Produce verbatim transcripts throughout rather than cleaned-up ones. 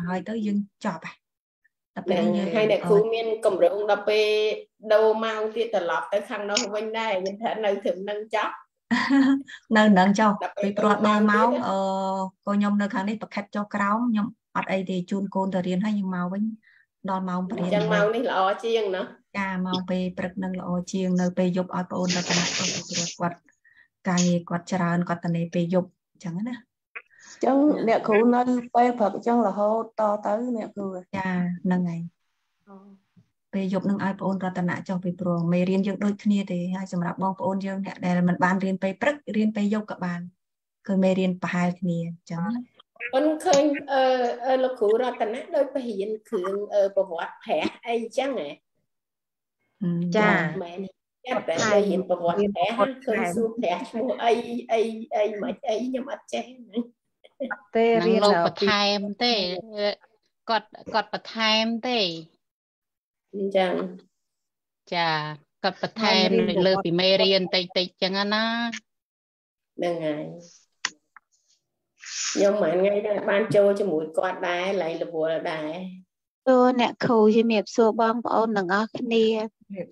hơi tới dương chọp à tập nè hai này khu miền cầm rượu đập về đâu mau thì tờ lọt tới khăn đâu bên đây mình thấy nơi thường nâng chóp nơi nâng cho vì pro đâu máu cô nhom nơi kháng đi bật khét cho cáo nhom ở đây thì chun côn tờ riêng hay nhưng màu với đòn màu riêng chẳng màu này là o chiên nữa ca màu về bật nâng là o chiên nơi về dục ở ôn là tận cho bị quạt càng nghe quạt tràn quạt tận này về dục chẳng nữa chẳng nè khu nơi về phật chẳng là hô to tới nè khu ca nâng ngày về dục nâng ai ôn ra tận cho bị pro mê riêng dương đôi kia thì hai sầm rạp bong ôn dương nè đây là mình ban riêng về bật riêng về dục các bạn cứ mê riêng phải kia chẳng con khơi ờ là khu ra tận đôi phải hiện khương ở bảo vật thẻ ai chăng nè cha mẹ chắc bé đây hiện bảo vật thẻ ha khơi xuống thẻ mua ai ai ai mà ai nhưng mà chết tê riêng là bật thèm tê cọt cọt bật thèm tê chẳng cha cọt bật thèm lừa bị mê riêng tê tê chẳng anh á đang ngày nhưng mà ngay đó ban châu cho mũi quạt đài lại là bùa là đài tôi nè khâu cho miệp xua bong bảo nâng ở kia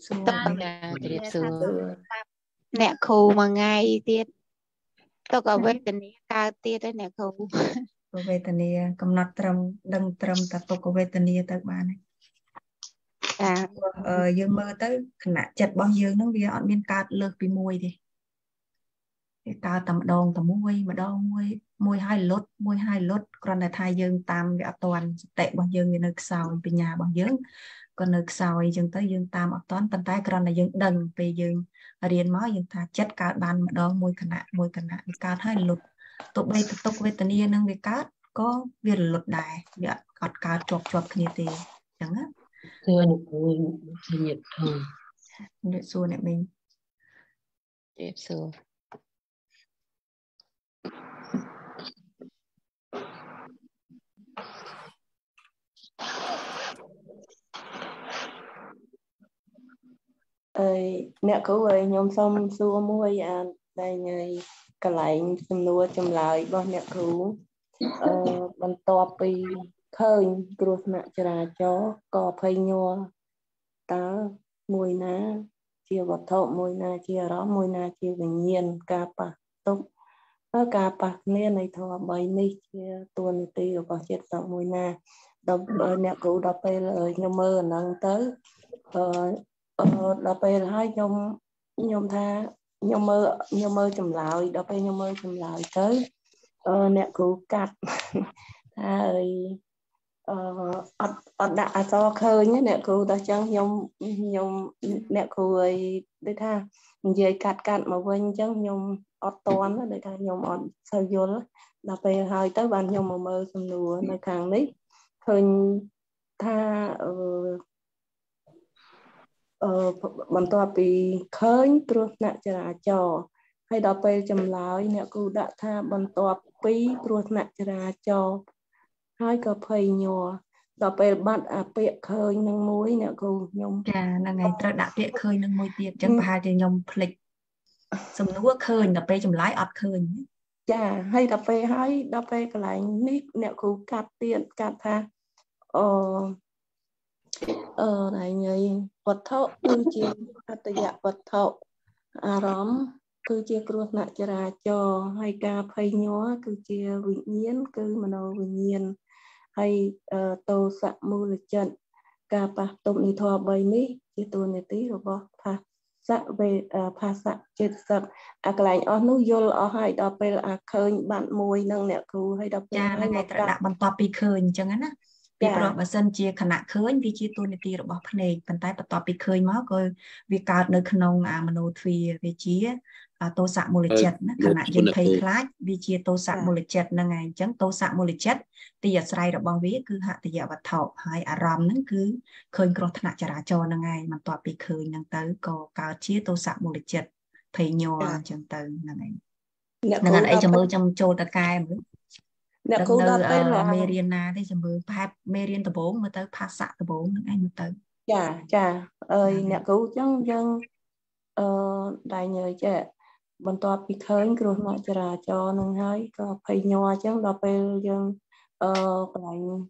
nè khâu mà ngay tiết tôi có về tình ca tiết đấy nè khâu có về tình cầm nát trầm đằng trầm ta tôi có về tình tới bạn này à ờ dương mơ tới khả chặt bao nhiêu nó vì họ miên ca lược bị mùi thì ca tầm đòn tầm mùi mà đo mùi mùi hai lốt mùi hai lốt còn là thay dương tam về toàn tệ bao nhiêu người nước sau về nhà bao nhiêu còn nước sau dương tới dương tam ở toán bàn tay còn là dương đằng về dương riêng máu dương ta chết cả bàn mà đo mùi khả mùi khả bị ca hai lốt tụ bây tụ về tình yêu năng về cá có việc lột đài việc cọt cá chọc chọc như thế chẳng á thưa thưa nhiệt thôi để xua này mình đẹp xưa ơi nè cứu ơi nhom xong xua muối à đây ngày cái lại xâm nua chầm lại bao nè cứu bằng to pi khơi cột nè chả chó cò phơi nhua ta mùi ná chia vật thọ mùi na chia đó mùi na chia bình nhiên cà pa túc ở cà pa nên này thọ bảy mươi chia tuần tì rồi có chết tận mùi na đọc nè cứu đọcไปเลยnhom mơ năng tới đọcไปhai nhom nhom tha nhom mơ nhom mơ chầm lại đọcไปnhom mơ chầm lại tới nè cứu cắt tha ơi ở đã cho khơi nhé nè cứu ta chẳng nhom nhom nè cứu ơi đấy tha về cắt cắt mà quên chẳng nhom ọt toán đó đấy tha nhom ọt sao vô đó đọcไปhai tới ban nhom mà mơ chầm lùa nơi càng đấy khơi tha bằng to bị khơi rồi nè chả cho hay đọcไปchầm lại nè cứu đã tha bằng to bị rồi nè chả cho hai cà phê nhỏ đọcไปbắt à bẹ khơi nâng muối nè cô nhung à là ngày ta đã bẹ khơi nâng muối tiệt chẳng phải thì nhung phịch sầm núa khơi đọcไปchầm lái ọt khơi chà hay đọcไปhay đọcไปcái lại nít nè cô cắt tiền cắt tha ờ ờ này nhỉ vật thọ cứ chia hạt dạ vật thọ à róm cứ chia cột nè chả cho hay cà phê nhỏ cứ chia vĩnh nhiên cứ mà nó vĩnh nhiên hay tô sạ mù lịch trận cà pa tôm đi thò bay ní chỉ tuần này tí rồi bỏ pha sạ về pha sạ chết sập à cái này ở núi vô ở hai đợt về là khơi bạn mùi nâng nẹt cù hay đợt cha là ngày ta đã bằng to pi khơi chẳng á bị pro mà dân chia khả năng khơi vì chia tuần này tí rồi bỏ phần này phần tay bắt to pi khơi máu coi vì cả nơi khăn ông à mà nô thùy về chia tô sạ mù lịch chất khả năng dân thầy class vì chia tô sạ mù lịch chất là ngày chẳng tô sạ mù lịch chất thì giờ sai được bằng viết cứ hạ thì giờ vật thọ hay à ram nó cứ khơi còn thằng chả cho là ngày mà tọa bị khơi năng tới có cao chia tô sạ mù lịch chất thầy nhòa chẳng tới là ngày là ngày ấy cho mơ trong châu ta cai mới đừng nơi Meriana thì cho mơ pa Merian tập bốn mà tới pa sạ tập bốn nữa anh tới chà chà ơi nè cứu chẳng dân đại nhờ chứ bằng tọa bị khơi rồi mà chả cho năng hay có thầy nhòa chẳng đọc về dân cái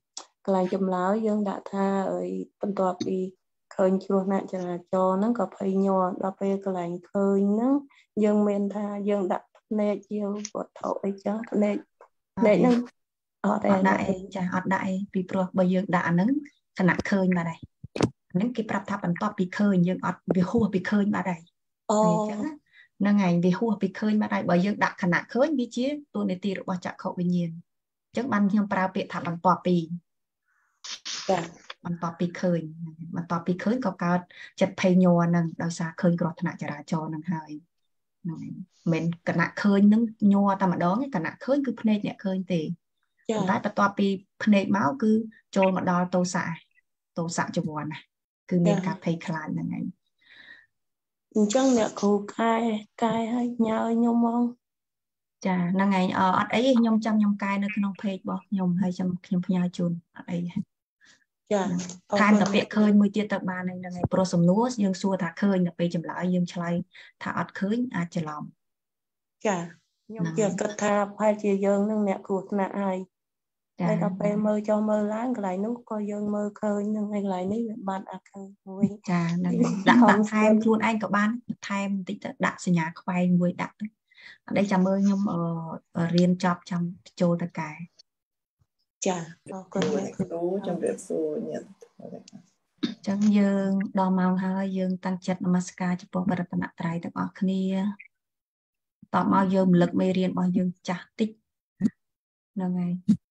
កន្លែងចម្លើយយើងដាក់ថាអីបន្ទាប់ពីឃើញគ្រោះថ្នាក់ចរាចរណ៍ហ្នឹងក៏ភ័យញ័រដល់ពេលកន្លែងឃើញហ្នឹងយើងមានថាយើងដាក់ភ្នែកជាវត្ថុអីចឹងភ្នែកភ្នែកហ្នឹងអត់ទេអត់ដាក់អីចាអត់ដាក់អីពីព្រោះបើយើងដាក់អាហ្នឹងខណៈឃើញបាត់ហើយហ្នឹងគេប្រាប់ថាបន្ទាប់ពីឃើញយើងអត់វាហួសពីឃើញបាត់ហើយអូអញ្ចឹងហ្នឹងហើយវាហួសពីឃើញបាត់ហើយបើយើងដាក់ខណៈឃើញវាជាតួនាទីរបស់ចក្ខុវិញ្ញាណអញ្ចឹងបានខ្ញុំប្រើពាក្យថាបន្ទាប់ពីចាបន្ទាប់ពីឃើញបន្ទាប់ពីឃើញក៏កើតចិត្តភ័យញ័រហ្នឹងដោយសារឃើញគ្រោះថ្នាក់ចរាចរណ៍ហ្នឹងហើយហ្នឹងហើយមិនគណៈឃើញហ្នឹងញ័រតែម្ដងទេគណៈឃើញគឺភ្នែកអ្នកឃើញទេចាតែបន្ទាប់ពីភ្នែកមកគឺចូលមកដល់ទោសៈទោសៈចវ័នណាគឺមានការភ័យខ្លាចហ្នឹងហើយអញ្ចឹងអ្នកគ្រូកែកែឲ្យញ៉ើខ្ញុំហ្មងចាហ្នឹងហើយអត់អីទេខ្ញុំចាំខ្ញុំកែនៅក្នុង page របស់ខ្ញុំហើយចាំខ្ញុំផ្ញើជូនអត់អីទេចាថែមតែពាក្យឃើញមួយទៀតទៅបានហ្នឹងហើយព្រោះសំណួរយើងសួរថាឃើញតែពេលចម្លើយយើងឆ្លើយថាអត់ឃើញអាចច្រឡំចាខ្ញុំជឿគិតថាប្រហែលជាយើងនឹងអ្នកគ្រោះថ្នាក់ហើយចាតែដល់ពេលមើលចុះមើលឡើងកន្លែងនោះក៏យើងមើលឃើញនឹងហើយកន្លែងនេះវាបានអត់ឃើញមួយចាហ្នឹងដាក់ដាក់ថែមខ្លួនឯងក៏បានថែមបន្តិចទៅដាក់សញ្ញាខ្វែងមួយដាក់ទៅអត់អីចាំមើលខ្ញុំរៀនចប់ចាំចូលទៅកែចាអរគុណអ្នកគ្រូជំរាបសួរញាតិចឹងយើងដល់ម៉ោងហើយយើងតាំងចិត្តនមស្ការចំពោះបរតនត្រ័យទាំងអស់គ្នាតបមកយើងរំលឹកមេរៀនរបស់យើងចាស់តិចហ្នឹងហើយ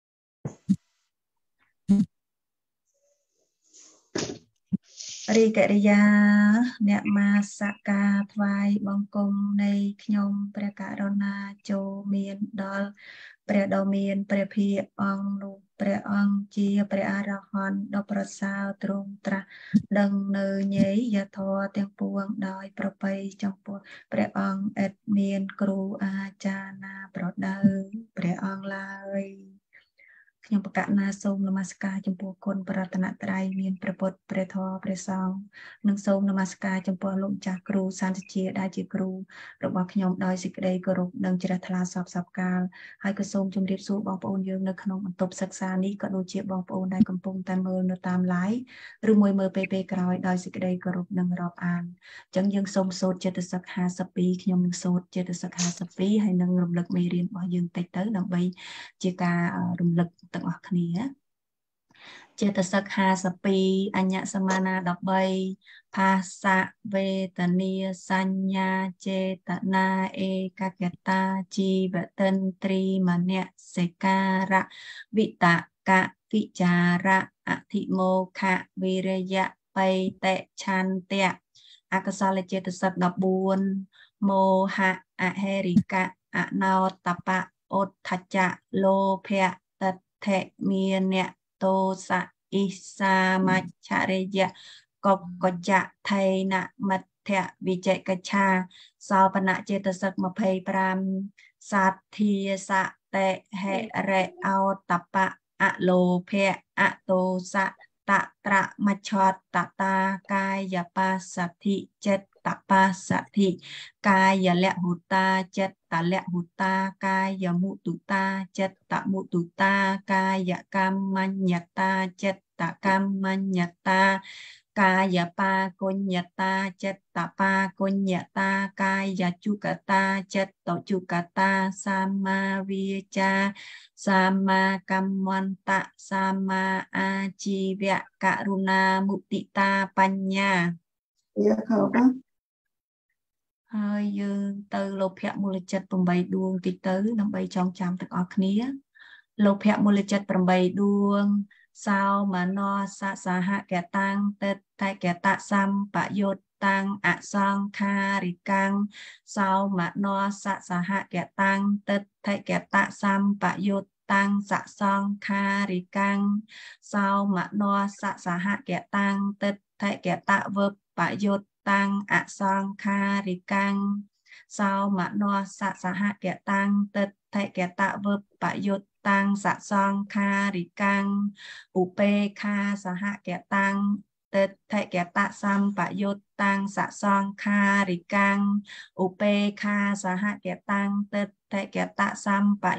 រីកិរិយាអ្នកមាសកាថ្វាយបង្គំនៃខ្ញុំព្រះករុណាចូលមានដល់ព្រះដ៏មានព្រះភិក្ខអង្គនោះព្រះអង្គជាព្រះអរហន្តដ៏ប្រសើរទ្រង់ត្រាស់ដឹងនៅញេយធម៌ទាំងពួងដោយប្រពៃចំពោះព្រះអង្គឥតមានគ្រូអាចារ្យណាប្រដៅព្រះអង្គឡើយ ខ្ញុំបកណាសូមនមស្ការចំពោះគុណប្រតនត្រ័យមានព្រះពុទ្ធព្រះធម៌ព្រះសង្ឃនិងសូមនមស្ការចំពោះលោកចាស់គ្រូសន្តិជាដែលជាគ្រូរបស់ខ្ញុំដោយសេចក្តីគោរពនិងជ្រះថ្លាសពសពកាលហើយក៏សូមជម្រាបសួរបងប្អូនយើងនៅក្នុងបន្ទប់សិក្សានេះក៏ដូចជាបងប្អូនដែលកំពុងតែមើលនៅតាម live ឬមួយមើលពេលពេលក្រោយដោយសេចក្តីគោរពនិងរាប់អានអញ្ចឹងយើងសូមសូត្រចេតសិកห้าสิบពីរខ្ញុំនឹងសូត្រចេតសិកห้าสิบពីរហើយនឹងរំលឹកមេរៀនរបស់យើងតិចទៅដើម្បីជាការរំលឹកទាំងអស់គ្នាចេតសិកห้าสิบពីរអញ្ញសមាណាដប់បីภาษะវេទនាសញ្ញាចេតនាឯកកតាជីវតិន្ទ្រីមនសិការៈវិតកៈវិចារៈអធិមោខៈវិរិយៈបៃតេឆន្ទៈអកុសលចេតសិកដប់បួនមោហៈអហេរិកៈអណោតបៈឧទ្ធច្ចៈលោភៈតថេមានៈតោសៈអ៊ីសាមច្ឆរិយៈកុកច្ចៈថេនមិទ្ធៈវិជកិច្ឆាសោបនៈចេតសិកยี่สิบห้าសទ្ធាសៈតេហិរិអោតបៈអលោភៈអតោសៈតត្រមច្ឆតតាកាយបស្សទ្ធិចិត្តតបស្សទ្ធិកាយលហុតាចិត្តតលហុតាកាយមុទុតាចិត្តតមុទុតាកាយកម្មញ្ញតាចិត្តតកម្មញ្ញតាកាយបាគុញ្ញតាចិត្តតបាគុញ្ញតាកាយជុកតាចិត្តតជុកតាសម្មាវាចាសម្មាកម្មន្តៈសម្មាអាជីវៈករុណាមុទិតាបញ្ញាយាខោបហើយយើងទៅលោភៈមូលចិត្តeightដួងតិចទៅដើម្បីចងចាំទាំងអស់គ្នាលោភៈមូលចិត្តeightដួងសោមនសសហកតាំងតិតេកតសម្បយុតតាំងអសង្ខារិកាំងសោមនសសហកតាំងតិតេកតសម្បយុតតាំងសសង្ខារិកាំងសោមនសសហកតាំងតិតេកតវបយុតតាំងអសង្ខារិកាំងសោមនសសហកតាំងតិតេកតវបយុតតាំងសសង្ខារិកាំងឧបេខាសហកតាំងតិតេកតសម្បយុតតាំងសសង្ខារិកាំងឧបេខាសហកតាំងតិតេកតសម្បយុត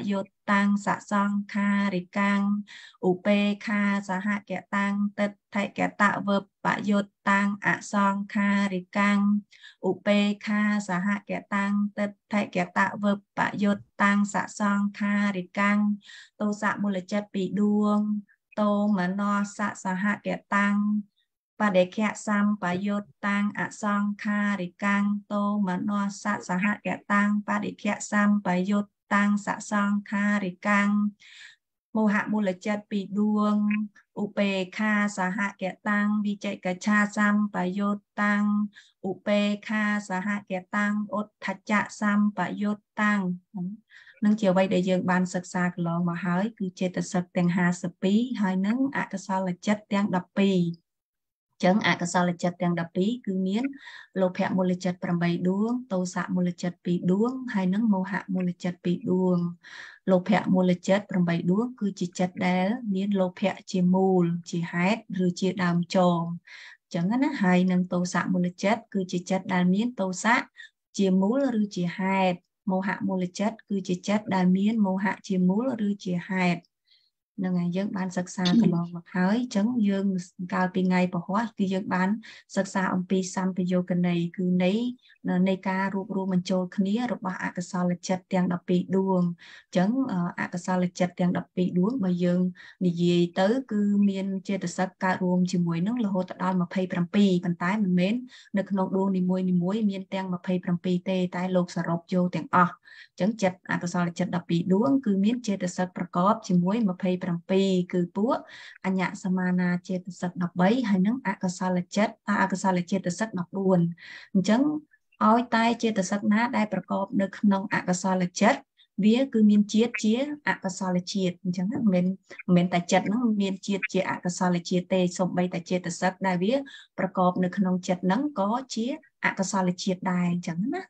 tăng xạ song kha rì căng u pê kha sa hạ kẻ tăng tết thay kẻ tạo vợp bạ yột tăng ạ song kha rì căng u pê kha sa hạ kẻ tăng tết thay kẻ tạo vợp bạ yột tăng xạ song kha rì căng tô xạ mù lệ chất bị đuông tô mà no xạ sa hạ kẻ tăng bà để kẹt xăm bà yột tăng ạ song kha rì căng tô mà no xạ sa hạ kẻ tăng bà để kẹt xăm bà yột tăng xạ song kha rì căng mô hạ mô lệ chất bị đuông u pê kha sa hạ kẻ tăng vi chạy cả cha xăm bà yột tăng u pê kha sa hạ kẻ tăng ốt thạch chạ xăm bà yột tăng nâng chiều bay để dương ban sạc xa cái lòng mà hỏi cứ chế tật sạc tiền hà sạc bí hai nâng ạ cái sao là chất tiền đập bì chẳng ạ cái sao là chất tiền đập bí cứ miến lô phẹ mô lệ chất bằng bày đuông tô xạ mô lệ chất bị đuông hai nâng mô hạ mô lệ chất bị đuông lô phẹ mô lệ chất bằng bày đuông cứ chỉ chất đá miến lô phẹ chỉ mùl chỉ hát rồi chỉ đàm tròn chẳng á hai nâng tô xạ mô lệ chất cứ chỉ chất đá miến tô xạ chỉ mùl rồi chỉ hát mô hạ mô lệ chất cứ chỉ chất đa miến mô hạ chỉ mú là rư chỉ hạt nâng ngày dân ban sắc xa cái lòng mặt hơi chấn dương cao bị ngày bỏ hóa khi dân ban sắc xa ông pi xăm bị vô cái này cứ nấy này ca rụp rụp mình trôi khía rồi bà ạ cái sao là chất tiền đập bị đuông chấn ạ cái sao là chất tiền đập bị đuông mà dương vì gì tới cứ miên chia từ sắc ca rùm chỉ muối nước là hồ tạ đòn mà pay bằng pi bằng tái mình mến được nông đuông thì muối thì muối miên tiền mà pay bằng pi tê tái lục sờ rộp vô tiền ọ chấn chất ạ cái sao là chất đập bị đuông cứ miên chia từ sắcประกอบchỉ muối mà pay bằng pi cứ búa anh nhạ samana chia từ sắc đập bấy hay nắng ạ cái sao là chất ạ cái sao là chia từ sắc đập buồn chấn ôi tay chia từ sắc ná đaiประกอบđược nông ạ cái sao là chất vía cứ miên chiết chia ạ cái sao là chiết chẳng hạn mình mình tại chất nó miên chiết chia ạ cái sao là chia tê xong bay tại chia từ sắc đai víaประกอบđược nông chất nắng có chia ạ cái sao là chiết đai chẳng hạn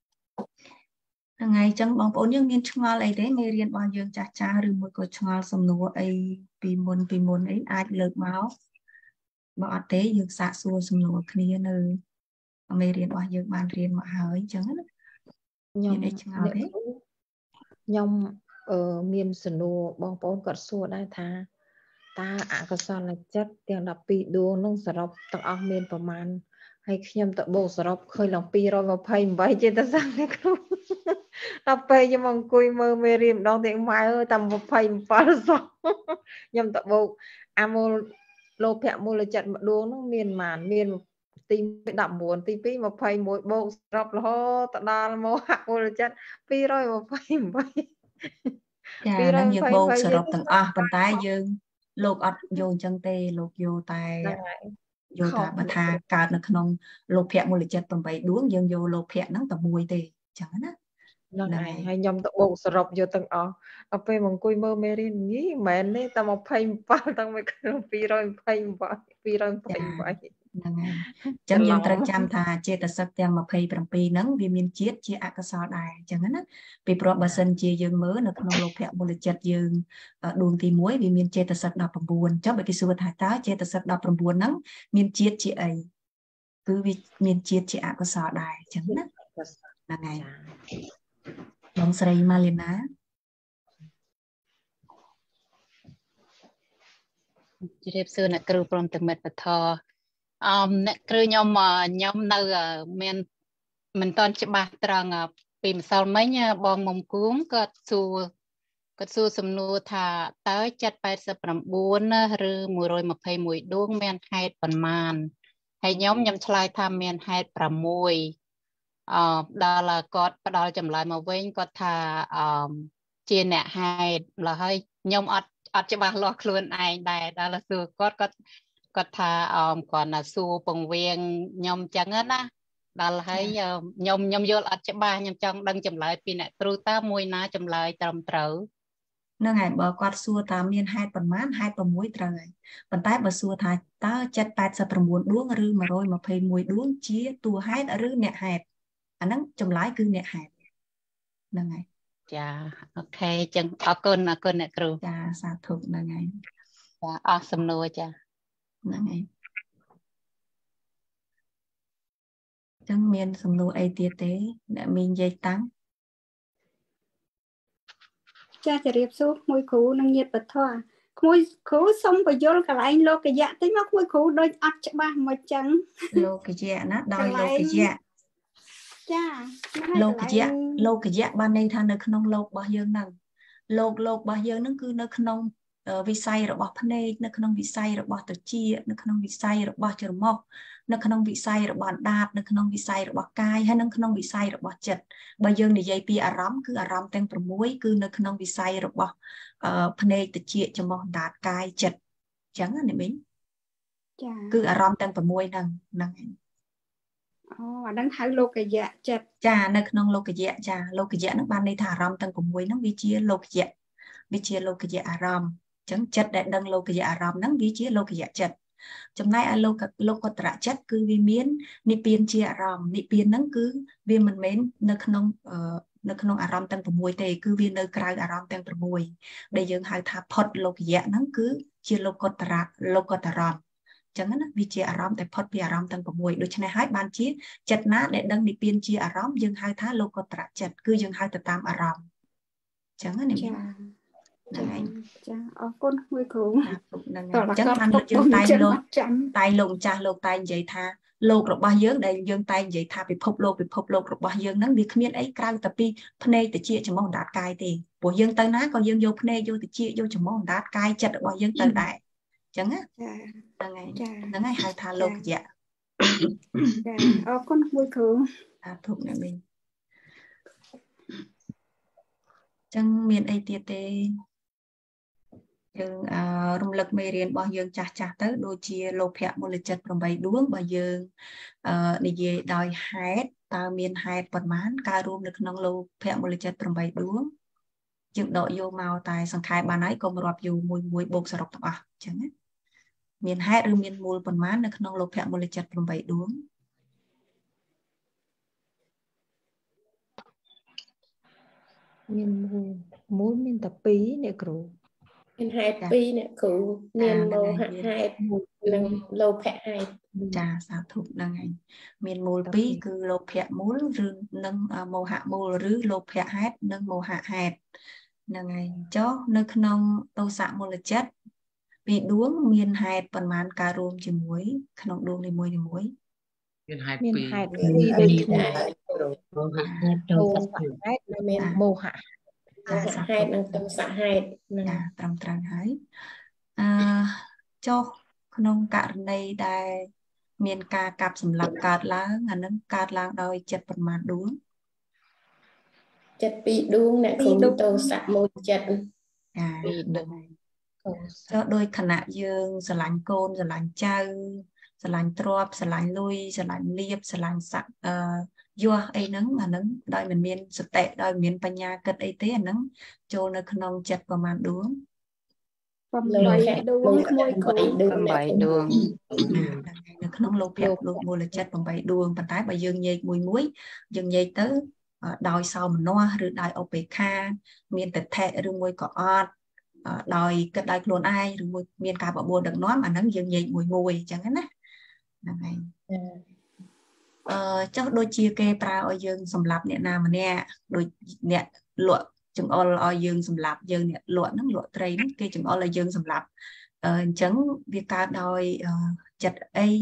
ngày chẳng bóng bốn nhưng miên chung ấy thế ngày riêng bao nhiêu cha cha rồi một cái chung xong nó ấy vì muốn vì muốn ấy ai lợt máu bỏ tế dược xạ xua xong nó kia nơi ngày riêng bao nhiêu bàn riêng mà hỏi chẳng nhom nhom ở miền sơn nô bong bóng cật xuaได้ท่าตาอากาศละจัดเตียงดับปีดวงน้องสระตั้งออกเมียนประมาณให้ขยำตะโบสระเคยลองปีรอยมาไพ่ใบเจตสังเนี่ยครับเราไปยังมองคุยมือเมริมดองเตียงไม้เออทำมาไพ่ปลาสองยำตะโบอาโมโลเพะโมเลยจัดดวงน้องเมียนหมานเมียนตีไปดับบุญตีปีมาไพ่มวยโบสระล้อตะดาลโมหักโมเลยจัดปีรอยมาไพ่ใบ dạ năng nhiều bộ sở rộng từng à bàn tay dương lục ọt vô chân tê lục vô tay vô ta bà tha cả nó không lục phẹ một lịch chất tầm bảy đuống dương vô lục phẹ nắng tầm mùi tê chẳng á này hay nhom tụ bộ sở rộng vô từng ọ ở pe mong cùi mơ mê rin nhí mẹ này ta một phay pa ta mấy cái pi rồi phay vậy pi rồi phay vậy chẳng dương trăng trăm thà chia tật sắc tiền mà phay bằng pi nắng vì miền chiết chia ác so đài chẳng á vì pro bà sân chia dương mớ nó không lục phẹ một lịch chất dương đồn thì muối vì miền chia tật sắc đập bằng buồn cho bởi cái sự thải tá chia tật sắc đập bằng buồn nắng miền chiết chia ấy cứ vì miền chiết chia ác so đài chẳng á là ngày bóng sợi Malina chị đẹp xưa là kêu prom từ mệt và thò um nè kêu nhóm mà nhóm nơi mình mình toàn chỉ ba trăng tìm sau mấy nha bong mông cuốn có su có su sầm nua thà tới chặt bay sập nằm buồn rồi mùi rồi mà phải mùi đuông men hai phần màn hay nhóm nhóm slide tham men hai phần mùi đó là có đó chậm lại mà quên có thà chia nè hai là hơi nhóm ọt ọt cho bà lo luôn ai đây đó là xưa có có có thà còn là xu bồng viên nhóm chẳng hết á đó là hơi nhóm nhóm vô ọt cho bà nhóm trong đang chậm lại pin nè tru ta mùi ná chậm lại trầm trữ nâng ngày bờ quạt xua ta miên hai phần mát hai phần muối trời phần tay bờ xua thà ta chặt bát sập buồn đuông rư mà rồi mà phải mùi đuông chia tua hai đã rư nè hẹp anh nắng chậm lại cứ nè hẹp nâng ngày dạ ok chân ở cơn ở cơn nè kêu dạ sao thuộc nâng ngày dạ awesome nữa cha nâng ngày chẳng miên sầm nô ai tiệt tế đã mình dây tăng chaจะเรียบสู้มวยครูนังเงียบปะทว่ามวยครูส่งไปโยนกับไอ้โลกยะที่มักมวยครูโดยอัดจะบ้ามาจังโลกยะนะดอยโลกยะจ้าโลกยะโลกยะบ้านในทางในขนมโลกบ่ยังนั่งโลกโลกบ่ยังนั่นคือในขนมวิสัยระบบพเนจในขนมวิสัยระบบตะเจียในขนมวิสัยระบบจรมกในขนมวิสัยระบบดาบในขนมวิสัยระบบกายให้ในขนมวิสัยระบบจิตบ่ยังในใจปีอารมณ์คืออารมณ์แต่งประมวยคือในขนมวิสัยระบบพเนจตะเจียจรมกดาบกายจิตจังอันนี้มิ้งคืออารมณ์แต่งประมวยนั่งนั่งอ๋อดังท้ายโลกยะจิตจ้าในขนมโลกยะจ้าโลกยะนักบ้านในถารมแต่งประมวยนั่งวิจิโลกยะวิจิโลกยะอารมณ์จังจัดได้ดังโลกยะอารมณ์นั่งวิจิโลกยะจัดจำนายอโลกโลกตระจัดคือวิเมียนนิเปียนเจียอารมณ์นิเปียนนั่งคือวิมันเม้นในขนมเอ่อในขนมอารมณ์แต่งประมวยแต่คือวินในกลางอารมณ์แต่งประมวยได้ยังหายทาพดโลกยะนั่งคือเจีโลกตระโลกตระจังนั้นวิจิอารมณ์แต่พดปีอารมณ์แต่งประมวยโดยฉะนั้นให้บานจีจัดนะได้ดังนิเปียนเจียอารมณ์ยังหายทาโลกตระจัดคือยังหายแต่ตามอารมณ์จังนั้นนี่ចាចាអរគុណមួយគ្រូហ្នឹងហើយអញ្ចឹងបានយើងតែងលោកតែងលោកចាស់លោកតែងនិយាយថាលោករបស់យើងដែលយើងតែងនិយាយថាពិភពលោកពិភពលោករបស់យើងហ្នឹងវាគ្មានអីក្រៅតែពីភ្នែកតិចច្រមុះអណ្ដាតកាយទេព្រោះយើងទៅណាក៏យើងយកភ្នែកយកតិចយកច្រមុះអណ្ដាតកាយចិត្តរបស់យើងទៅដែរអញ្ចឹងណាហ្នឹងហើយហ្នឹងហើយហៅថាលោកយៈចាអរគុណមួយគ្រូអាធុកណាមីងចឹងមានអីទៀតទេយើងរំលឹកមេរៀនរបស់យើងចាស់ចាស់ទៅដូចជាលោភៈមូលចិត្តប្រាំបីដួងបើយើងនិយាយដោយហេតុតើមានហេតុប៉ុន្មានការរួមនៅក្នុងលោភៈមូលចិត្តប្រាំបីដួងយើងដកយកមកតែសង្ខេបបានហើយកុំរាប់យូរមួយមួយបូកសរុបទាំងអស់អញ្ចឹងណាមានហេតុឬមានមូលប៉ុន្មាននៅក្នុងលោភៈមូលចិត្តប្រាំបីដួងមានមូលមូលមានតែពីរអ្នកគ្រូមានហេតុពីរអ្នកគ្រូមានមោហៈហេតុនិងលោភៈហេតុចាសាធុហ្នឹងហើយមានមូលពីរគឺលោភៈមូលឬនិងមោហៈមូលឬលោភៈហេតុនិងមោហៈហេតុហ្នឹងហើយចុះនៅក្នុងទោសៈមូលចិត្តពីដួងមានហេតុប៉ុន្មានការរួមជាមួយក្នុងដួងនីមួយនីមួយមានហេតុពីរមានហេតុពីរដូចគ្នាមោហៈហេតុទោសៈហេតុនិងមានមោហៈហេតុនិងទោសៈហេតុចាត្រឹមត្រូវហើយអឺចុះក្នុងករណីដែលមានការកាប់សម្លាប់កើតឡើងអានឹងកើតឡើងដោយចិត្តប្រមាណដួងចិត្តពីរដួងអ្នកគ្រូទោសៈមូលចិត្តចាពីរដួងចុះដោយខណៈយើងស្រឡាញ់កូនស្រឡាញ់ចៅស្រឡាញ់ទ្រព្យស្រឡាញ់លុយស្រឡាញ់លៀបស្រឡាញ់ស័ក្តិអឺយោអីហ្នឹងអាហ្នឹងដោយមិនមានសតិដោយមិនមានបញ្ញាគិតអីទេអាហ្នឹងចូលនៅក្នុងចិត្តប្រមាណដួង 8ដួងមួយគ្រូ 8ដួងនៅក្នុងលោភៈលោកមូលចិត្ត8ដួងប៉ុន្តែបើយើងញែកមួយមួយយើងញែកទៅដោយសោមនស្សឬដោយឧបេក្ខាមានទិដ្ឋិឬមួយក៏អត់ដោយគិតដោយខ្លួនឯងឬមួយមានការបបួលដឹកនាំអាហ្នឹងយើងញែកមួយមួយអញ្ចឹងណាហ្នឹងហើយអឺចុះដូចជាគេប្រើឲ្យយើងសម្លាប់អ្នកណាម្នាក់ដូចអ្នកលក់ចង្អុលឲ្យយើងសម្លាប់យើងអ្នកលក់ហ្នឹងលក់ត្រីហ្នឹងគេចង្អុលឲ្យយើងសម្លាប់អញ្ចឹងវាកើតដោយចិត្តអី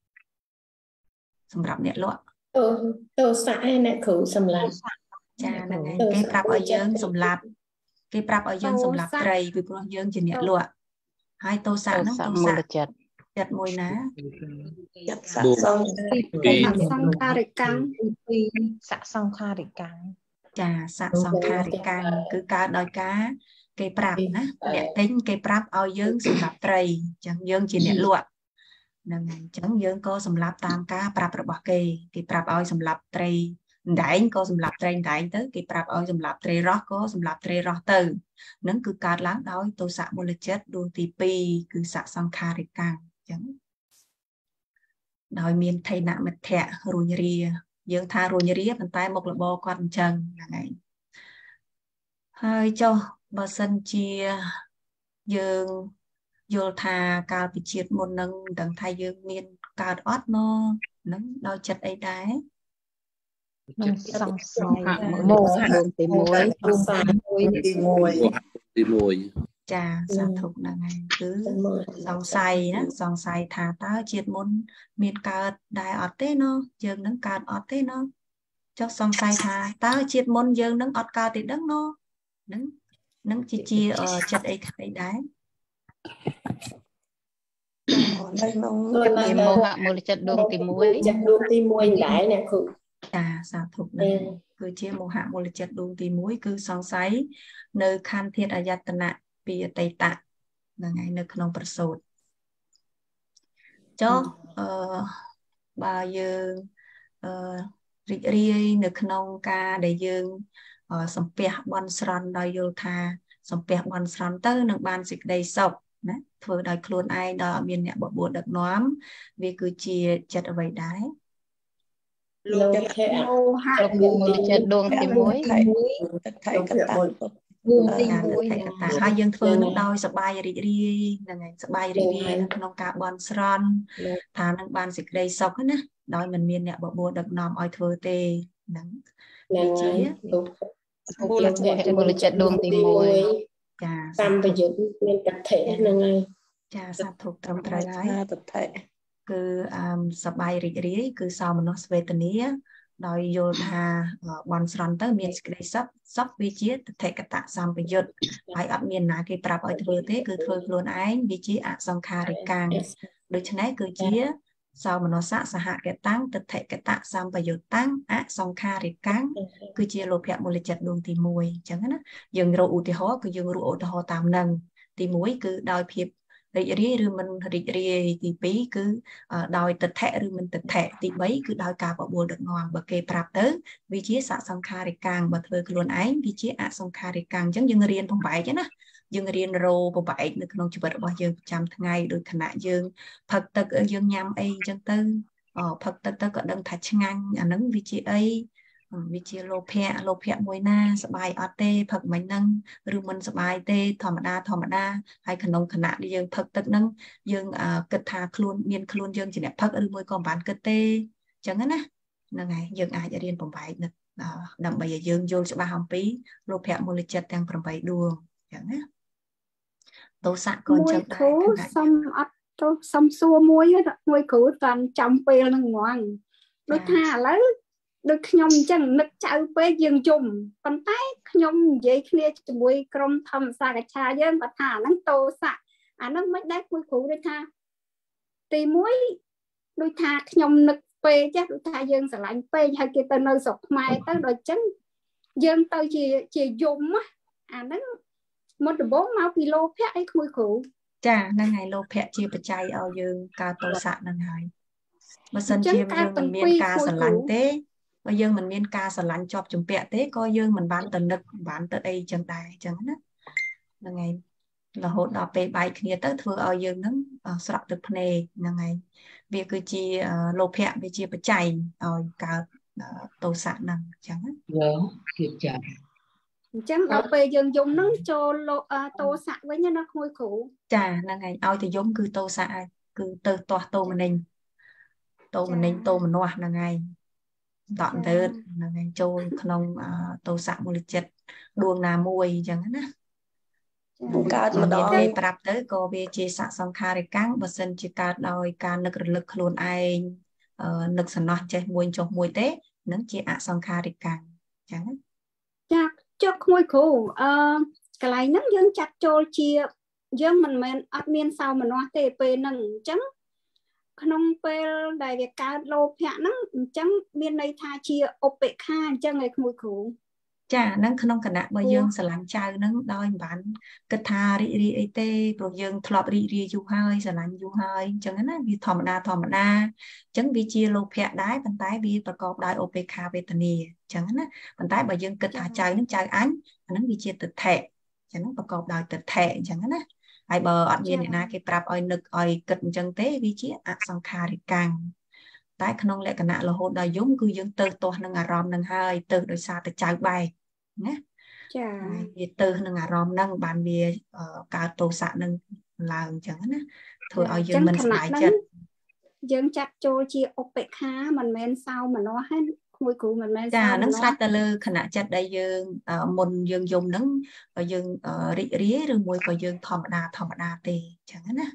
សម្រាប់អ្នកលក់ទោសៈឯអ្នកគ្រូសម្លាប់ចាហ្នឹងហើយគេប្រាប់ឲ្យយើងសម្លាប់គេប្រាប់ឲ្យយើងសម្លាប់ត្រីពីព្រោះយើងជាអ្នកលក់ហើយទោសៈហ្នឹងទោសៈចិត្តចិត្តមួយណាចិត្តសសង្ខារិកាំងពីសសង្ខារិកាំងចាសសង្ខារិកាំងគឺកើតដោយការគេប្រាប់ណាអ្នកទិញគេប្រាប់ឲ្យយើងសម្លាប់ត្រីអញ្ចឹងយើងជាអ្នកលក់ហ្នឹងហើយអញ្ចឹងយើងក៏សម្លាប់តាមការប្រាប់របស់គេគេប្រាប់ឲ្យសម្លាប់ត្រីដែងក៏សម្លាប់ត្រីដែងទៅគេប្រាប់ឲ្យសម្លាប់ត្រីរ៉ស់ក៏សម្លាប់ត្រីរ៉ស់ទៅហ្នឹងគឺកើតឡើងដោយទោសៈមូលចិត្តដួងទីពីរគឺសសង្ខារិកាំងអញ្ចឹងដោយមានថេនមិទ្ធៈរុញរាយើងថារុញរាប៉ុន្តែមុខលបគាត់អញ្ចឹងហ្នឹងហើយហើយចុះបើសិនជាយើងយល់ថាកាលពីជាតិមុននឹងដឹងថាយើងមានកើតអត់មកហ្នឹងដោយចិត្តអីដែរ nông song song mô hạt đường tí muối ទីមួយទីមួយចាសាធុហ្នឹងហើយគឺសង្ស័យណាសង្ស័យថាតើជាតិមុនមានកើតដែរអត់ទេណោះយើងនឹងកើតអត់ទេណោះចុះសង្ស័យថាតើជាតិមុនយើងនឹងអត់កើតទេដឹងណោះហ្នឹងនឹងជាជាចិត្តអីខ្លីដែរនៅក្នុងជាមោហៈមូលចិត្តដួងទីមួយចិត្តដួងទីមួយដែរអ្នកគ្រូចាសាធុហ្នឹងគឺជាមោហៈមូលចិត្តដួងទីមួយគឺសង្ស័យនៅខណ្ឌធាតុអាយតនៈពីអតីតៈហ្នឹងហើយនៅក្នុងប្រសូតចុះអឺបើយើងអឺរីករាយនៅក្នុងការដែលយើងសំពះបន់ស្រន់ដោយយល់ថាសំពះបន់ស្រន់ទៅនឹងបានសេចក្តីសុខណាធ្វើដោយខ្លួនឯងដោយអត់មានអ្នកបបួលដឹកនាំវាគឺជាចិត្តអ្វីដែរលោកហេមោហៈមូលចិត្តដួងទីមួយទឹកថៃកតាដួងទីមួយតែហើយយើងធ្វើនឹងដោយសប្បាយរីករាយហ្នឹងហើយសប្បាយរីករាយក្នុងការបន់ស្រន់ថានឹងបានសេចក្តីសុខណាដោយមិនមានអ្នកបបួលដឹកនាំឲ្យធ្វើទេហ្នឹងវាជាមូលចិត្តមូលចិត្តដួងទីមួយចាសម្បយុទ្ធមានកថេហ្នឹងហើយចាសាធុត្រឹមត្រូវហើយគឺអឺសប្បាយរីករាយគឺសោមនស្សវេទនាដោយយល់ថាបន់ស្រន់ទៅមានសេចក្តីសុខសុខវាជាតថេកតៈសម្បយុទ្ធហើយអត់មានណាគេប្រាប់ឲ្យធ្វើទេគឺធ្វើខ្លួនឯងវាជាអសង្ខារិកាំងដូច្នេះគឺជាសោមនស្សសហកតាំងតថេកតៈសម្បយុត្តังអសង្ខារិកាំងគឺជាលោភៈមូលចិត្តដួងទីមួយអញ្ចឹងណាយើងរកឧទាហរណ៍គឺយើងរកឧទាហរណ៍តាមនឹងទីមួយគឺដោយភាពរីករាយឬមិនរីករាយទីពីរគឺដោយទិដ្ឋិឬមិនទិដ្ឋិទីបីគឺដោយការបបួលដឹកនាំបើគេប្រាប់ទៅវាជាសសង្ខារិកាំងបើធ្វើខ្លួនឯងវាជាអសង្ខារិកាំងអញ្ចឹងយើងរៀនបំបែកណាយើងរៀនរោបំបែកនៅក្នុងជីវិតរបស់យើងប្រចាំថ្ងៃដោយឋានៈយើងផឹកទឹកយើងញ៉ាំអីអញ្ចឹងទៅផឹកទឹកទៅក៏ដឹងថាឆ្ងាញ់អាហ្នឹងវាជាអីវាជាលោភៈលោភៈមួយណាសបាយអត់ទេផឹកមិញហ្នឹងឬមិនសបាយទេធម្មតាធម្មតាហើយក្នុងខណៈដែលយើងផឹកទឹកហ្នឹងយើងគិតថាខ្លួនមានខ្លួនយើងជាអ្នកផឹកឬមួយក៏មិនបានគិតទេអញ្ចឹងណាហ្នឹងហើយយើងអាចរៀនបំបែកដើម្បីឲ្យយើងយល់ច្បាស់អំពីលោភៈមូលចិត្តទាំងប្រាំបីដួងអញ្ចឹងណាទោសៈក៏អញ្ចឹងដែរសុំអត់ទោសសុំសួរមួយមួយគ្រូតាមចាំពេលហ្នឹងហ្មងដូចថាឥឡូវដូចខ្ញុំអញ្ចឹងនឹកចៅពេកយើងយំប៉ុន្តែខ្ញុំនិយាយគ្នាជាមួយក្រុមធម្មសាកឆាយើងគាត់ថាអាហ្នឹងតោសៈអាហ្នឹងមិនដែរមួយគ្រូដូចថាទីមួយដូចថាខ្ញុំនឹកពេកចាស់ដូចថាយើងស្រឡាញ់ពេកហើយគេទៅនៅស្រុកខ្មែរទៅដូចអញ្ចឹងយើងទៅជាជាយំអាហ្នឹងមុនដំបូងមកពីលោភៈអីមួយគ្រូចាហ្នឹងហើយលោភៈជាបច្ច័យឲ្យយើងកើតទោសៈហ្នឹងហើយបើសិនជាយើងមិនមានការស្រឡាញ់ទេបើយើងមិនមានការស្រឡាញ់ជាប់ជំពាក់ទេក៏យើងមិនបានទៅនឹកមិនបានទៅអីចឹងដែរចឹងណាហ្នឹងហើយរហូតដល់ពេលបែកគ្នាទៅធ្វើឲ្យយើងនឹងស្រក់ទឹកភ្នែកហ្នឹងហើយវាគឺជាលោភៈវាជាបច្ច័យឲ្យកើតទោសៈហ្នឹងចឹងណាយើងគឺចាអញ្ចឹងដល់ពេលយើងយំហ្នឹងចូលទោសៈវិញណាក្មួយគ្រូចាហ្នឹងហើយឲ្យទៅយំគឺទោសៈហើយគឺទៅទាស់តោមនិញតោមនិញតោមនោះហ្នឹងហើយដកទៅហ្នឹងហើយចូលក្នុងទោសៈមូលចិត្តដួងណាមួយអញ្ចឹងណាកើតម្ដងគេប្រាប់ទៅក៏វាជាសសង្ខារិកាំងបើសិនជាកើតដោយការនឹករលឹកខ្លួនឯងនឹកសំណោះចេះមួយចុះមួយទេនឹងជាអសង្ខារិកាំងអញ្ចឹងចាចុះក្មួយគ្រូអឺកន្លែងហ្នឹងយើងចាត់ចូលជាយើងមិនមែនអត់មានសោមនស្សទេពេលហ្នឹងអញ្ចឹងក្នុងពេលដែលវាកើតលោភៈហ្នឹងអញ្ចឹងមានន័យថាជាឧបេក្ខាអញ្ចឹងឯក្មួយគ្រូចាហ្នឹងក្នុងគណៈបើយើងស្រឡាញ់ចៅហ្នឹងដោយមិនបានគិតថារីករាយអីទេព្រោះយើងធ្លាប់រីករាយយូរហើយស្រឡាញ់យូរហើយអញ្ចឹងណាវាធម្មតាធម្មតាអញ្ចឹងវាជាលោភៈដែរប៉ុន្តែវាប្រកបដោយឧបេក្ខាវេទនាអញ្ចឹងណាប៉ុន្តែបើយើងគិតថាចៅហ្នឹងចៅអញអាហ្នឹងវាជាទិដ្ឋិអញ្ចឹងប្រកបដោយទិដ្ឋិអញ្ចឹងណាហើយបើអត់មានអ្នកណាគេប្រាប់ឲ្យនឹកឲ្យគិតអញ្ចឹងទេវាជាអសង្ខារិកាំងតែក្នុងលក្ខណៈរហូតដល់យំគឺយើងទៅទាស់នឹងអារម្មណ៍នឹងហើយទៅដោយសារតែចៅបែកណាចាវាទៅនឹងអារម្មណ៍ហ្នឹងបានវាកើតទោសៈនឹងឡើងអញ្ចឹងណាធ្វើឲ្យយើងមិនស្បាយចិត្តយើងចាត់ចូលជាឧបេក្ខាមិនមែនសោមនស្សហ្នឹងមួយគ្រូមិនមែនចានឹងស្ដាច់ទៅលើខណៈចិត្តដែលយើងមុនយើងយំហ្នឹងយើងរីករាយឬមួយក៏យើងធម្មតាធម្មតាទេអញ្ចឹងណា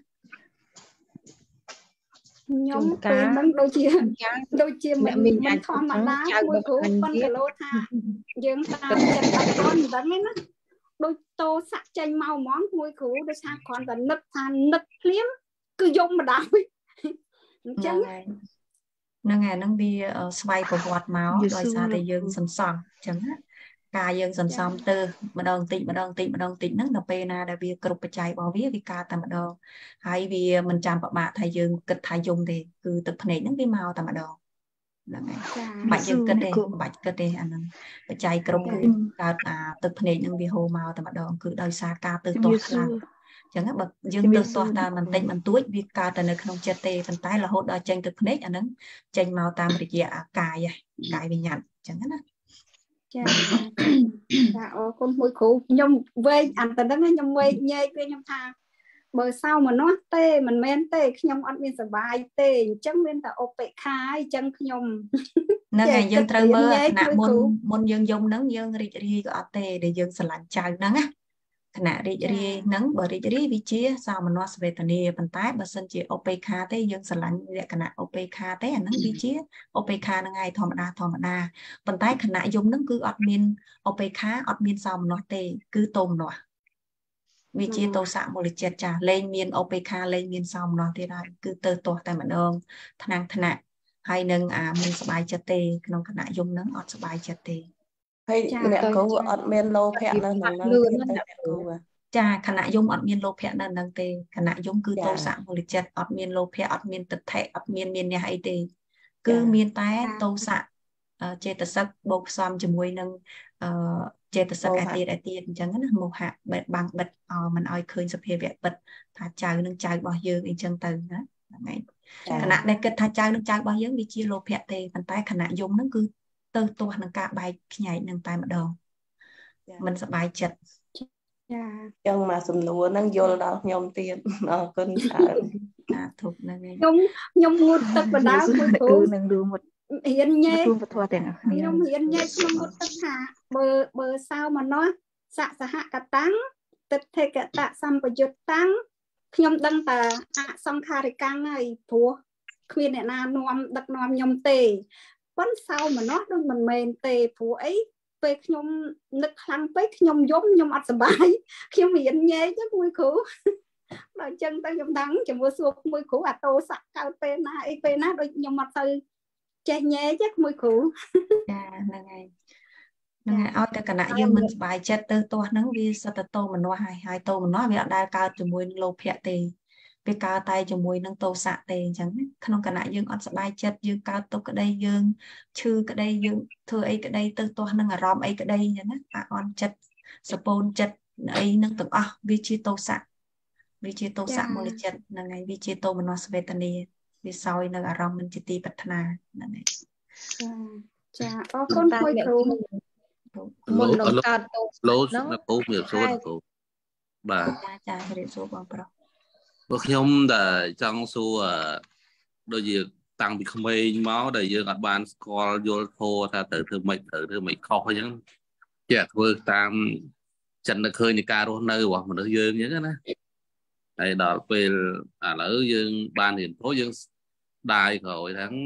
ខ្ញុំពេលហ្នឹងដូចជាដូចជាមិនមិនធម្មតាមួយគ្រូប៉ុន្តែលោថាយើងតាមចិត្តអត់ទាន់មិនដឹងទេណាដូចតោស័កចេញមកហ្មងមួយគ្រូដោយសារគ្រាន់តែនឹកថានឹកភ្លាមគឺយំម្ដងអញ្ចឹងហ្នឹងហើយហ្នឹងវាស្វ័យប្រវត្តិមកដោយសារតែយើងសន្សំអញ្ចឹងណាការយើងសន្សំទៅម្ដងតិចម្ដងតិចម្ដងតិចហ្នឹងដល់ពេលណាដែលវាគ្រប់បច្ច័យរបស់វាវាកើតតែម្ដងហើយវាមិនចាំប្របាក់ថាយើងគិតថាយំទេគឺទឹកភ្នែកហ្នឹងវាមកតែម្ដងហ្នឹងហើយបាច់យើងគិតទេបាច់គិតទេអាហ្នឹងបច្ច័យគ្រប់គឺកើតអាទឹកភ្នែកហ្នឹងវាហូរមកតែម្ដងគឺដោយសារការទៅទាស់ខ្លាំងអញ្ចឹងបើយើងទៅទាស់តាមបន្តិចបន្តួចវាកើតតែនៅក្នុងចិត្តទេប៉ុន្តែរហូតដល់ចេញទឹកភ្នែកអាហ្នឹងចេញមកតាមរយៈអាកាយកាយវិញ្ញាណអញ្ចឹងណាចាចាអរគុណមួយគ្រូខ្ញុំវែងអានតែហ្នឹងខ្ញុំវែងញែកពេលខ្ញុំថាបើសៅមនុស្សទេមិនមែនទេខ្ញុំអត់មានសុបាយទេអញ្ចឹងមានតែឧបេក្ខាអញ្ចឹងខ្ញុំហ្នឹងហើយយើងត្រូវមើលខណៈមុនមុនយើងយំហ្នឹងយើងរីករាយក៏អត់ទេដែលយើងស្រឡាញ់ចៅហ្នឹងណាខណៈរីករាយហ្នឹងបើរីករាយវាជាសោមនស្សវេទនាប៉ុន្តែបើសិនជាឧបេក្ខាទេយើងស្រឡាញ់លក្ខណៈឧបេក្ខាទេអាហ្នឹងវាជាឧបេក្ខាហ្នឹងឯងធម្មតាធម្មតាប៉ុន្តែខណៈយំហ្នឹងគឺអត់មានឧបេក្ខាអត់មានសោមនស្សទេគឺទោមនស្សវាជាទោសៈមូលចិត្តចាលែងមានឧបេក្ខាលែងមានសោមនស្សទៀតហើយគឺទៅទាស់តែម្ដងថ្នាំងថ្នាក់ហើយនឹងអាមិនសบายចិត្តទេក្នុងខណៈយំហ្នឹងអត់សบายចិត្តទេហើយអ្នកគ្រូអត់មានលោភៈនៅក្នុងហ្នឹងទេអ្នកគ្រូចាខណៈយំអត់មានលោភៈនៅហ្នឹងទេខណៈយំគឺទោសៈមូលចិត្តអត់មានលោភៈអត់មានទិដ្ឋិអត់មានមានអ្នកអីទេគឺមានតែទោសៈចេតសិកបូកផ្សំជាមួយនឹងអឺចេតសិកអាទៀតអាទៀតអញ្ចឹងណាមោហៈបិទបាំងបិទមិនឲ្យឃើញសភាវៈពិតថាចៅនឹងចៅរបស់យើងអីចឹងទៅណាហ្នឹងហើយខណៈដែលគិតថាចៅនឹងចៅរបស់យើងវាជាលោភៈទេប៉ុន្តែខណៈយំហ្នឹងគឺទៅទាស់នឹងការបែកខ្ញែកនឹងតែម្ដងមិនសบายចិត្តចាចឹងមកសំណួរហ្នឹងយល់ដល់ខ្ញុំទៀតអរគុណច្រើនណាធុកហ្នឹងឯងខ្ញុំខ្ញុំងូតទឹកបដាមួយគ្រូនឹងរួមរៀនញែករួមពធទាំងអស់គ្នាខ្ញុំរៀនញែកខ្ញុំងូតទឹកថាបើបើសៅមនោសៈសហកតាំងទិដ្ឋិកតសម្បយុត្តតាំងខ្ញុំដឹងតែអសង្ខារិកាំងហើយព្រោះគ្មានអ្នកណានាំដឹកនាំខ្ញុំទេប៉ុន្តែសៅមនោដូចមិនមែនទេព្រោះអីពេលខ្ញុំនឹកខ្លាំងពេកខ្ញុំយំខ្ញុំអត់សប្បាយខ្ញុំរៀនញែកទៅមួយគ្រូដល់អញ្ចឹងទៅខ្ញុំដឹងជាមួយសួរមួយគ្រូអាតោស័កកើតពេលណាអីពេលណាដូចខ្ញុំអត់ទៅចេះញែកទេមួយគ្រូចាហ្នឹងហើយហ្នឹងហើយឲ្យតែគណៈយើងមិនសប្បាយចិត្តទៅទាស់ហ្នឹងវាសិតតែតោមនោហើយហើយតោមនោវាអត់ដែលកើតជាមួយនឹងលោភៈទេវាកើតតែជាមួយនឹងទោសៈទេអញ្ចឹងក្នុងគណៈយើងអត់សប្បាយចិត្តយើងកើតទុក្ខក្តីយើងឈឺក្តីយើងធ្វើអីក្តីទៅទាស់នឹងអារម្មណ៍អីក្តីអញ្ចឹងណាអាអន់ចិត្តសពូនចិត្តអីនឹងទាំងអស់វាជាទោសៈវាជាទោសៈមូលចិត្តហ្នឹងហើយវាជាតោមនស្សវេទនាវាសោយនៅអារម្មណ៍មិនជាទីប្រាថ្នាហ្នឹងហើយចាអរគុណមួយគ្រូមុននឹងកើតទោសលោកលោកគ្រូមានសួរគ្រូបាទចាចារៀបសួរបងប្រុសពួកខ្ញុំតែចង់សួរដូចជាតាំងពីក្មេងមកដែលយើងអត់បានស្គាល់យល់ធម៌ថាត្រូវធ្វើម៉េចត្រូវធ្វើម៉េចខុសអញ្ចឹងជាធ្វើតាមចិនទៅឃើញនៃការរស់នៅរបស់មនុស្សយើងអញ្ចឹងណាហើយដល់ពេលឥឡូវយើងបានរៀនធម៌យើងដាយក្រោយហ្នឹង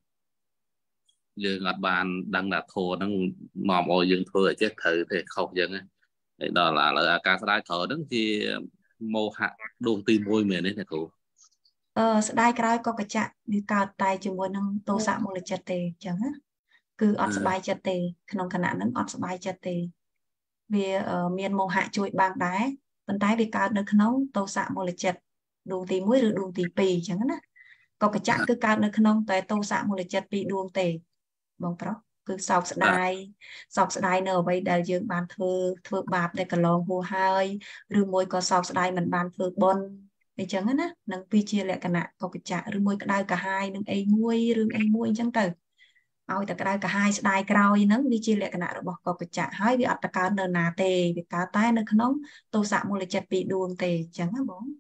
យើងអត់បានដឹងថាធម៌ហ្នឹងមកឲ្យយើងធ្វើឲ្យចេះត្រូវទេខុសអញ្ចឹងហើយដល់ឥឡូវអាការស្ដាយក្រោយហ្នឹងជាមោហៈដួងទីមួយមែនទេអ្នកគ្រូអឺស្ដាយក្រោយក៏កញ្ចក់វាកើតតែជាមួយនឹងទោសៈមូលចិត្តទេអញ្ចឹងណាគឺអត់សบายចិត្តទេក្នុងគណៈហ្នឹងអត់សบายចិត្តទេវាមានមោហៈជួយបាំងដែរប៉ុន្តែវាកើតនៅក្នុងទោសៈមូលចិត្តដួងទីមួយឬដួងទីពីរអញ្ចឹងណាក៏កញ្ចក់គឺកើតនៅក្នុងតែទោសៈមូលចិត្តពីរដួងទេបងប្រុសគឺសោកស្ដាយសោកស្ដាយនៅអ្វីដែលយើងបានធ្វើធ្វើបាបដែលកន្លងហួសហើយឬមួយក៏សោកស្ដាយមិនបានធ្វើបុណ្យអញ្ចឹងណានឹងវាជាលក្ខណៈកកចៈឬមួយក្តៅកាហាយនឹងអីមួយរឿងអីមួយអញ្ចឹងទៅឲ្យតែក្តៅកាហាយស្ដាយក្រោយហ្នឹងវាជាលក្ខណៈរបស់កកចៈហើយវាអត់តកើតនៅណាទេវាកើតតែនៅក្នុងទោសៈមូលចិត្តពីរដួងទេអញ្ចឹងណាបង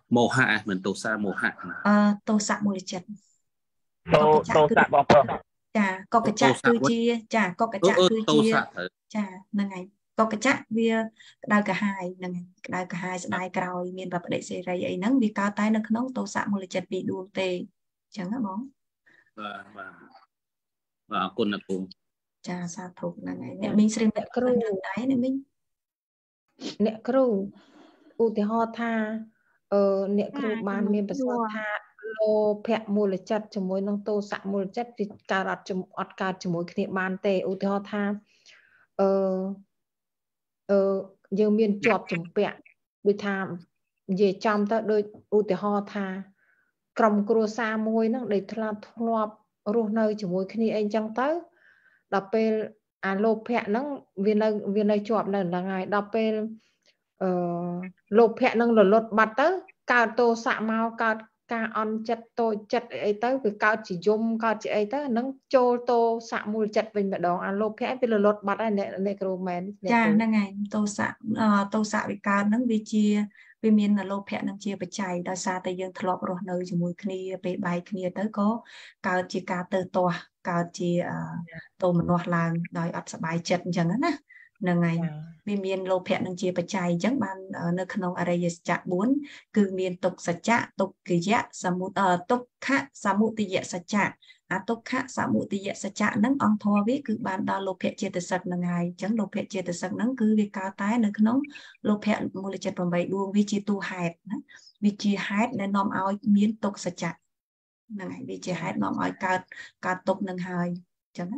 មោហៈមិនទោសៈមោហៈអឺទោសៈមូលចិត្តទោទោសៈបងប្រុសចាក៏កញ្ចាក់គឺជាចាក៏កញ្ចាក់គឺជាចាហ្នឹងហើយក៏កញ្ចាក់វាក្តៅកាហាយហ្នឹងហើយក្តៅកាហាយស្ដាយក្រោយមានបបដិសេរីអីហ្នឹងវាកើតតែនៅក្នុងទោសៈមូលចិត្តពីរដួងទេអញ្ចឹងណាបងបាទបាទបាទអរគុណអ្នកគ្រូចាសាធុហ្នឹងហើយអ្នកមីងស្រីអ្នកគ្រូដៃអ្នកមីងអ្នកគ្រូឧទាហរណ៍ថាអឺអ្នកគ្រូបានមានប្រសាសន៍ថាលោភៈមូលចិត្តជាមួយនឹងទោសៈមូលចិត្តវាកើតអត់អត់កើតជាមួយគ្នាបានទេឧទាហរណ៍ថាអឺអឺយើងមានជាប់ជំពាក់ដូចថានិយាយចំទៅដូចឧទាហរណ៍ថាក្រុមគ្រួសារមួយហ្នឹងដែលធ្លាប់ធ្លាប់រស់នៅជាមួយគ្នាអីចឹងទៅដល់ពេលអាលោភៈហ្នឹងវានៅវានៅជាប់នៅហ្នឹងហើយដល់ពេលអឺលោភៈហ្នឹងរលត់បាត់ទៅកើតទោសៈមកកើតការអន់ចិត្តតូចចិត្តអីទៅវាកើតជាយំកើតជាអីទៅហ្នឹងចូលទោសៈមូលចិត្តវិញម្ដងអាលោភៈវារលត់បាត់ហើយអ្នកគ្រូមែនចាហ្នឹងហើយទោសៈទោសៈវាកើតហ្នឹងវាជាវាមានលោភៈនឹងជាបច្ច័យដោយសារតែយើងធ្លាប់រស់នៅជាមួយគ្នាពេលបែកគ្នាទៅក៏កើតជាការទៅទាស់កើតជាទោមនស្សឡើងដោយអត់សប្បាយចិត្តអញ្ចឹងណាហ្នឹងហើយវាមានលោភៈនឹងជាបច្ច័យអញ្ចឹងបាននៅក្នុងអរិយសច្ចៈបួនគឺមានទុក្ខសច្ចៈទុក្ខយៈសមុទទុក្ខសមុទយសច្ចៈអាទុក្ខសមុទយសច្ចៈហ្នឹងអង្គធម៌វាគឺបានដល់លោភៈចេតសិកហ្នឹងហើយអញ្ចឹងលោភៈចេតសិកហ្នឹងគឺវាកើតតែនៅក្នុងលោភៈមូលចិត្តប្រាំបីដួងវាជាតួហេតុណាវាជាហេតុដែលនាំឲ្យមានទុក្ខសច្ចៈហ្នឹងហើយវាជាហេតុនាំឲ្យកើតកើតទុក្ខហ្នឹងហើយអញ្ចឹងណា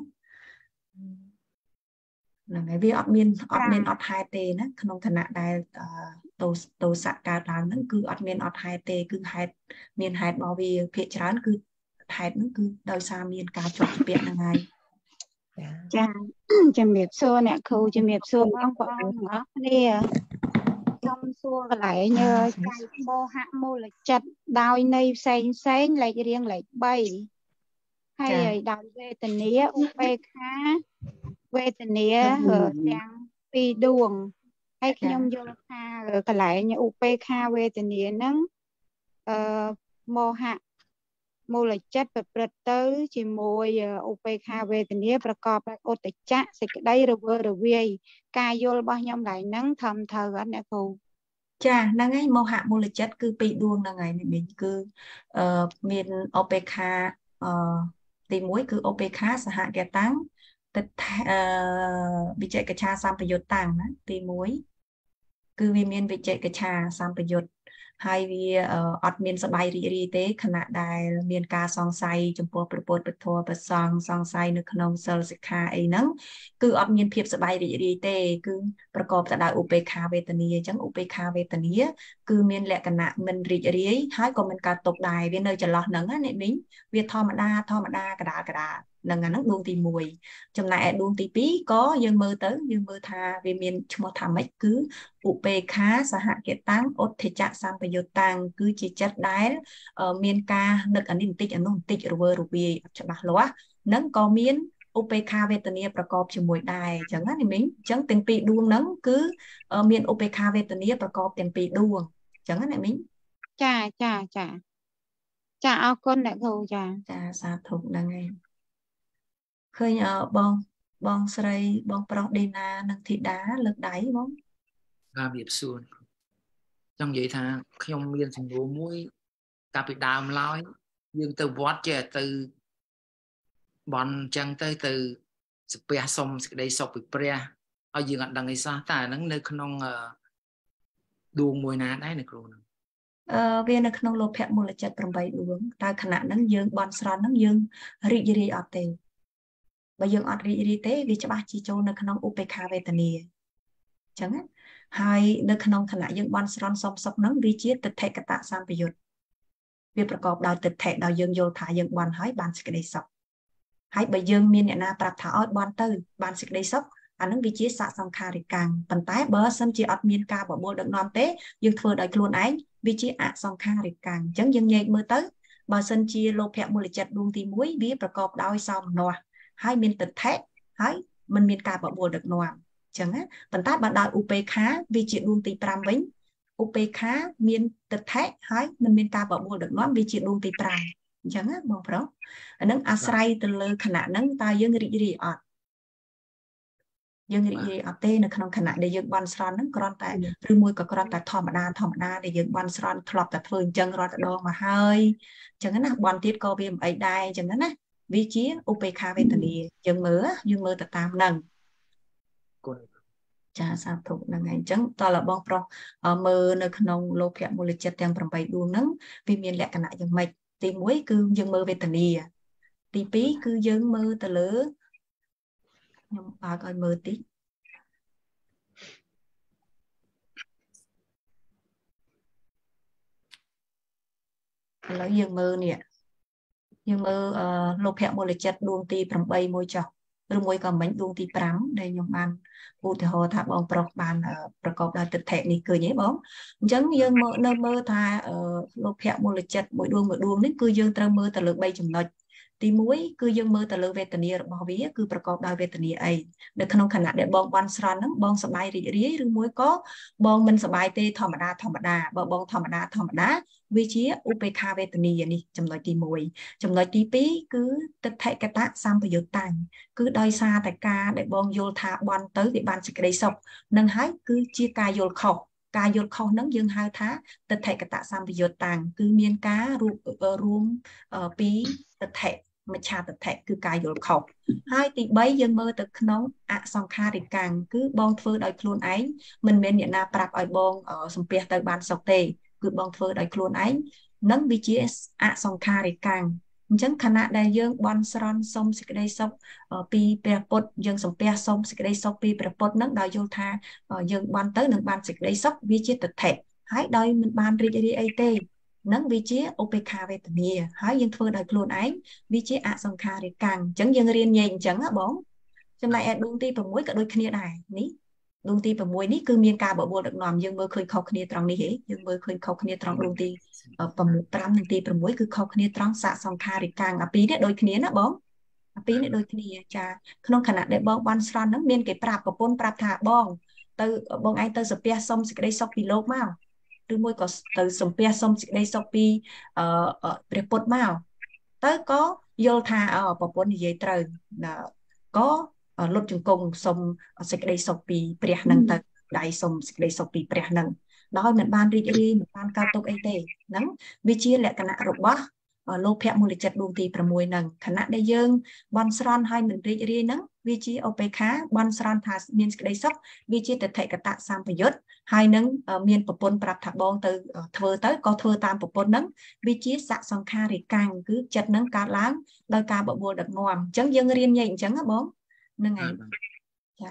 ហ្នឹងហើយវាអត់មានអត់មានអត់ហេតុទេណាក្នុងខណៈដែលទោសទោសៈកើតឡើងហ្នឹងគឺអត់មានអត់ហេតុទេគឺហេតុមានហេតុរបស់វាភាគច្រើនគឺហេតុហ្នឹងគឺដោយសារមានការជាប់ជាពាក់ហ្នឹងហើយចាជំរាបសួរអ្នកគ្រូជំរាបសួរបងប្អូនទាំងអស់គ្នាខ្ញុំសួរកន្លែងចៃមោហៈមូលចិត្តដោយនៃផ្សេងផ្សេងលេខរៀងលេខបីហើយដោយវេទនាឧបេក្ខាវេទនាទាំងពីរដួងហើយខ្ញុំយល់ថាកន្លែងឧបេក្ខាវេទនាហ្នឹងអឺមោហៈមូលចិត្តប្រព្រឹត្តទៅជាមួយឧបេក្ខាវេទនាប្រកបដោយឧត្តចៈសេចក្តីរវើរវាយការយល់របស់ខ្ញុំឡើងហ្នឹងធំត្រូវអត់អ្នកគ្រូចាហ្នឹងហើយមោហៈមូលចិត្តគឺពីរដួងហ្នឹងហើយនេះគឺអឺមានឧបេក្ខាអឺទីមួយគឺឧបេក្ខាសហកតាំងទិដ្ឋអឺវិជកិច្ឆាសម្បយុត្តតាំងណាទីមួយគឺវាមានវិជកិច្ឆាសម្បយុត្តហើយវាអត់មានសបាយរីករាយទេខណៈដែលមានការសង្ស័យចំពោះព្រះពុទ្ធពធព្រះសង្ឃសង្ស័យនៅក្នុងសិលសិក្ខាអីហ្នឹងគឺអត់មានភាពសបាយរីករាយទេគឺប្រកបទៅដោយឧបេក្ខាវេទនាអញ្ចឹងឧបេក្ខាវេទនាគឺមានលក្ខណៈមិនរីករាយហើយក៏មិនកើតទុក្ខដែរវានៅចន្លោះហ្នឹងណាអ្នកមីងវាធម្មតាធម្មតាកដាលកដាលហ្នឹងអាហ្នឹងដួងទីមួយចំណែកឯដួងទីពីរក៏យើងមើលទៅយើងមើលថាវាមានឈ្មោះថាម៉េចគឺឧបេក្ខាសហកតាំងឧទ្ធិចៈសម្បយុត្តតាំងគឺជាចិត្តដែលមានការនឹកអានេះបន្តិចអានោះបន្តិចរវើរវាយអត់ច្បាស់លាស់ហ្នឹងក៏មានឧបេក្ខាវេទនាប្រកបជាមួយដែរអញ្ចឹងណាមីងអញ្ចឹងទាំងពីរដួងហ្នឹងគឺមានឧបេក្ខាវេទនាប្រកបទាំងពីរដួងអញ្ចឹងណាមីងចាចាចាចាអរគុណអ្នកគ្រូចាចាសាធុហ្នឹងហើយឃើញបងបងស្រីបងប្រុសដេណានិងធីតាលើកដៃបងបាទវាសួរចង់និយាយថាខ្ញុំមានសំណួរមួយកាលពីដើមឡើយយើងទៅវត្តចេះទៅបន់អញ្ចឹងទៅទៅស្ពះសុំសេចក្តីសុខពីព្រះហើយយើងអត់ដឹងអីសោះតែហ្នឹងនៅក្នុងដួងមួយណាដែរអ្នកគ្រូហ្នឹងអឺវានៅក្នុងលោភៈមូលចិត្តប្រាំបីដួងតើខណៈហ្នឹងយើងបន់ស្រន់ហ្នឹងយើងរីករាយអត់ទេបើយើងអត់រីករាយទេវាច្បាស់ជាចូលនៅក្នុងឧបេក្ខាវេទនាអញ្ចឹងហើយនៅក្នុងខណៈយើងបន់ស្រន់សុំសុខហ្នឹងវាជាទិដ្ឋិកតសម្បយុត្តវាប្រកបដោយទិដ្ឋិដោយយើងយល់ថាយើងបន់ហើយបានសេចក្តីសុខហើយបើយើងមានអ្នកណាប្រាប់ថាឲ្យបន់ទៅបានសេចក្តីសុខអានឹងវាជាសសង្ខារិកាំងប៉ុន្តែបើសិនជាអត់មានការបបួលដឹកនាំទេយើងធ្វើដោយខ្លួនឯងវាជាអសង្ខារិកាំងអញ្ចឹងយើងញែកមើលទៅបើសិនជាលោភៈមូលចិត្តដួងទីមួយវាប្រកបដោយសោមនស្សហើយមានទិដ្ឋិហើយមិនមានការបបួលដឹកនាំអញ្ចឹងណាប៉ុន្តែបើដល់ឧបេក្ខាវាជាដួងទីប្រាំវិញឧបេក្ខាមានទិដ្ឋិហើយមិនមានការបបួលដឹកនាំវាជាដួងទីប្រាំ chẳng á bọn pro nâng asray từ lơ khả năng nâng ta dương rị rị ọt dương rị rị ọt tê nâng khả năng để dương ban sron nâng còn tại rư mùi có còn tại thòm đa thòm đa để dương ban sron thọp tại phơi chân rồi tại đo mà hơi chẳng á bọn tiết có viêm ấy đai chẳng á vị trí u pê ca về tận đi dương mỡ dương mỡ tại tam nâng cha sao thuộc là ngày trắng to là bong pro mơ nơi khung lô kẹo một lịch chất tiền bằng bảy đuông nắng vì miền lẹ cả nại dân mạch thì muối cứ dương mơ về tận đi tí pí cứ dương mơ từ lỡ nhưng bà coi mơ tí lấy dương mơ nè dương mơ lô kẹo một lịch chất đuông ti bằng bảy môi chọc rồi môi còn bánh đuông ti prắm đây nhung ăn u thì họ thà bong pro bànประกอบដោយទឹកថេនេះគឺញ៉េបងអញ្ចឹងយើងមើលនៅមើលថាលោកភ័ក្រមូលចិត្តមួយដួងមួយដួងនេះគឺយើងត្រូវមើលទៅលើបីចំណុចទីមួយគឺយើងមើលទៅលើវេទនារបស់វាគឺប្រកបដោយវេទនាអីនៅក្នុងខណៈដែលបងបានស្រន់ហ្នឹងបងសប្បាយរីករាយឬមួយក៏បងមិនសប្បាយទេធម្មតាធម្មតាបើបងធម្មតាធម្មតាវាជាឧបេក្ខាវេទនានេះចំណុចទីមួយចំណុចទីពីរគឺទិដ្ឋិកតៈសម្បយុត្តតាំងគឺដោយសារតែការដែលបងយល់ថាបន់ទៅវាបានសេចក្តីសុខនឹងហើយគឺជាការយល់ខុសការយល់ខុសហ្នឹងយើងហៅថាទិដ្ឋិកតៈសម្បយុត្តតាំងគឺមានការរួមពីទិដ្ឋិមច្ឆាទិដ្ឋិគឺការយល់ខុសហើយទីបីយើងមើលទៅក្នុងអសង្ខារិកាំងគឺបងធ្វើដោយខ្លួនឯងមិនមែនអ្នកណាប្រាប់ឲ្យបងសំពះទៅបានសុខទេគឺបងធ្វើដោយខ្លួនឯងនឹងវាជាអសង្ខារិកាំងអញ្ចឹងខណៈដែលយើងបន់ស្រន់សុំសេចក្តីសុខពីព្រះពុទ្ធយើងសំពះសុំសេចក្តីសុខពីព្រះពុទ្ធនឹងដោយយល់ថាយើងបន់ទៅនឹងបានសេចក្តីសុខវាជាទិដ្ឋិហើយដោយមិនបានរីករាយអីទេនឹងវាជាឧបេក្ខាវេទនាហើយយើងធ្វើដោយខ្លួនឯងវាជាអសង្ខារិកាំងអញ្ចឹងយើងរៀនញែកអញ្ចឹងហ៎បងចំណែកឯដួងទី6ក៏ដូចគ្នាដែរនេះដួងទី6នេះគឺមានការបបួលដឹកនាំយើងមើលឃើញខុសគ្នាត្រង់នេះហ៎យើងមើលឃើញខុសគ្នាត្រង់ដួងទី5និងទី6គឺខុសគ្នាត្រង់សសង្ខារិកាំងអាពីរនេះដូចគ្នាណាបងអាពីរនេះដូចគ្នាចាក្នុងខណៈដែលបងបានស្រន់ហ្នឹងមានគេប្រាប់ប្រពន្ធប្រាប់ថាបងទៅបងឯងទៅសាពះសុំសេចក្តីសុខពីលោកមកឬមួយក៏ទៅសំពះសុំសេចក្តីសុខពីព្រះពុទ្ធមកទៅក៏យល់ថាប្រពន្ធនិយាយត្រូវក៏លុតជង្គង់សុំសេចក្តីសុខពីព្រះនឹងទៅដៃសុំសេចក្តីសុខពីព្រះនឹងដោយមិនបានរីករាយមិនបានកើតទុកអីទេហ្នឹងវាជាលក្ខណៈរបស់លោភៈមូលចិត្តដួងទី6ហ្នឹងខណៈដែលយើងបន់ស្រន់ឲ្យមិនរីករាយហ្នឹងវាជាឧបេក្ខាបន់ស្រន់ថាមានសេចក្តីសុខវាជាទិដ្ឋិកតៈសម្បយុត្តហើយនឹងមានប្រពន្ធប្រាប់ថាបងទៅធ្វើទៅក៏ធ្វើតាមប្រពន្ធហ្នឹងវាជាសសង្ខារិកាំងគឺចិត្តហ្នឹងកើតឡើងដោយការបបួលដឹកនាំអញ្ចឹងយើងរៀនញែកអញ្ចឹងណាបងហ្នឹងហើយចា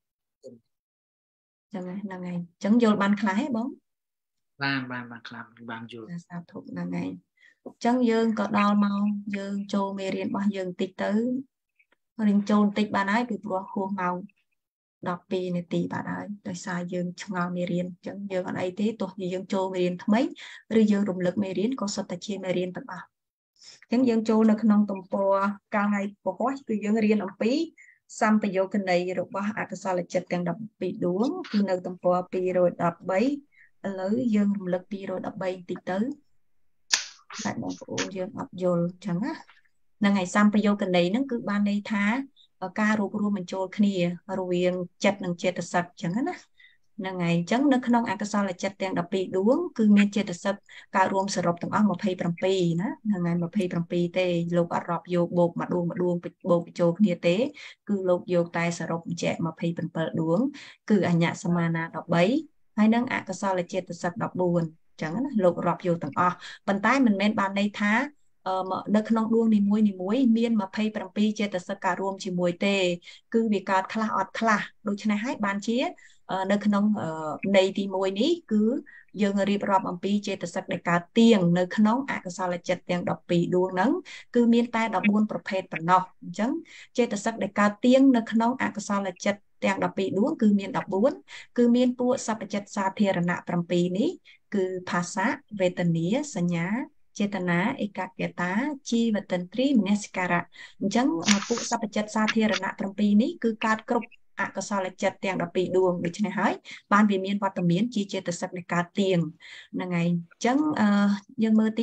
ចឹងហ្នឹងហើយអញ្ចឹងយល់បានខ្លះហ៎បងបានបានបានខ្លះបានយល់សាធុហ្នឹងហើយអញ្ចឹងយើងក៏ដល់មកយើងចូលមេរៀនរបស់យើងតិចទៅរៀនចូលបន្តិចបានហើយពីព្រោះហួសម៉ោង12នាទីបាទហើយដោយសារយើងឆ្ងល់មេរៀនអញ្ចឹងយើងអត់អីទេទោះជាយើងចូលមេរៀនថ្មីឬយើងរំលឹកមេរៀនក៏សុទ្ធតែជាមេរៀនទាំងអស់អញ្ចឹងយើងចូលនៅក្នុងទំព័រកាលថ្ងៃពហុគឺយើងរៀនអំពីសម្បយោគនីរបស់អកុសលចិត្តទាំង12ដួងគឺនៅទំព័រ213ឥឡូវយើងរំលឹក213បន្តិចទៅតែបងប្អូនយើងអត់យល់អញ្ចឹងណាហ្នឹងហើយសម្បយោគនីហ្នឹងគឺបានន័យថាការរួបរวมបញ្ចូលគ្នារវាងចិត្តនិងចេតសិកអញ្ចឹងណាហ្នឹងហើយអញ្ចឹងនៅក្នុងអកុសលចិត្តទាំង12ដួងគឺមានចេតសិកកើតរួមសរុបទាំងអស់27ណាហ្នឹងហើយ27ទេលោកអត់រាប់យកបូកមួយដួងមួយដួងបូកបញ្ចូលគ្នាទេគឺលោកយកតែសរុបបញ្ជាក់27ដួងគឺអញ្ញសមាណា13ហើយនឹងអកុសលចេតសិក14អញ្ចឹងណាលោករាប់យកទាំងអស់ប៉ុន្តែមិនមែនបានន័យថានៅក្នុងដួងនីមួយនីមួយមាន27ចេតសិកកើតរួមជាមួយទេគឺវាកើតខ្លះអត់ខ្លះដូច្នេះហើយបានជានៅក្នុងន័យទី1នេះគឺយើងរៀបរាប់អំពីចេតសិកដែលកើតទៀងនៅក្នុងអកុសលចិត្តទាំង12ដួងហ្នឹងគឺមានតែ14ប្រភេទប៉ុណ្ណោះអញ្ចឹងចេតសិកដែលកើតទៀងនៅក្នុងអកុសលចិត្តទាំង12ដួងគឺមាន14គឺមានពួកសព្វចិត្តសាធារណៈ7នេះគឺភាសាវេទនាសញ្ញាចេតនាឯកកតាជីវតន្ត្រីមនសិការៈអញ្ចឹងពួកសព្វចិត្តសាធារណៈ7នេះគឺកើតគ្រប់អកុសលចិត្តទាំង12ដួងដូច្នេះហើយបានវាមានវត្តមានជាចេតសិកនៃកើតទៀងហ្នឹងហើយអញ្ចឹងយើងមើលទៀត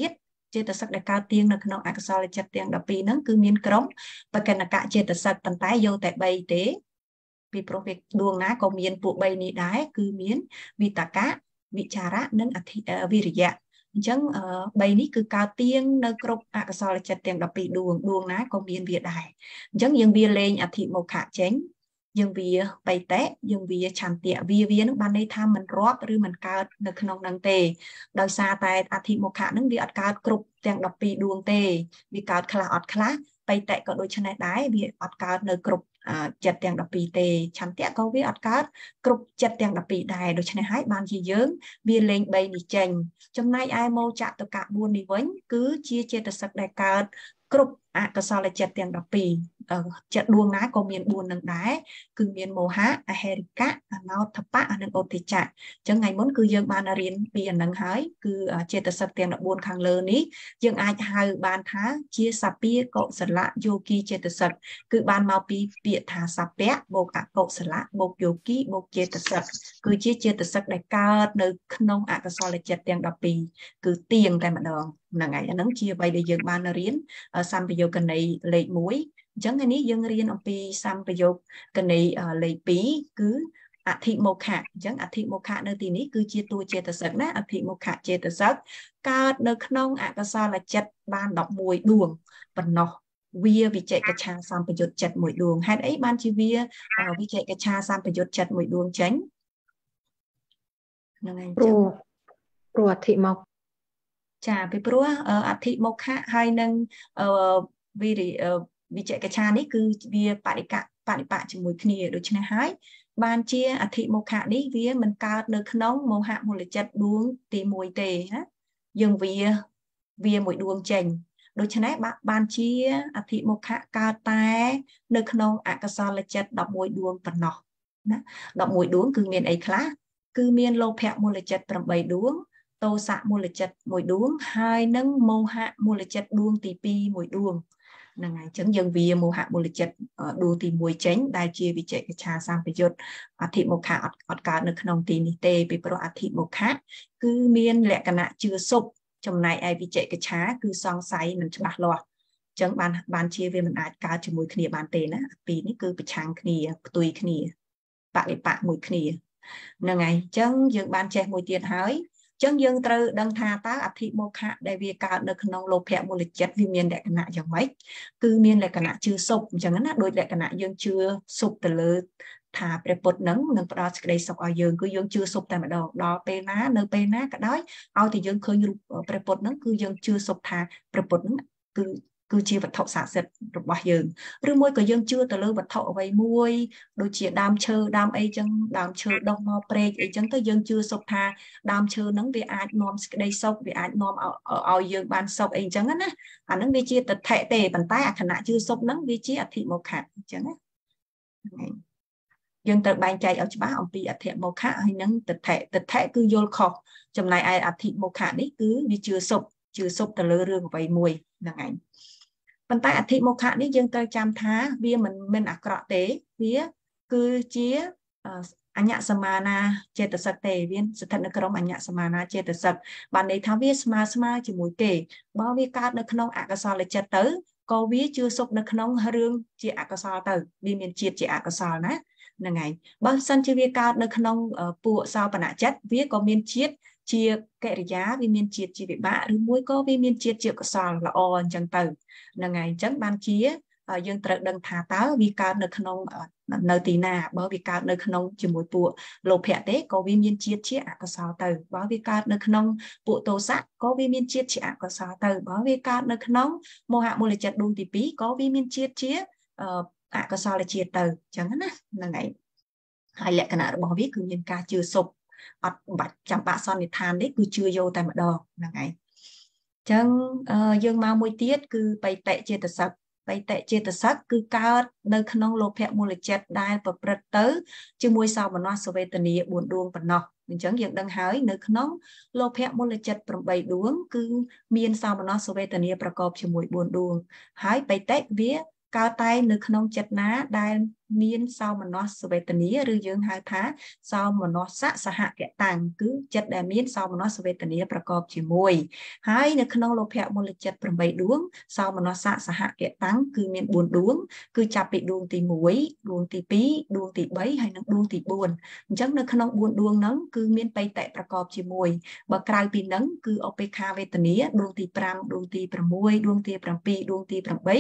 ចេតសិកដែលកើតទៀងនៅក្នុងអកុសលចិត្តទាំងដប់ពីរហ្នឹងគឺមានក្រុមបកណកៈចេតសិកប៉ុន្តែយកតែបីទេពីព្រោះវាដួងណាក៏មានពួកបីនេះដែរគឺមានវិតកៈវិចារៈនិងអធិវិរិយៈអញ្ចឹងបីនេះគឺកើតទៀងនៅគ្រប់អកុសលចិត្តទាំងដប់ពីរដួងដួងណាក៏មានវាដែរអញ្ចឹងយើងវាលេងអធិមោខៈចេញយើងវាបៃតៈយើងវាឆន្ទៈវាវានឹងបានន័យថាមិនរាប់ឬមិនកើតនៅក្នុងនឹងទេដោយសារតែអធិមោខៈនឹងវាអត់កើតគ្រប់ទាំងដប់ពីរដួងទេវាកើតខ្លះអត់ខ្លះបៃតៈក៏ដូចនេះដែរវាអត់កើតនៅគ្រប់ចិត្តទាំងដប់ពីរទេឆន្ទៈក៏វាអត់កើតគ្រប់ចិត្តទាំងដប់ពីរដែរដូច្នេះហើយបានជាយើងវាលេងបីនេះចេញចំណែកឯមោចតកៈបួននេះវិញគឺជាចេតសិកដែលកើតគ្រប់អកុសលចិត្តទាំងដប់ពីរចិត្តដួងណាក៏មានបួននឹងដែរគឺមានមោហៈអហេរិកៈអនោថបៈនិងឧទ្ធិចៈអញ្ចឹងថ្ងៃមុនគឺយើងបានរៀនពីអានឹងហើយគឺចេតសិកទាំងដប់បួនខាងលើនេះយើងអាចហៅបានថាជាសពាកុសលយោគីចេតសិកគឺបានមកពីពាក្យថាសពៈបូកអកុសលបូកយោគីបូកចេតសិកគឺជាចេតសិកដែលកើតនៅក្នុងអកុសលចិត្តទាំងដប់ពីរគឺទៀងតែម្ដងហ្នឹងហើយអានឹងជាអ្វីដែលយើងបានរៀនសម្ពយោគណីលេខមួយអញ្ចឹងថ្ងៃនេះយើងរៀនអំពីសម្ពយោគណីលេខពីរគឺអធិមោខៈអញ្ចឹងអធិមោខៈនៅទីនេះគឺជាតួចេតសិកណាអធិមោខៈចេតសិកកើតនៅក្នុងអកុសលចិត្តបានដប់មួយដួងប៉ុណ្ណោះវាវិជ័យកច្ឆាសម្ពយុត្តចិត្តមួយដួងហេតុអីបានជាវាវិជ័យកច្ឆាសម្ពយុត្តចិត្តមួយដួងចេញហ្នឹងហើយព្រោះព្រោះអធិមោចាពីព្រោះអធិមោខៈហើយនឹងវិរិវិជ័យកច្ឆានេះគឺវាបរិកៈបរិបៈជាមួយគ្នាដូច្នេះហើយបានជាអធិមោខៈនេះវាមិនកើតនៅក្នុងមោហៈមូលចិត្តដួងទីមួយទេណាយើងវាវាមួយដួងចេញដូច្នេះបានជាអធិមោខៈកើតតែនៅក្នុងអកុសលចិត្តដប់មួយដួងប៉ុណ្ណោះណាដប់មួយដួងគឺមានអីខ្លះគឺមានលោភៈមូលចិត្តប្រាំបីដួងតោសៈមូលចិត្តមួយដួងហើយនឹងមោហៈមូលចិត្តដួងទីពីរមួយដួងហ្នឹងហើយអញ្ចឹងយើងវាមោហៈមូលចិត្តដួងទីមួយចេញដែលជាវិជ័យកច្ឆាសម្ពយុត្តអធិមោខៈអត់អត់កើតនៅក្នុងទីនេះទេពីព្រោះអធិមោខៈគឺមានលក្ខណៈជឿសុបចំណែកឯវិជ័យកច្ឆាគឺសង្ស័យមិនច្បាស់លាស់អញ្ចឹងបានបានជាវាមិនអាចកើតជាមួយគ្នាបានទេណាពីរនេះគឺប្រឆាំងគ្នាផ្ទុយគ្នាបរិបៈមួយគ្នាហ្នឹងហើយអញ្ចឹងយើងបានចេះមួយទៀតហើយអញ្ចឹងយើងត្រូវដឹងថាតើអធិមោខៈដែលវាកើតនៅក្នុងលោភៈមូលចិត្តវាមានលក្ខណៈយ៉ាងម៉េចគឺមានលក្ខណៈជឿសុបអញ្ចឹងណាដោយលក្ខណៈយើងជឿសុបទៅលើថាព្រះពុទ្ធនឹងនឹងផ្ដល់សេចក្តីសុខឲ្យយើងគឺយើងជឿសុបតែម្ដងដល់ពេលណានៅពេលណាក៏ដោយឲ្យតែយើងឃើញរូបព្រះពុទ្ធនឹងគឺយើងជឿសុបថាព្រះពុទ្ធនឹងគឺគឺជាវត្ថុស័ក្តិសិទ្ធិរបស់យើងឬមួយក៏យើងជឿទៅលើវត្ថុអ្វីមួយដូចជាដើមឈើដើមអីចឹងដើមឈើដុះមកព្រែកអីចឹងទៅយើងជឿសុបថាដើមឈើហ្នឹងវាអាចនាំសេចក្តីសុខវាអាចនាំឲ្យយើងបានសុខអីចឹងណាអាហ្នឹងវាជាតថៈទេប៉ុន្តែអាខណៈជឿសុបហ្នឹងវាជាអធិមោខៈអញ្ចឹងណាយើងត្រូវបែងចែកឲ្យច្បាស់អំពីអធិមោខៈហើយនឹងតថៈតថៈគឺយល់ខុសចំណែកឯអធិមោខៈនេះគឺវាជឿសុបជឿសុបទៅលើរឿងអ្វីមួយហ្នឹងឯងប៉ុន្តែអធិមោខៈនេះយើងត្រូវចាំថាវាមិនមិនអាក្រក់ទេវាគឺជាអញ្ញសមានាចេតសិកទេវាស្ថិតនៅក្នុងអញ្ញសមានាចេតសិកបានន័យថាវាស្មើស្មើជាមួយគេបើវាកើតនៅក្នុងអកុសលចិត្តទៅក៏វាជឿសុបនៅក្នុងរឿងជាអកុសលទៅវាមានជាតិជាអកុសលណាហ្នឹងហើយបើសិនជាវាកើតនៅក្នុងពួកសោបនចិត្តវាក៏មានជាតិជាកិរិយាវាមានជាតិជាវិបាកឬមួយក៏វាមានជាតិជាកុសលល្អអញ្ចឹងទៅហ្នឹងហើយអញ្ចឹងបានជាយើងត្រូវដឹងថាតើវាកើតនៅក្នុងនៅទីណាបើវាកើតនៅក្នុងជាមួយពួកលោភៈទេក៏វាមានជាតិជាអកុសលទៅបើវាកើតនៅក្នុងពួកទោសៈក៏វាមានជាតិជាអកុសលទៅបើវាកើតនៅក្នុងមោហៈមូលចិត្តដួងទីពីរក៏វាមានជាតិជាអកុសលជាតិទៅអញ្ចឹងណាហ្នឹងហើយហើយលក្ខណៈរបស់វាគឺមានការជឿសុបអត់បាច់ចាំបាក់សន្និដ្ឋាននេះគឺជឿយកតែម្ដងហ្នឹងហើយអញ្ចឹងយើងមកមួយទៀតគឺបៃតៈចេតសិកបៃតៈចេតសិកគឺកើតនៅក្នុងលោភៈមូលចិត្តដែលប្រព្រឹត្តទៅជាមួយសោមនស្សវេទនាបួនដួងប៉ុណ្ណោះអញ្ចឹងយើងដឹងហើយនៅក្នុងលោភៈមូលចិត្តប្រាំបីដួងគឺមានសោមនស្សវេទនាប្រកបជាមួយបួនដួងហើយបៃតៈវាកើតតែនៅក្នុងចិត្តណាដែលមានសោមនស្សវេទនាឬយើងហៅថាសោមនស្សសហកតាំងគឺចិត្តដែលមានសោមនស្សវេទនាប្រកបជាមួយហើយនៅក្នុងលោភៈមូលចិត្ត 8 ដួងសោមនស្សសហកតាំងគឺមាន 4 ដួងគឺចាប់ពីដួងទី 1 ដួងទី 2 ដួងទី 3 ហើយនិងដួងទី 4 អញ្ចឹងនៅក្នុង 4 ដួងហ្នឹងគឺមានបៃតៈប្រកបជាមួយបើក្រៅពីហ្នឹងគឺឧបេក្ខាវេទនាដួងទី 5 ដួងទី 6 ដួងទី 7 ដួងទី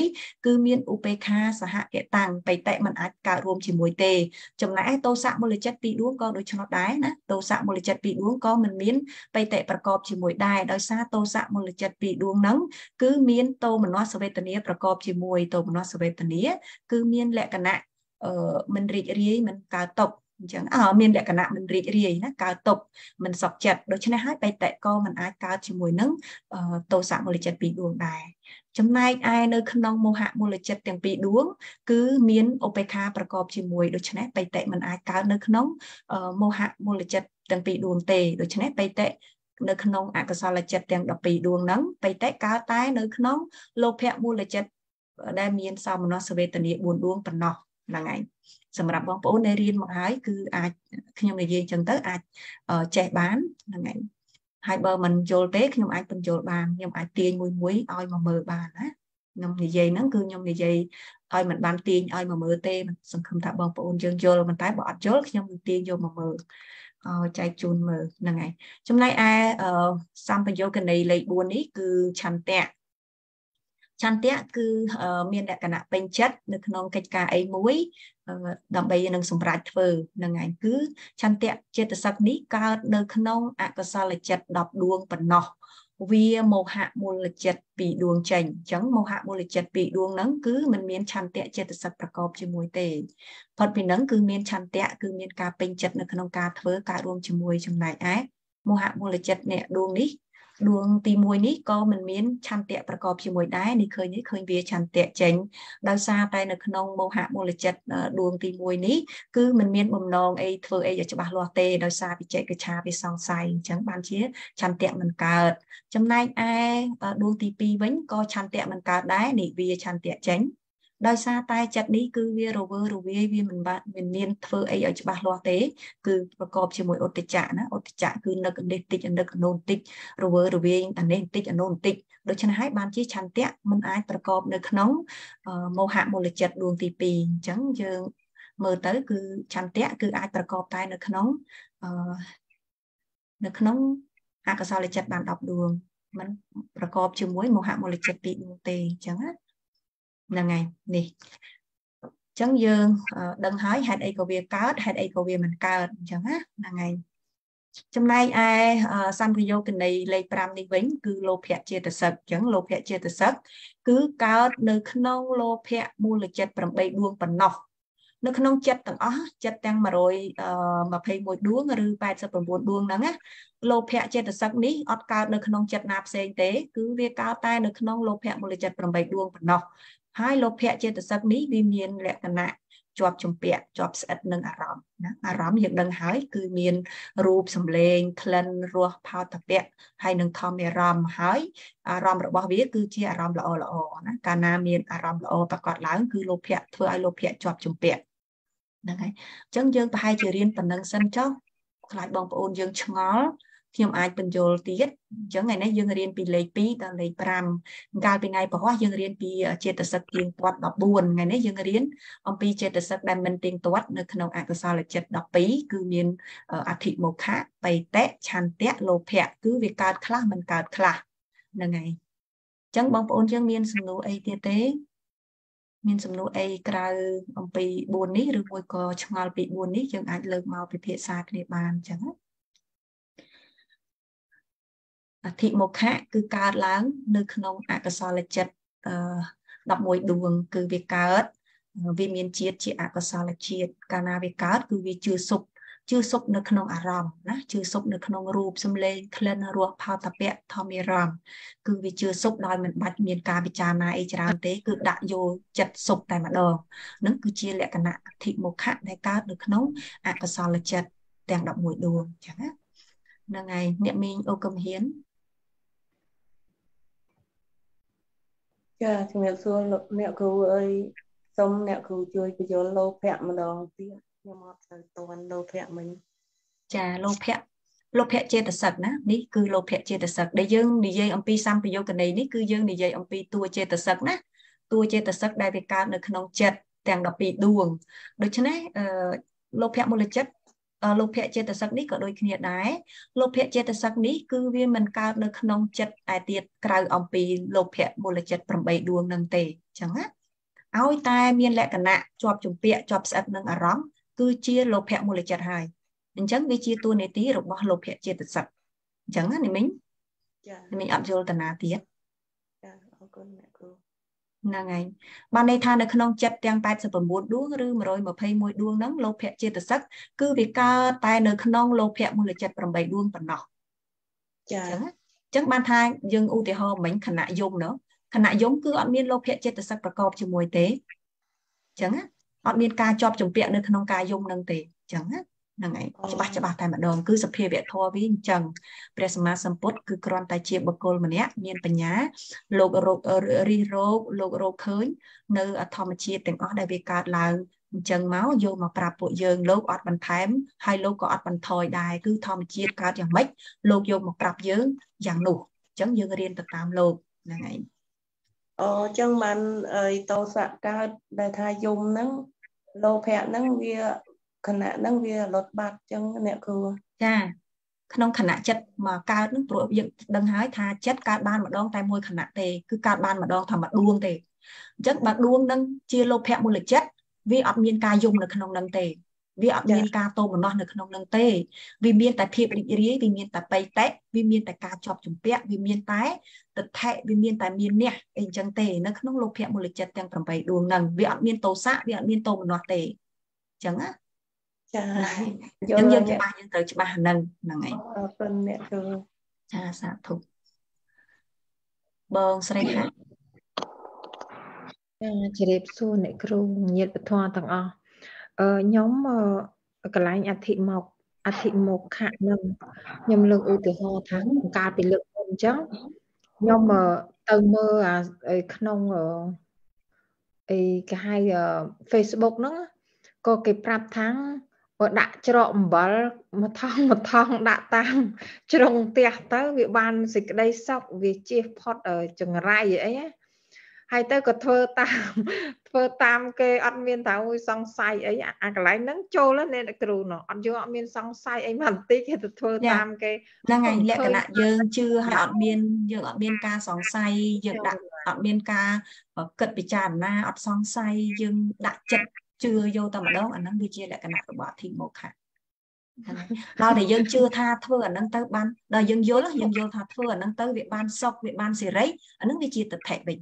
8 គឺមានឧបេក្ខាសហកតាំងបៃតៈមិនអាចកើតរួមជាមួយទេចំណែកទោសៈមូលចិត្ត ពីរ ដួងក៏ដូច្នោះដែរណាទោសៈមូលចិត្ត ពីរ ដួងក៏មិនមានបៃតៈប្រកបជាមួយដែរដោយសារទោសៈមូលចិត្ត ពីរ ដួងហ្នឹងគឺមានទោមនស្សវេទនាប្រកបជាមួយទោមនស្សវេទនាគឺមានលក្ខណៈអឺមិនរីករាយមិនកើតទុក្ខអញ្ចឹងអើមានលក្ខណៈមិនរីករាយណាកើតទុក្ខមិនសុខចិត្តដូច្នេះហើយបៃតៈក៏មិនអាចកើតជាមួយនឹងទោសៈមូលចិត្ត ពីរ ដួងដែរចំណែកឯនៅក្នុងមោហៈមូលចិត្តទាំងពីរដួងគឺមានឧបេក្ខាប្រកបជាមួយដូច្នេះបៃតៈមិនអាចកើតនៅក្នុងមោហៈមូលចិត្តទាំងពីរដួងទេដូច្នេះបៃតៈនៅក្នុងអកុសលចិត្តទាំង ដប់ពីរ ដួងហ្នឹងបៃតៈកើតតែនៅក្នុងលោភៈមូលចិត្តដែលមានសោមនស្សវេទនា បួន ដួងប៉ុណ្ណោះហ្នឹងហើយសម្រាប់បងប្អូនដែលរៀនមកហើយគឺអាចខ្ញុំនិយាយអញ្ចឹងទៅអាចចេះបានហ្នឹងហើយហើយបើមិនយល់ទេខ្ញុំអាចបញ្យល់បានខ្ញុំអាចទាញមួយមួយឲ្យមកមើលបានណាខ្ញុំនិយាយហ្នឹងគឺខ្ញុំនិយាយឲ្យមិនបានទាញឲ្យមកមើលទេសង្ឃឹមថាបងប្អូនយើងយល់ប៉ុន្តែបើអត់យល់ខ្ញុំនឹងទាញយកមកមើលចែកជូនមើលហ្នឹងហើយចំណែកឯសម្បយោគនីលេខ បួន នេះគឺឆន្ទៈឆន្ទៈគឺមានលក្ខណៈពេញចិត្តនៅក្នុងកិច្ចការអីមួយដើម្បីនឹងសម្រេចធ្វើហ្នឹងហើយគឺឆន្ទៈចេតសិកនេះកើតនៅក្នុងអកុសលចិត្ត ដប់ ដួងប៉ុណ្ណោះវាមោហៈមូលចិត្ត ពីរ ដួងចេញអញ្ចឹងមោហៈមូលចិត្ត ពីរ ដួងហ្នឹងគឺมันមានឆន្ទៈចេតសិកប្រកបជាមួយទេផុតពីហ្នឹងគឺមានឆន្ទៈគឺមានការពេញចិត្តនៅក្នុងការធ្វើការរួមជាមួយចំណែកឯមោហៈមូលចិត្តនេះដួងនេះដួងទី មួយ នេះក៏មិនមានឆន្ទៈប្រកបជាមួយដែរនេះឃើញនេះឃើញវាឆន្ទៈចេញដោយសារតែនៅក្នុងមោហៈមូលចិត្តដួងទី មួយ នេះគឺមិនមានបំណងអីធ្វើអីឲ្យច្បាស់លាស់ទេដោយសារវិចេកច្ឆាវាសង្ស័យអញ្ចឹងបានជាឆន្ទៈមិនកើតចំណែកឯដួងទី ពីរ វិញក៏ឆន្ទៈមិនកើតដែរនេះវាឆន្ទៈចេញដោយសារតែចិត្តនេះគឺវារវើរវាយវាមិនបានមិនមានធ្វើអីឲ្យច្បាស់លាស់ទេគឺប្រកបជាមួយឧត្តចៈណាឧត្តចៈគឺនឹកនេះតិចនឹកនោះតិចរវើរវាយអានេះតិចអានោះតិចដូច្នេះហើយបានជាឆន្ទៈមិនអាចប្រកបនៅក្នុងមោហៈមូលចិត្តដួងទី ពីរ អញ្ចឹងយើងមើលទៅគឺឆន្ទៈគឺអាចប្រកបតែនៅក្នុងនៅក្នុងអកុសលចិត្តបាន ដប់ ដួងមិនប្រកបជាមួយមោហៈមូលចិត្ត ពីរ ដួងទេអញ្ចឹងណាហ្នឹងហើយនេះអញ្ចឹងយើងដឹងហើយហេតុអីក៏វាកើតហេតុអីក៏វាមិនកើតអញ្ចឹងណាហ្នឹងហើយចំណែកឯសម្បយោគនីលេខ ប្រាំ នេះវិញគឺលោភៈចេតសិកអញ្ចឹងលោភៈចេតសិកគឺកើតនៅក្នុងលោភៈមូលចិត្ត 8 ដួងប៉ុណ្ណោះនៅក្នុងចិត្តទាំងអស់ចិត្តទាំង một trăm hai mươi mốt ដួងឬ แปดสิบเก้า ដួងហ្នឹងណាលោភៈចេតសិកនេះអត់កើតនៅក្នុងចិត្តណាផ្សេងទេគឺវាកើតតែនៅក្នុងលោភៈមូលចិត្ត 8 ដួងប៉ុណ្ណោះហើយលោភៈចេតសិកនេះវាមានលក្ខណៈជាប់ជំពាក់ជាប់ស្អិតនឹងអារម្មណ៍ណាអារម្មណ៍យើងដឹងហើយគឺមានរូបសម្លេងក្លិនរសផោតភៈហើយនឹងធម្មអារម្មណ៍ហើយអារម្មណ៍របស់វាគឺជាអារម្មណ៍ល្អល្អណាកាលណាមានអារម្មណ៍ល្អប្រកបឡើងគឺលោភៈធ្វើឲ្យលោភៈជាប់ជំពាក់ហ្នឹងហើយអញ្ចឹងយើងប្រហែលជារៀនប៉ុណ្ណឹងសិនចុះខ្លាចបងប្អូនយើងឆ្ងល់ខ្ញុំអាចបញ្យល់ទៀតអញ្ចឹងថ្ងៃនេះយើងរៀនពីលេខ ពីរ ដល់លេខ ប្រាំ កាលពីថ្ងៃព្រោះយើងរៀនពីចេតសិកទៀងទាត់ ដប់ បួន ថ្ងៃនេះយើងរៀនអំពីចេតសិកដែលមិនទៀងទាត់នៅក្នុងអកុសលចិត្ត ដប់ ពីរ គឺមានអធិមោខៈបៃតៈឆន្ទៈលោភៈគឺវាកើតខ្លះមិនកើតខ្លះហ្នឹងហើយអញ្ចឹងបងប្អូនយើងមានសំណួរអីទៀតទេមានសំណួរអីក្រៅអំពី បួន នេះឬមួយក៏ឆ្ងល់ពី បួន នេះយើងអាចលើកមកពិភាក្សាគ្នាបានអញ្ចឹងអធិមោខៈគឺកើតឡើងនៅក្នុងអកុសលចិត្ត ដប់មួយ ដួងគឺវាកើតវាមានជាតិជាអកុសលជាតិកាលណាវាកើតគឺវាជឿសុខជឿសុខនៅក្នុងអារម្មណ៍ណាជឿសុខនៅក្នុងរូបសម្លេងក្លិនរសផោតភៈធម្មអារម្មណ៍គឺវាជឿសុខដោយមិនបាច់មានការពិចារណាអីច្រើនទេគឺដាក់យកចិត្តសុខតែម្ដងនឹងគឺជាលក្ខណៈអធិមោខៈដែលកើតនៅក្នុងអកុសលចិត្តទាំង ដប់មួយ ដួងអញ្ចឹងណាហ្នឹងហើយអ្នកមីងអូកំហ៊ានចាជំរាបសួរលោកអ្នកគ្រូអើយសូមអ្នកគ្រូជួយបញ្យល់លោភៈម្ដងទៀតខ្ញុំអត់ទៅតន់លោភៈមិញចាលោភៈលោភៈចេតសិកណានេះគឺលោភៈចេតសិកដែលយើងនិយាយអំពីសម្ពយោគណីនេះគឺយើងនិយាយអំពីតួចេតសិកណាតួចេតសិកដែលវាកើតនៅក្នុងចិត្តទាំងដប់ពីរដួងដូច្នេះអឺលោភៈមូលចិត្តលោភៈចេតសិកនេះក៏ដូចគ្នាដែរលោភៈចេតសិកនេះគឺវាមិនកើតនៅក្នុងចិត្តឯទៀតក្រៅអំពីលោភៈមូលចិត្តប្រាំបីដួងនឹងទេអញ្ចឹងណាឲ្យតែមានលក្ខណៈជាប់ជំពាក់ជាប់ស្អិតនឹងអារម្មណ៍គឺជាលោភៈមូលចិត្តហើយអញ្ចឹងវាជាតួនាទីរបស់លោភៈចេតសិកអញ្ចឹងណានេះមិញចានេះមិញអត់យល់តាណាទៀតចាអរគុណអ្នកគ្រូហ្នឹងហើយបានន័យថានៅក្នុងចិត្តទាំងប៉ែតសិប៩ដួងឬមួយរយម្ភៃមួយដួងហ្នឹងលោភៈចេតសិកគឺវាកើតតែនៅក្នុងលោភៈមូលចិត្តប្រាំបីដួងប៉ុណ្ណោះចាអញ្ចឹងបានថាយើងឧទាហរណ៍មិញខណៈយមណោះខណៈយមគឺអត់មានលោភៈចេតសិកប្រកបជាមួយទេអញ្ចឹងអត់មានការជាប់ជំពាក់នៅក្នុងការយមនឹងទេអញ្ចឹងណាហ្នឹងហើយច្បាស់ច្បាស់តែម្ដងគឺសភាវៈធម៌វាអញ្ចឹងព្រះសម្មាសម្ពុទ្ធគឺគ្រាន់តែជាបុគ្គលម្នាក់មានបញ្ញាលោករករិះរកលោករកឃើញនៅធម្មជាតិទាំងអស់ដែលវាកើតឡើងអញ្ចឹងមកយកមកប្រាប់ពួកយើងលោកអត់បន្ថែមហើយលោកក៏អត់បន្ថយដែរគឺធម្មជាតិកើតយ៉ាងម៉េចលោកយកមកប្រាប់យើងយ៉ាងនោះអញ្ចឹងយើងរៀនទៅតាមលោកហ្នឹងហើយអូអញ្ចឹងបានអីតោសៈកើតដែលថាយំហ្នឹងលោភៈហ្នឹងវាខណៈហ្នឹងវាលត់បាត់អញ្ចឹងអ្នកគ្រូចាក្នុងខណៈចិត្តមកកើតហ្នឹងព្រោះយើងដឹងហើយថាចិត្តកើតបានម្ដងតែមួយខណៈទេគឺកើតបានម្ដងតែមួយដួងទេអញ្ចឹងបើដួងហ្នឹងជាលោភៈមូលចិត្តវាអត់មានការយំនៅក្នុងហ្នឹងទេវាអត់មានការតោមនោះនៅក្នុងហ្នឹងទេវាមានតែភាពរីករាយវាមានតែបៃតៈវាមានតែការជាប់ជំពាក់វាមានតែទិដ្ឋិវាមានតែមានអ្នកអីអញ្ចឹងទេនៅក្នុងលោភៈមូលចិត្តទាំងប្រាំបីដួងហ្នឹងវាអត់មានទោសៈវាអត់មានតោមនោះទេអញ្ចឹងណាចាយើងយើងច្បាស់យើងត្រូវច្បាស់ហ្នឹងហ្នឹងហើយអរគុណអ្នកគ្រូចាសាធុបងស្រីហាចាជម្រាបសួរអ្នកគ្រូញាតិពធទាំងអស់អឺខ្ញុំកន្លែងអធិមកអធិមកខៈនឹងខ្ញុំលើកឧទាហរណ៍ថាកាលពីលើកមុនអញ្ចឹងខ្ញុំទៅមើលអាក្នុងអីគេហៅ Facebook ហ្នឹងក៏គេប្រាប់ថាដាក់ច្រកអំបិលមកថងមកថងដាក់តាមជ្រុងផ្ទះទៅវាបានសេចក្តីសុខវាជៀសផុតចង្រៃអីហើយទៅក៏ធ្វើតាមធ្វើតាមគេអត់មានថាអូយសង្ស័យអីអាកន្លែងហ្នឹងចូលអ្នកគ្រូនោះអត់យកអត់មានសង្ស័យអីមកបន្តិចគេទៅធ្វើតាមគេហ្នឹងហើយលក្ខណៈយើងជឿហើយអត់មានយើងអត់មានការសង្ស័យយើងដាក់អត់មានការគិតពិចារណាអត់សង្ស័យយើងដាក់ចិត្តជឿយកតែម្ដងអាហ្នឹងវាជាលក្ខណៈរបស់អធិមោខៈដល់តែយើងជឿថាធ្វើអាហ្នឹងទៅបានដល់យើងយល់យើងយល់ថាធ្វើអាហ្នឹងទៅវាបានសុខវាបានសេរីអាហ្នឹងវាជាទិដ្ឋិវិញ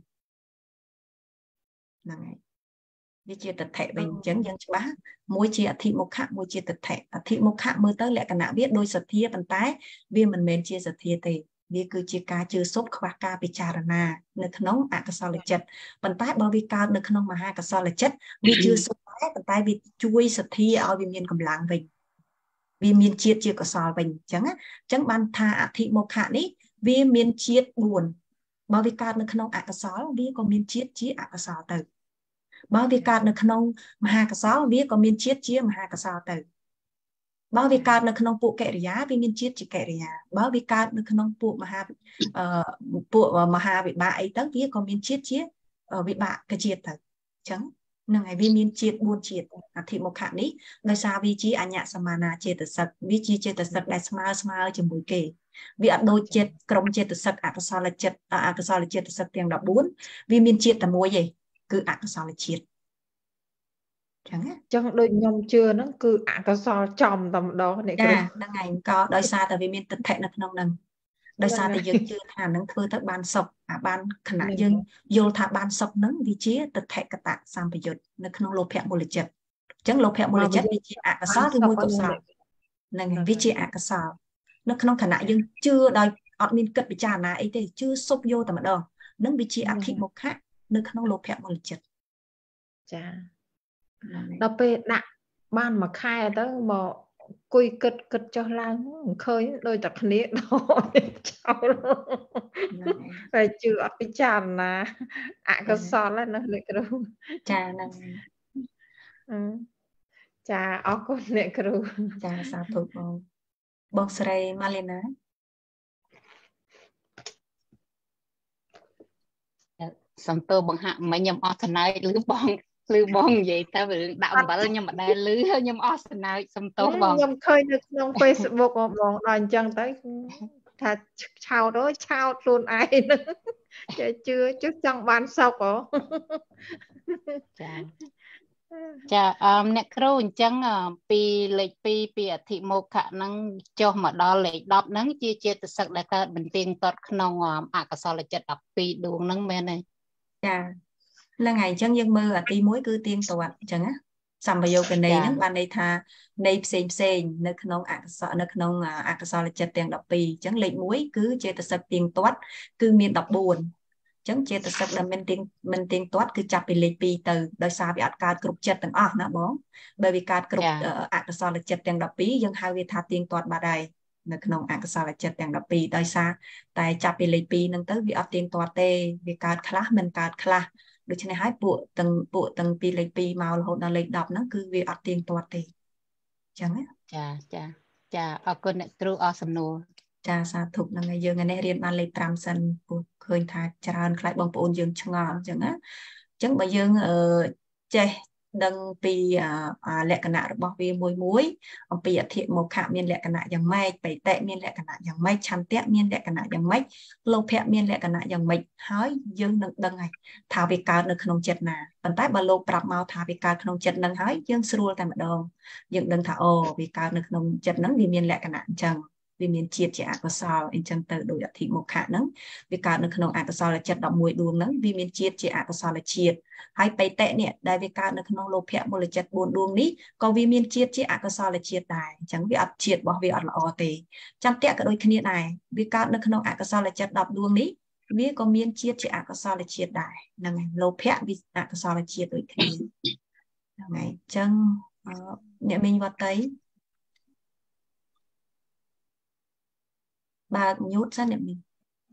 ហ្នឹងហើយវាជាទិដ្ឋិវិញអញ្ចឹងយើងច្បាស់មួយជាអធិមោខៈមួយជាទិដ្ឋិអធិមោខៈមើលទៅលក្ខណៈវាដូចសទ្ធាប៉ុន្តែវាមិនមែនជាសទ្ធាទេវាគឺជាការជឿសុបខ្វះការពិចារណានៅក្នុងអកុសលចិត្តប៉ុន្តែបើវាកើតនៅក្នុងមហាកុសលចិត្តវាជឿសុបដែរប៉ុន្តែវាជួយសទ្ធាឲ្យវាមានកម្លាំងវិញវាមានជាតិជាកុសលវិញអញ្ចឹងអញ្ចឹងបានថាអធិមោខៈនេះវាមានជាតិបួនបើវាកើតនៅក្នុងអកុសលវាក៏មានជាតិជាអកុសលទៅបើវាកើតនៅក្នុងមហាកុសលវាក៏មានជាតិជាមហាកុសលទៅបើវាកើតនៅក្នុងពួកកិរិយាវាមានជាតិជាកិរិយាបើវាកើតនៅក្នុងពួកមហាអឺពួកមហាវិបាកអីទៅវាក៏មានជាតិជាវិបាកជាតិទៅអញ្ចឹងនឹងហើយវាមានជាតិបួនជាតិអធិមោខៈនេះដោយសារវាជាអញ្ញសមានាចេតសិកវាជាចេតសិកដែលស្មើស្មើជាមួយគេវាអត់ដូចចិត្តក្រុមចេតសិកអកុសលចិត្តអកុសលចេតសិកទាំងដប់បួនវាមានជាតិតែមួយទេគឺអកុសលជាតិចឹងចឹងដូចខ្ញុំជឿហ្នឹងគឺអកុសលចំតែម្ដងនេះគ្រូហ្នឹងហើយក៏ដោយសារតែវាមានទិដ្ឋិនៅក្នុងហ្នឹងដោយសារតែយើងជឿថាហ្នឹងធ្វើទៅបានសុខអាបានខណៈយើងយល់ថាបានសុខហ្នឹងវាជាទិដ្ឋិកតសម្បយុទ្ធនៅក្នុងលោភៈមូលចិត្តអញ្ចឹងលោភៈមូលចិត្តវាជាអកុសលឬមួយកុសលហ្នឹងហើយវាជាអកុសលនៅក្នុងខណៈយើងជឿដោយអត់មានគិតពិចារណាអីទេជឿសុបយកតែម្ដងហ្នឹងវាជាអធិមោខៈនៅក្នុងលោភៈមូលចិត្តចាដល់ពេលដាក់បានមួយខែទៅមក cùi cất cất cho lang khơi đôi tập nít đó cháu rồi chưa ở cái chàn là ạ có so là nó được đâu cha năng cha ở con nè kêu cha sao thuộc bông bông sợi Malena sầm tô bằng hạ mấy nhầm Arsenal lưới bong lưới bong vậy ta vừa đạo bảo nhưng mà đây lưới nhầm Arsenal sầm tô bong nhầm khơi được trong Facebook bong đòi chân tới thà chào đó chào luôn ai nữa chưa chút chẳng bán sao có chà nè kêu chẳng pi lệch pi pi thị một khả năng cho mà đo lệch đọc nắng chia chia từ sắc đại ta bình tiền tọt không à cả sao là chật đọc pi đường nắng men này chà là ngày chẳng dân mơ à ti muối cứ tiên tọt chẳng á sầm bây giờ cái này nắng ban đây tha này xem xem nơi không ạ sợ nơi không ạ sao là chật tiền đọc pi chẳng lệch muối cứ chia từ sắc tiền tọt cứ miền đọc buồn chẳng chia từ sắc là mình tiền mình tiền toát cứ chập bị lệch pi từ đời xa bị ắt card group chat từng à nè bóng bởi vì card group ắt sao là chặt tiền đập pi nhưng hai việc thà tiền toát bà đây nó không ắt sao là chặt tiền đập pi đời xa tại chập bị lệch pi nâng tới vì ắt tiền toát tê vì card class mình card class được cho nên hai bộ từng bộ từng pi lệch pi màu hột là lệch đập nó cứ vì ắt tiền toát tê chẳng á chà chà chà ở con này true awesome no cha sa thục là ngày dương ngày nay riêng ban lệ tram sân khơi thà tràn khai bông bồn dương chăng ngọn chẳng á chẳng bây giờ ở chơi đăng pi lệ cận nạ bỏ vi mùi muối ông pi thiện một khả miên lệ cận nạ dòng mai bảy tệ miên lệ cận nạ dòng mai chăn tét miên lệ cận nạ dòng mai lâu phẹ miên lệ cận nạ dòng mai hói dương đăng đăng này thảo việc cao được không chết nà phần tái bà lô bạp mau thảo việc cao không chết đăng hói dương sưu tại mặt đồ dương đăng thảo ồ việc cao được không chết nắng vì miên lệ cận nạ chẳng vì miền chiết chỉ ác sao anh chân tự đổi thị một khả năng vì cả nước không ác sao là chặt đậm mùi đuông nắng vì miền chiết chỉ ác sao là chiết hay bay tệ nè đại vì cả nước không lô phẹ một là chặt buồn đuông ní còn vì miền chiết chỉ ác sao là chiết đài chẳng vì ác chiết bỏ vì ác là o tê chẳng tệ cả đôi kia này vì cả nước không ác sao là chặt đậm đuông ní vì có miền chiết chỉ ác sao là chiết đài là ngày lô phẹ vì ác sao là chiết đôi kia ngày chân nhẹ mình vào tới bà nhút ra để mình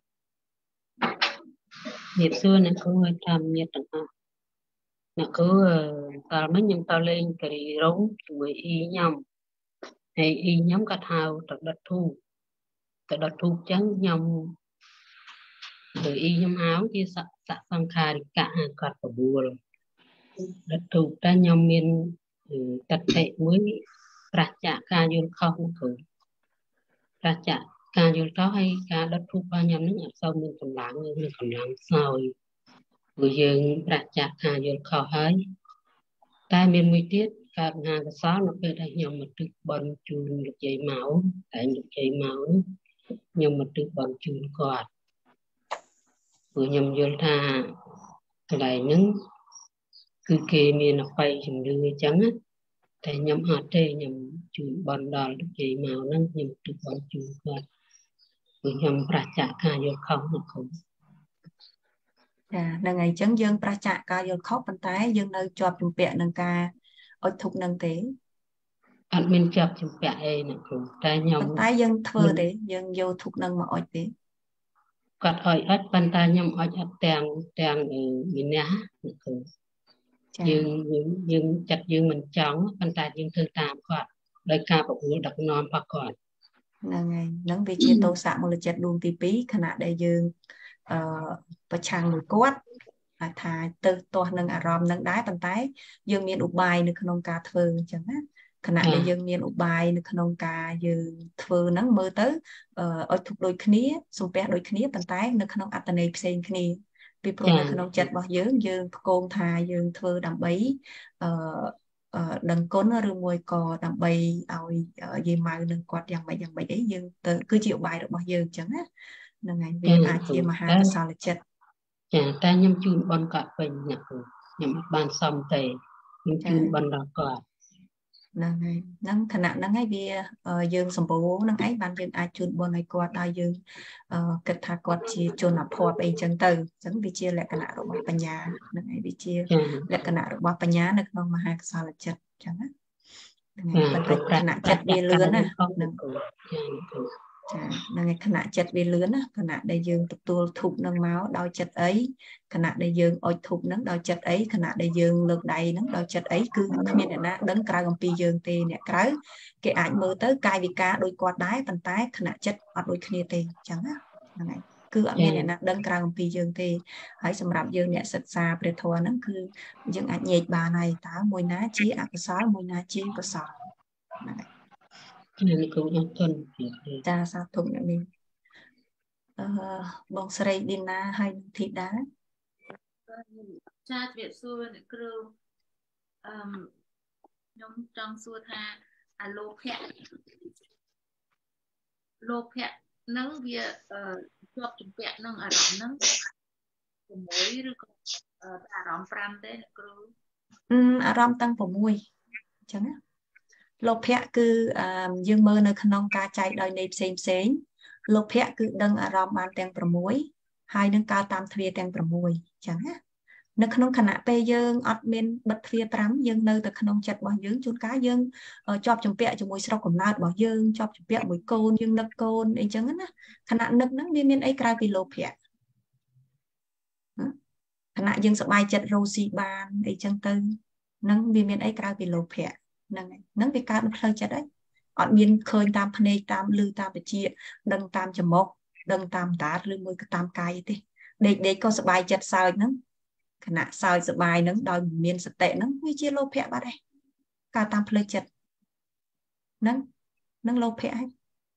Nghiệp xưa này cô hơi tham nhiệt đẳng hả nè cứ ta mấy nhân tao lên cái rống với y nhầm hay y nhóm cắt hào thật đất thu thật đất thu trắng nhầm rồi y nhóm áo kia sạ sạ sang khai cả hàng cắt vào bùa rồi đất thu ta nhầm miền tật tệ mới rạch chạ ca vô không thử rạch chạ ca vô đó hay ca đất thu qua nhầm nước ở sau mình còn lãng mình còn lãng sao bây giờ rạch chạ ca vô khó hơi ta miền mười tiết cả hàng cái sáu nó về đây nhầm một trực bần chùn được dây máu tại được dây máu nhầm một trực bần chùn quạt vừa nhầm vô tha cái này nứng cứ kê miền nó bay chừng đưa trắng á tại nhầm hạt tê nhầm chùn bần đòn được dây máu nâng nhầm trực bần chùn quạt vừa nhầm rạch chạ ca vô không nó không là ngày chấn dương pra chạ ca vô khóc bàn tay dương nơi cho chụp bẹ nâng ca ở thục nâng tế anh mình chụp chụp bẹ ấy nè cũng tay nhầm bàn tay dương thơ tế dương vô thục nâng mà ỏi tế quạt ỏi ớt bàn tay nhầm ỏi ớt tèng tèng ở miền ná cũng dương dương dương chặt dương mình chóng bàn tay dương thư tạm quạt đời ca bọc ngũ đặc non bạc quạt là ngày nắng về chia tô xạ một lần chặt đuông tí pí khả nạ đây dương và chàng một quát là thà từ to nâng à rom nâng đáy bàn tay dương miền ục bài nước nông ca thơ chẳng á khả năng để dương miền ục bài nước nông ca dương thơ nắng mơ tới ở thuộc đôi khía xung quanh đôi khía bàn tay nước nông atane sen khía vì pro nước nông chặt bao dương dương côn thà dương thơ đầm bấy đằng côn ở rừng môi cò đầm bấy ao gì mà đừng quạt dằng bấy dằng bấy ấy dương từ cứ chịu bài được bao giờ chẳng á là ngày về ai chia mà hai cái sao là chết chả ta nhâm chun bon cọ bình nhặt nhâm ban xong tề nhâm chun bon đỏ cọ là ngày nắng khả năng nắng ấy về dương sầm bố nắng ấy ban dương ai chun bon này quạt ai dương kết thà quạt chia chun nạp phòไปchân từ chẳng bị chia lại cái nạ rồi bắp nhà nắng ấy bị chia lại cái nạ rồi bắp nhà nực non mà hai cái sao là chết chẳng á Bạn thấy khả năng chất về lươn á năng khả năng chất về lươn á khả năng để dương tập tu thụp nâng máu đau chất ấy khả năng để dương ôi thụp nâng đau chất ấy khả năng để dương lực đầy nâng đau chất ấy cứ miền này nè đấng cài bằng pi dương tê nè cái cái ảnh mơ tới cài vì cá đôi quạt đái bàn tay khả năng chất ở đôi kia tê chẳng á này cứ ở miền này nè đấng cài bằng pi dương tê hãy sầm rạp dương nè sệt xa để thua nâng cứ dương ảnh nhẹ bà này tá mùi ná chí ạc sáu mùi ná chí có sọ này cha sao thùng này mình bông sợi đi na hay thịt đá cha Việt xưa này kêu nhóm trong xưa tha à lô phẹt lô phẹt nắng bia chụp chụp phẹt nắng ở đó nắng mỗi rồi ở đó pram đấy kêu ở đó tăng phổ mùi chẳng á lô phẹt cứ dương mơ nơi khăn ca chạy đòi nếp xem xem lô phẹt cứ đăng ở đó ban tăng phổ mùi hai đăng cao tam thề tăng phổ mùi chẳng á nơi khăn khả năng pe dương ọt miên bật thề pram dương nơi từ khăn chặt bao dương chôn cá dương chọc chụp phẹt cho mùi sau còn lại bao dương chọc chụp phẹt mùi côn dương nấc côn ấy chẳng á khả năng nấc nấc miên miên ấy cài vì lô phẹt khả năng dương sợ bài chặt rosi ban ấy chẳng tư nấc miên miên ấy cài vì lô phẹt năng nắng bị cao nó khơi chặt đấy, ọt miên khơi tam phê tam lư tam bạch chia, đằng tam chấm mốc, đằng tam tá lư môi cái tam cay thế, để để có sợi bài chặt sao nắng, khả năng sao sợi bài nắng đòi miên sợi tệ nắng như chia lô phẹ ba đây, cao tam phê chặt, nắng nắng lô phẹ hết,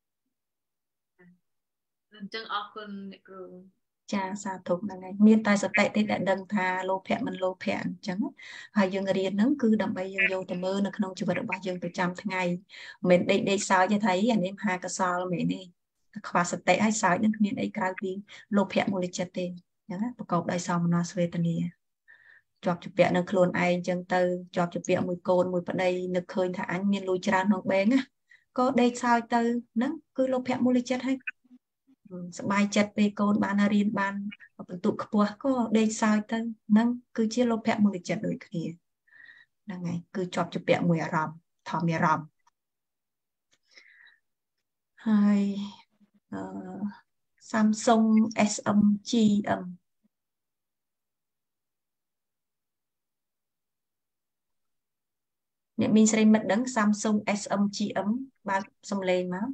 chân ốc con cha sa thục là này miên tai sợi tệ thế đã đằng thà lô phẹ mình lô phẹ chẳng, hai dương riêng nắng cứ đầm bay dương vô tầm mơ nó không chịu vật được bao dương từ trăm tháng ngày, mình đây đây sao cho thấy anh em hai cái sao mình đi, khoa sợi tệ hay sao những miên ấy cao đi lô phẹ một lịch chặt tiền, nhá,ประกอบ ได้ sao mà nó về tận này, chọc chụp vẽ nó khôn ai chân từ chọc chụp vẽ mùi cồn mùi bên đây nó khơi thả anh miên lùi tràn nó bén á, có đây sao từ nắng cứ lô phẹ một lịch chặt hay bài chặt về côn ban riêng ban phần tụ khua có đây sao tới nâng cứ chia lô phẹ một lịch chặt đổi kia là ngày cứ chọc chụp vẽ mùi ròm thò mì ròm hai uh, Samsung S M G âm Nhật mình sẽ mất đấng Samsung S M G ấm ba xong lên má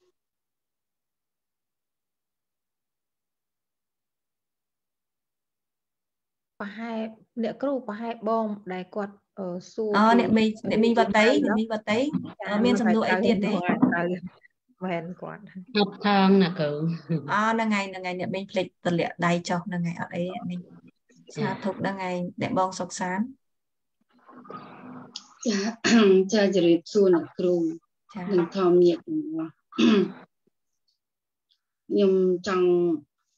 và hai nè kêu và hai bom đại quạt ở xu ờ nè mình nè mình vào tấy nè mình vào tấy ở miền sầm nội tiền đấy men quạt hấp thang nè cự à là ngày là ngày nè mình lịch tờ lệ đầy cho là ngày ở đây mình xa thuộc là ngày để bong sọc sáng cha cha chỉ xuân nè kêu mình thom nhiệt nhưng trong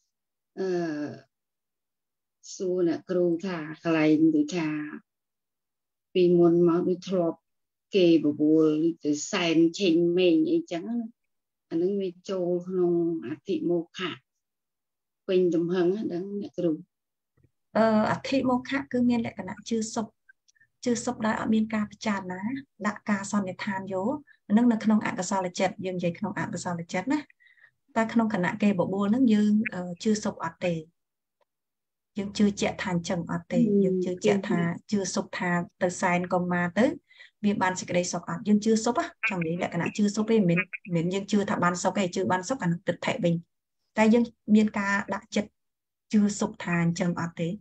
xu nè kêu thà cái gì thà vì muốn máu đi thọp kề bồ bồ từ sàn trên mình ấy chẳng anh ấy mới trâu không ác thị mô khả quên tầm hứng á đấng nè kêu ờ ác thị mô khả cứ miên lại cả nạn chưa sụp chưa sụp đã ở miên ca tràn ná đã ca son để than vô nâng là không ăn cái sao là chật dương vậy không ăn cái sao là chật nè ta không cả nạn kề bồ bồ nó dương chưa sụp ở tề nhưng chưa chạy than chừng ở tề nhưng chưa chạy thà chưa sụp thà từ sàn công mà tới việc ban sẽ cái đây sọc ở nhưng chưa sụp á trong đấy lại cái nào chưa sụp bên mình mình nhưng chưa thà ban sọc cái chưa ban sọc cả nó tịch thể bình tay nhưng miên ca đã chật chưa sụp than chừng ở tề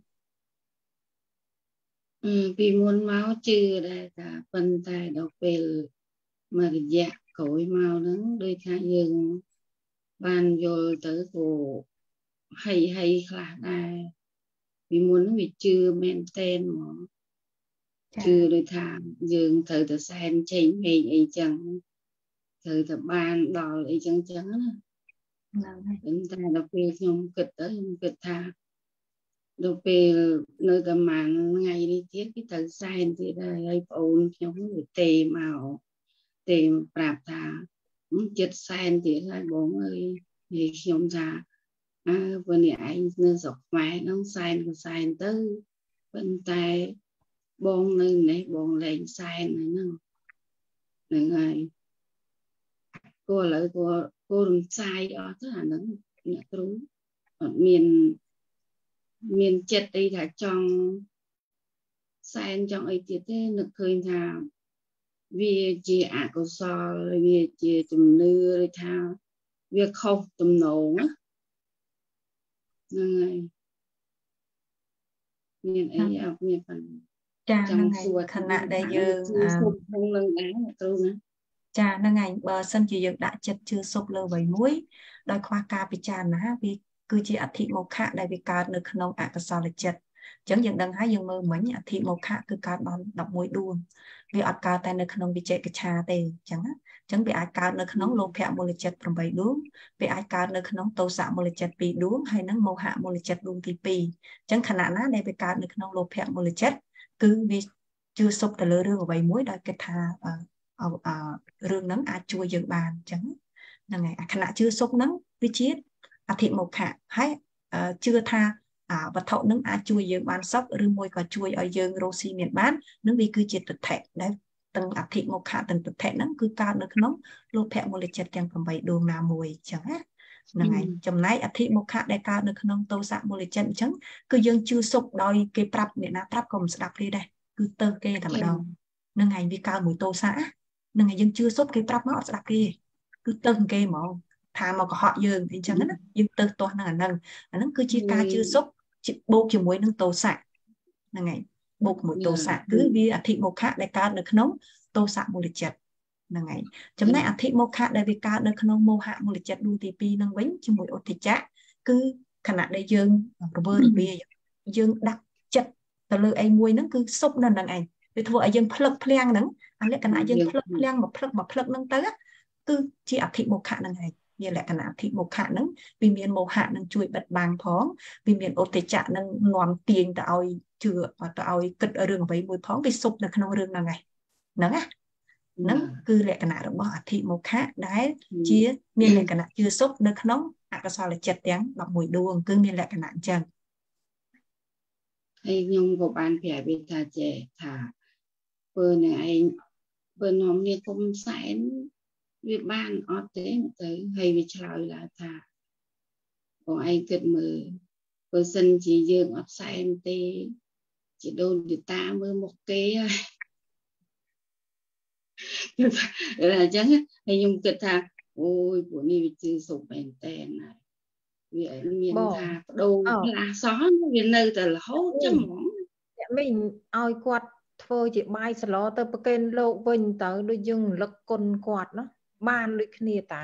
vì muốn máu chưa đây cả phần tài đọc về mà dạ cội màu nắng đôi khai dương ban vô tới cổ hay hay khá đây vì muốn vì chưa men tên mà chưa đôi thà dương thời thời san chính mình ấy chẳng thời thời ban đò ấy chẳng chẳng chúng ta đọc về trong kịch tới kịch thà đọc về nơi tầm màn ngày đi tiếp cái thời san thì đây ôn trong người tề màu tề bạp thà chết san thì lại bốn ơi thì không thà à vừa nãy anh nó dọc máy nó sai nó sai tới bên tay bông nơi này bông lên sai này nó នឹងហើយគួរឥឡូវគួរគួររំសាយអស់ទៅអាហ្នឹងអ្នកគ្រូអត់មានមានចិត្តអីថាចង់សែនចង់អីទៀតទេនឹកឃើញថាវាជាអកុសលវាជាជំនឿឬថាវាខុសទំនងហ្នឹងហើយមានអីអត់មានបានចាហ្នឹងហើយខណៈដែលយើងសុំក្នុងនឹងដែរគ្រូណាចាហ្នឹងហើយបើសិនជាយើងដាក់ចិត្តជឿសុខលើអ្វីមួយដោយខ្វះការពិចារណាវាគឺជាអធិមោខៈដែលវាកើតនៅក្នុងអកុសលចិត្តអញ្ចឹងយើងដឹងហើយយើងមើលមិញអធិមោខៈគឺកើតបានដប់មួយដួងវាអត់កើតតែនៅក្នុងវិជ័យកច្ឆាទេអញ្ចឹងណាអញ្ចឹងវាអាចកើតនៅក្នុងលោភៈមូលចិត្តប្រាំបីដួងវាអាចកើតនៅក្នុងទោសៈមូលចិត្តពីរដួងហើយនឹងមោហៈមូលចិត្តដួងទីពីរអញ្ចឹងខណៈណាដែលវាកើតនៅក្នុងលោភៈមូលចិត្តគឺវាជឿសុខទៅលើរឿងអ្វីមួយដោយគិតថាអឺរឿងហ្នឹងអាចជួយយើងបានអញ្ចឹងហ្នឹងហើយអាខណៈជឿសុខហ្នឹងវាជាអធិមោខៈហើយជឿថាអាវត្ថុនឹងអាចជួយយើងបានសុខឬមួយក៏ជួយឲ្យយើងរស់ស៊ីមានបាននឹងវាគឺជាទិដ្ឋិដែលទាំងអធិមោខៈទាំងទិដ្ឋិហ្នឹងគឺកើតនៅក្នុងលោភៈមូលចិត្តទាំងប្រាំបីដួងណាមួយអញ្ចឹងណាហ្នឹងហើយចំណែកអធិមោខៈដែលកើតនៅក្នុងទោសៈមូលចិត្តអញ្ចឹងគឺយើងជឿសុខដោយគេប្រាប់អ្នកណាប្រាប់ក៏មិនស្ដាប់គេដែរគឺទៅគេតែម្ដងហ្នឹងហើយវាកើតមួយទោសៈហ្នឹងហើយយើងជឿសុខគេប្រាប់មកអត់ស្ដាប់គេគឺទៅគេហ្មងថាមកកុហកយើងអញ្ចឹងណាយើងទៅទាស់នឹងអាហ្នឹងអាហ្នឹងគឺជាការជឿសុខបូកជាមួយនឹងទោសៈហ្នឹងហើយបូកមួយទោសៈគឺវាអធិមោខៈដែលកើតនៅក្នុងទោសៈមូលចិត្តហ្នឹងហើយចំណែកអធិមោខៈដែលវាកើតនៅក្នុងមោហៈមូលចិត្តដួងទីពីរហ្នឹងវិញជាមួយឧទ្ធិចៈគឺខណៈដែលយើងរវើរវាយយើងដាក់ចិត្តទៅលើអីមួយហ្នឹងគឺសុបនៅនឹងឯងវាធ្វើឲ្យយើងផ្លឹកភ្លាំងហ្នឹងអាលក្ខណៈយើងផ្លឹកភ្លាំងមកផ្លឹកមកផ្លឹកហ្នឹងទៅគឺជាអធិមោខៈហ្នឹងឯងវាលក្ខណៈអធិមោខៈហ្នឹងវាមានមោហៈនឹងជួយបិទបាំងផងវាមានឧទ្ធិចៈនឹងនាំទាញទៅឲ្យជឿទៅឲ្យគិតរឿងអ្វីមួយផងវាសុបនៅក្នុងរឿងហ្នឹងឯងហ្នឹងណាហ្នឹងគឺលក្ខណៈរបស់អធិមោខៈដែលជាមានលក្ខណៈជឿសុបនៅក្នុងអកុសលចិត្តទាំងដប់មួយដួងគឺមានលក្ខណៈអញ្ចឹងហើយខ្ញុំក៏បានប្រាប់វាថាចេះថាពេលនឹងឯងពេលនាំនេះគុំសែនវាបានអត់ទេទៅហើយវាឆ្លើយឡើងថាបងឯងគិតមើលបើសិនជាយើងអត់សែនទេជាដូនជាតាមើលមុខគេហើយអញ្ចឹងហើយខ្ញុំគិតថាអូយពួកនេះវាជឿសុបមែនតើណាវាមានថាបដូរផ្លាស់សោះវានៅតែរហូតចឹងហ្មងអ្នកមីងឲ្យគាត់ធ្វើជាបាយសឡទៅប្រកេនលោកវិញទៅដូចយើងរំលឹកគុណគាត់ណាបានដូចគ្នាតើ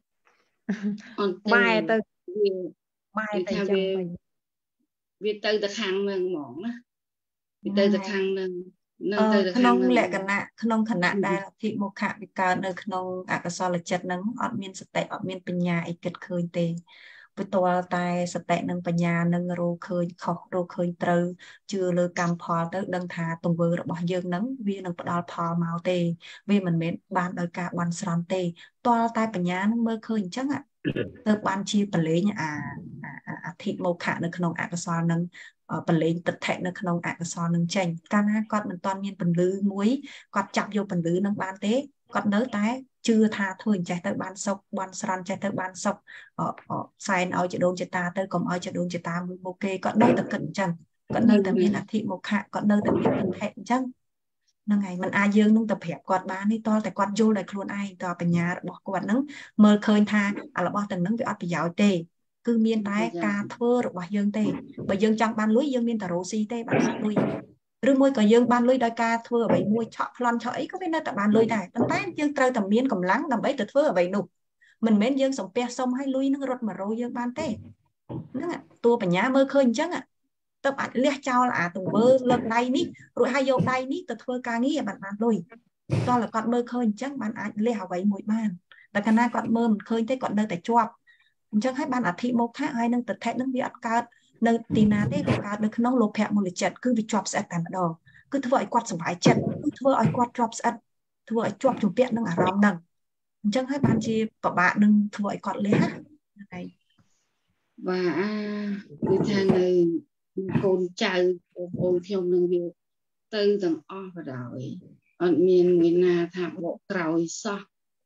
បែរទៅវាបែរទៅចឹងវិញវាទៅទៅខាងនឹងហ្មងណាវាទៅទៅខាងនឹងនៅទៅទៅក្នុងលក្ខណៈក្នុងខណៈដែលអធិមោខៈវាកើតនៅក្នុងអកុសលចិត្តហ្នឹងអត់មានសតិអត់មានបញ្ញាអីគិតឃើញទេវាតលតែសតិនិងបញ្ញានឹងរកឃើញខុសរកឃើញត្រូវជឿលើកម្មផលទៅដឹងថាទង្វើរបស់យើងហ្នឹងវានឹងផ្ដល់ផលមកទេវាមិនមែនបានដោយការបន់ស្រន់ទេតលតែបញ្ញានឹងមើលឃើញអញ្ចឹងទៅបានជាបលែងអាអធិមោខៈនៅក្នុងអកុសលនឹងបលែងទិដ្ឋិនៅក្នុងអកុសលនឹងចេញកាលណាគាត់មិនទាន់មានពន្លឺមួយគាត់ចាប់យកពន្លឺនឹងបានទេគាត់នៅតែជឿថាធ្វើអញ្ចេះទៅបានសុខបានស្រន់ចេះទៅបានសុខសែនឲ្យចដូនចតាទៅកុំឲ្យចដូនចតាមួយមុខគេគាត់នៅតែគិតអញ្ចឹងគាត់នៅតែមានអធិមោខៈគាត់នៅតែមានទិដ្ឋិអញ្ចឹងហ្នឹងហើយมันអាចយើងនឹងទៅប្រាប់គាត់បាននេះតតែគាត់យល់ដោយខ្លួនឯងតបញ្ញារបស់គាត់ហ្នឹងមើលឃើញថារបស់ទាំងហ្នឹងវាអត់ប្រយោជន៍ទេគឺមានតែការធ្វើរបស់យើងទេបើយើងចង់បានលុយយើងមានតែរស់ស៊ីទេបានលុយឬមួយក៏យើងបានលុយដោយការធ្វើអ្វីមួយឆក់ប្លន់ឆក់អីក៏វានៅតែបានលុយដែរប៉ុន្តែយើងត្រូវតែមានកម្លាំងដើម្បីទៅធ្វើអ្វីនោះមិនមែនយើងសំពះសុំឲ្យលុយនឹងរត់មករោយើងបានទេហ្នឹងតួបញ្ញាមើលឃើញអញ្ចឹងទៅអាចលះចោលអាទង្វើលើកដៃនេះរួចឲ្យយកដៃនេះទៅធ្វើការងារបានបានលុយតោះតែគាត់មើលឃើញអញ្ចឹងបានអាចលះអ្វីមួយបានតែកាលណាគាត់មើលមិនឃើញទេគាត់នៅតែជាប់អញ្ចឹងហើយបានអធិមោខៈហើយនឹងទិដ្ឋិនឹងវាអត់កើតនៅទីណាទេវាកើតនៅក្នុងលោភៈមូលចិត្តគឺវាជាប់ស្អិតតែម្ដងគឺធ្វើឲ្យគាត់សុបាយចិត្តគឺធ្វើឲ្យគាត់ជាប់ស្អិតធ្វើឲ្យជាប់ជំពាក់នឹងអារម្មណ៍ហ្នឹងអញ្ចឹងហើយបានជាពិបាកនឹងធ្វើឲ្យគាត់លះហ្នឹងហើយបាទគឺថានៅកូនចៅបងប្អូនខ្ញុំនឹងវាទៅទាំងអស់បណ្ដោយ ở miền người nào thả bộ cào so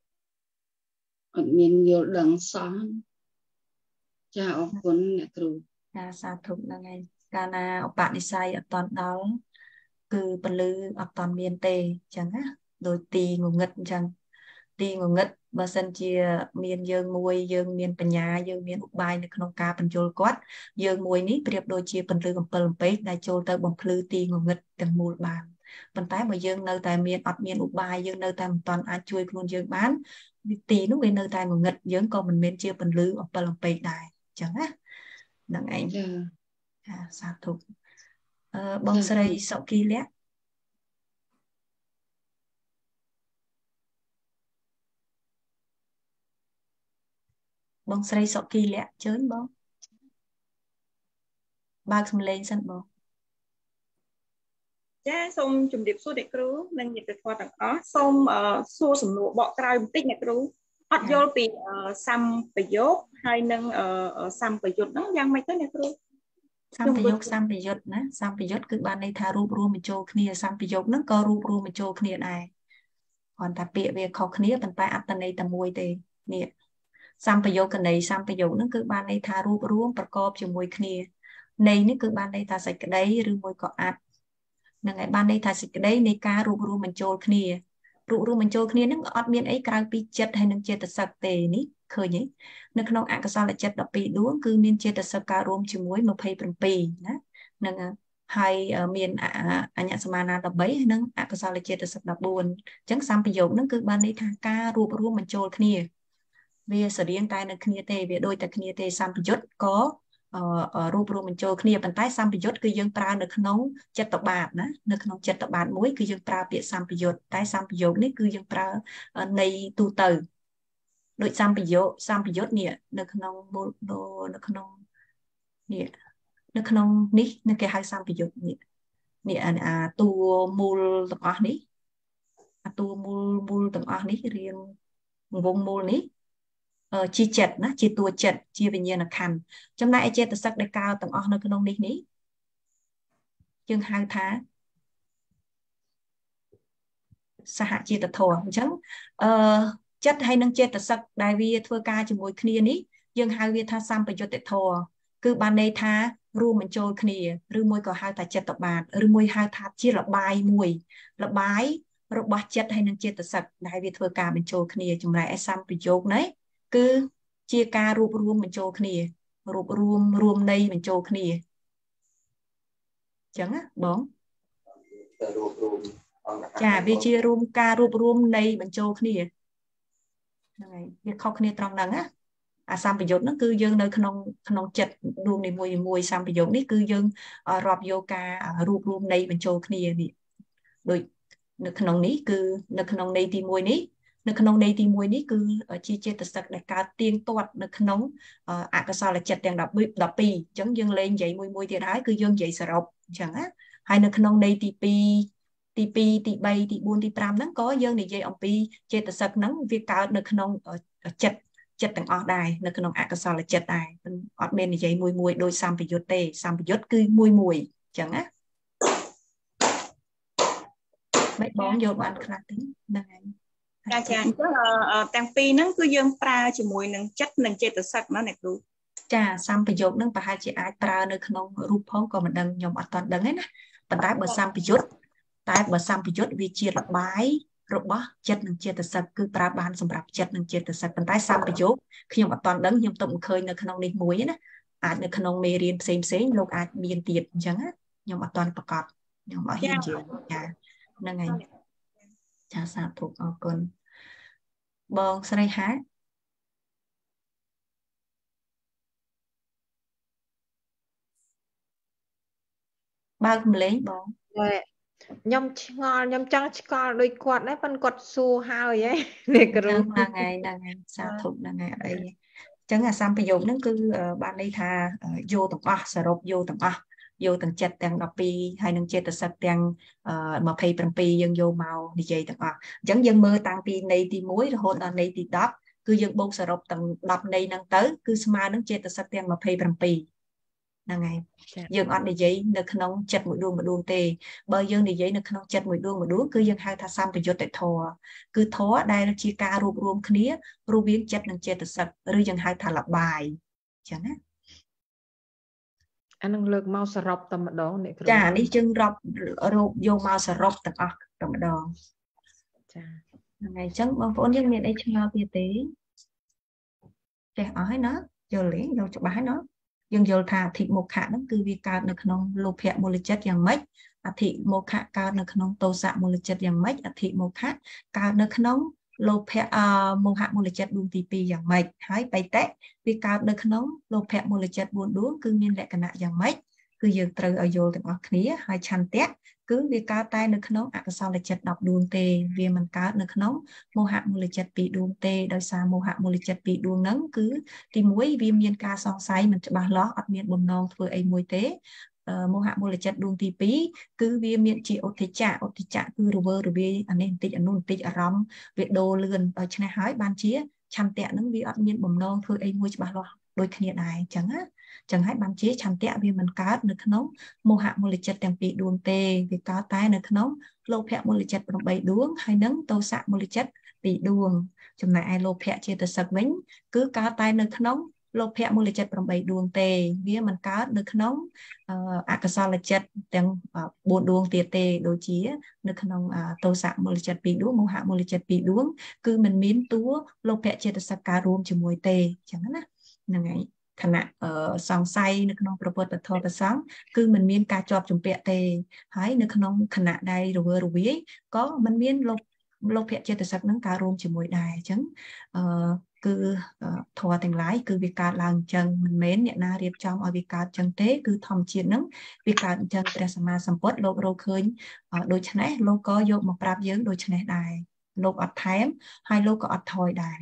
ở miền nhiều đằng so chào con nè cừu ចាសាធុហ្នឹងហើយកាលណាឧបនិស្ស័យអត់តន់ដល់គឺពលឺអត់តន់មានទេអញ្ចឹងណាដោយទីងងឹតអញ្ចឹងទីងងឹតបើសិនជាមានយើងមួយយើងមានបញ្ញាយើងមានឧបាយនៅក្នុងការបញ្យល់គាត់យើងមួយនេះប្រៀបដូចជាពលឺអំពិលអំពែកដែលចូលទៅបំភ្លឺទីងងឹតទាំងមូលបានប៉ុន្តែបើយើងនៅតែមានអត់មានឧបាយយើងនៅតែមិនតន់អាចជួយខ្លួនយើងបានទីនោះវានៅតែងងឹតយើងក៏មិនមែនជាពលឺអំពិលអំពែកដែរអញ្ចឹងណាហ្នឹងឯងចាសាធុអឺបងស្រីសុគីលៈបងស្រីសុគីលៈជើញបងបើកសំឡេងសិនបងចាសូមជម្រាបសួរអ្នកគ្រូនិងញាតិធម៌ទាំងអស់សូមសួរសំណួរបកក្រោយបន្តិចអ្នកគ្រូអត់យល់ពីសម្ប្រយោគហើយនឹងសម្ប្រយុទ្ធហ្នឹងយ៉ាងម៉េចទៅអ្នកគ្រូសម្ប្រយោគសម្ប្រយុទ្ធណាសម្ប្រយុទ្ធគឺបានន័យថារួបរวมបញ្ចូលគ្នាសម្ប្រយោគហ្នឹងក៏រួបរวมបញ្ចូលគ្នាដែរគ្រាន់តែពាក្យវាខុសគ្នាប៉ុន្តែអត្ថន័យតែមួយទេនេះសម្ប្រយោគន័យសម្ប្រយោគហ្នឹងគឺបានន័យថារួបរวมប្រកបជាមួយគ្នាន័យនេះគឺបានន័យថាសេចក្តីឬមួយក៏អត្ថហ្នឹងហើយបានន័យថាសេចក្តីនៃការរួបរวมបញ្ចូលគ្នារួបរวมបញ្ចូលគ្នាហ្នឹងអត់មានអីក្រៅពីចិត្តហើយនឹងចេតសិកទេនេះឃើញទេនៅក្នុងអកុសលចិត្តដប់ពីរដួងគឺមានចេតសិកការរួមជាមួយម្ភៃប្រាំពីរណានឹងហើយមានអញ្ញសមានាដប់បីហើយនឹងអកុសលចេតសិកដប់បួនអញ្ចឹងសម្ប្រយោគហ្នឹងគឺបានន័យថាការរួបរวมបញ្ចូលគ្នាវាស្រដៀងតែនៅគ្នាទេវាដូចតែគ្នាទេសម្ប្រយុទ្ធក៏រួបរวมបញ្ចូលគ្នាប៉ុន្តែសម្ប្រយុទ្ធគឺយើងប្រើនៅក្នុងចិត្តបាតណានៅក្នុងចិត្តបាតមួយគឺយើងប្រើពាក្យសម្ប្រយុទ្ធតែសម្ប្រយោគនេះគឺយើងប្រើនៃទូទៅដូចសម្ប្រយោគសម្ប្រយុទ្ធនេះនៅក្នុងនៅក្នុងនេះនៅក្នុងនេះនៅគេហៅសម្ប្រយុទ្ធនេះនេះអាតួមូលទាំងអស់នេះអាតួមូលមូលទាំងអស់នេះរៀងវងមូលនេះជាចិត្តណាជាតួចិត្តជាវិញ្ញាណខណ្ឌចំណែកឯចេតសិកដែលកើតទាំងអស់នៅក្នុងនេះនេះយើងហៅថាសហចេតធម៌អញ្ចឹងអឺចិត្តហើយនឹងចេតសិកដែលវាធ្វើការជាមួយគ្នានេះយើងហៅវាថាសម្បយុត្តធម៌គឺបានន័យថារួមបញ្ចូលគ្នាឬមួយក៏ហៅថាចិត្តបាតឬមួយហៅថាជាលបាយមួយលបាយរបស់ចិត្តហើយនឹងចេតសិកដែលវាធ្វើការបញ្ចូលគ្នាចំណែកឯសម្ប្រយោគនេះគឺជាការរួបរวมបញ្ចូលគ្នារួបរวมរួមន័យបញ្ចូលគ្នាអញ្ចឹងណាបងចាវាជារួមការរួបរวมន័យបញ្ចូលគ្នាហ្នឹងហើយវាខុសគ្នាត្រង់ហ្នឹងណាអាសម្ប្រយុទ្ធហ្នឹងគឺយើងនៅក្នុងក្នុងចិត្តដួងនីមួយមួយសម្ប្រយុទ្ធនេះគឺយើងរាប់យកការរួបរวมន័យបញ្ចូលគ្នានេះដូចនៅក្នុងនេះគឺនៅក្នុងន័យទីមួយនេះនៅក្នុងន័យទីមួយនេះគឺជាចេតសិកដែលកើតទៀងទាត់នៅក្នុងអកុសលចិត្តទាំងដប់ពីរអញ្ចឹងយើងលេងនិយាយមួយមួយទៀតហើយគឺយើងនិយាយសរុបអញ្ចឹងណាហើយនៅក្នុងន័យទីពីរទីពីរទីបីទីបួនទីប្រាំហ្នឹងក៏យើងនិយាយអំពីចេតសិកហ្នឹងវាកើតនៅក្នុងចិត្តចិត្តទាំងអស់ដែរនៅក្នុងអកុសលចិត្តដែរអត់មាននិយាយមួយមួយដោយសម្បយុទ្ធទេសម្បយុទ្ធគឺមួយមួយអញ្ចឹងណាមិនបងយកបានខ្លះទេហ្នឹងហើយចាចាអញ្ចឹងទាំងពីរហ្នឹងគឺយើងប្រើជាមួយនឹងចិត្តនិងចេតសិកណាអ្នកគ្រូចាសម្ប្រយោគហ្នឹងប្រហែលជាអាចប្រើនៅក្នុងរូបផងក៏មិនដឹងខ្ញុំអត់ទាន់ដឹងទេណាប៉ុន្តែបើសម្ប្រយុទ្ធតែបើសម្ប្រយុទ្ធវាជាលបាយរបស់ចិត្តនិងចេតសិកគឺប្រើបានសម្រាប់ចិត្តនិងចេតសិកប៉ុន្តែសម្ប្រយោគខ្ញុំអត់ទាន់ដឹងខ្ញុំទុកមិនឃើញនៅក្នុងនេះមួយណាអាចនៅក្នុងមេរៀនផ្សេងផ្សេងលោកអាចមានទៀតអញ្ចឹងណាខ្ញុំអត់ទាន់ប្រកបខ្ញុំអត់ហ៊ាននិយាយចាហ្នឹងហើយចាសាធុអរគុណបងស្រីហាបើកម្លេងបងខ្ញុំឆ្ងល់ខ្ញុំចង់ឆ្កល់ដូចគាត់ដែរប៉ុន្តែគាត់សួរហើយហ៎នេះគ្រូហ្នឹងហើយហ្នឹងហើយសាធុហ្នឹងហើយអីអញ្ចឹងអាសម្ប្រយោគហ្នឹងគឺបានន័យថាយកទាំងអស់សរុបយកទាំងអស់យកទាំងចិត្តទាំងដប់ពីរហើយនឹងចេតសិកទាំងម្ភៃប្រាំពីរយើងយកមកនិយាយទាំងអស់អញ្ចឹងយើងមើលតាំងពីន័យទីមួយរហូតដល់ន័យទីដប់គឺយើងបូកសរុបទាំងដប់ន័យហ្នឹងទៅគឺស្មើនឹងចេតសិកទាំងម្ភៃប្រាំពីរ là ngày dương ọt để giấy được không chặt mũi đuông mà đuông tê bờ dương để giấy được không chặt mũi đuông mà đuông cứ dương hai thà sam để cho tại thò cứ thó đây là chia ca rùm rùm khía rùm biến chặt năng chặt sạch rồi dương hai thà là bài chẳng á anh lực mau sờ rọc tầm đó này chả đi chân rọc rùm vô mau sờ rọc tầm ọc tầm đó ngày chẳng bao phone dương miền đây cho kia tí trẻ ở nó giờ lấy đâu cho bái nó dương giờ thà thịt một khả nó cứ vì cao được không lô phẹ một lịch chấtយ៉ាងម៉េចអាthị một khả cao được không tô xạ một lịch chấtយ៉ាងម៉េចអាthị một khả cao được không lô phẹ một hạ một lịch chất đun tì piយ៉ាងម៉េចហើយបៃតេvì cao được không lô phẹ một lịch chất buồn đuống cứ miên lệ cả nạយ៉ាងម៉េចគឺយើងត្រូវឲ្យយល់ទាំងអស់គ្នាហើយឆន្ទៈគឺវាកើតតែនៅក្នុងអកុសលចិត្តដប់ដួងទេវាមិនកើតនៅក្នុងមោហៈមូលចិត្តពីរដួងទេដោយសារមោហៈមូលចិត្តពីរដួងហ្នឹងគឺទីមួយវាមានការសង្ស័យមិនច្បាស់លាស់អត់មានបំណងធ្វើអីមួយទេមោហៈមូលចិត្តដួងទីពីរគឺវាមានជាឧទ្ធិចៈឧទ្ធិចៈគឺរវើរវាយអានេះបន្តិចអានោះបន្តិចអារម្មណ៍វាដូរលឿនដោយឆ្នេះហើយបានជាឆន្ទៈហ្នឹងវាអត់មានបំណងធ្វើអីមួយច្បាស់លាស់ដូចគ្នាដែរអញ្ចឹងណាchẳng hay ban chế chăn tẹo vì mình cá được nóng mô hạ mô lịch chất đang bị đuông tê vì cá tay được nóng lô phẹ mô lịch chất bằng bảy đuông hay nắng tô xạ mô lịch chất bị đuông trong này ai lô phẹ chia từ sạc bánh cứ cá tay được nóng lô phẹ mô lịch chất bằng bảy đuông tê vì mình cá được nóng ạ cả sao lịch chất đang bốn đuông tiệt tê đối chí được nóng tô xạ mô lịch chất bị đuông mô hạ mô lịch chất bị đuông cứ mình miến túa lô phẹ chia từ sạc cá rùm cho mùi tê chẳng hạn là ngàyขณะเอ่อสองไซในขนมประพฤติปฏิบัติสังคือมันมีการจอบจุ่มเปะเตให้ในขนมขณะใดหรือว่าหรือวิก็มันมีโลโลเพะเจตสักนั้นการรวมจมวยได้จังเอ่อคือทัวร์แต่งหลายคือวิการลางจังมันเม้นเนี่ยนาเรียบจำเอาวิการจังเต้คือทำเชียนนั้นวิการจังแต่สมาสัมปทโลกเราเคยโดยชนะโลกก็ยกมาปราบเยอะโดยชนะได้โลกอัดแถมให้โลกก็อัดทอยได้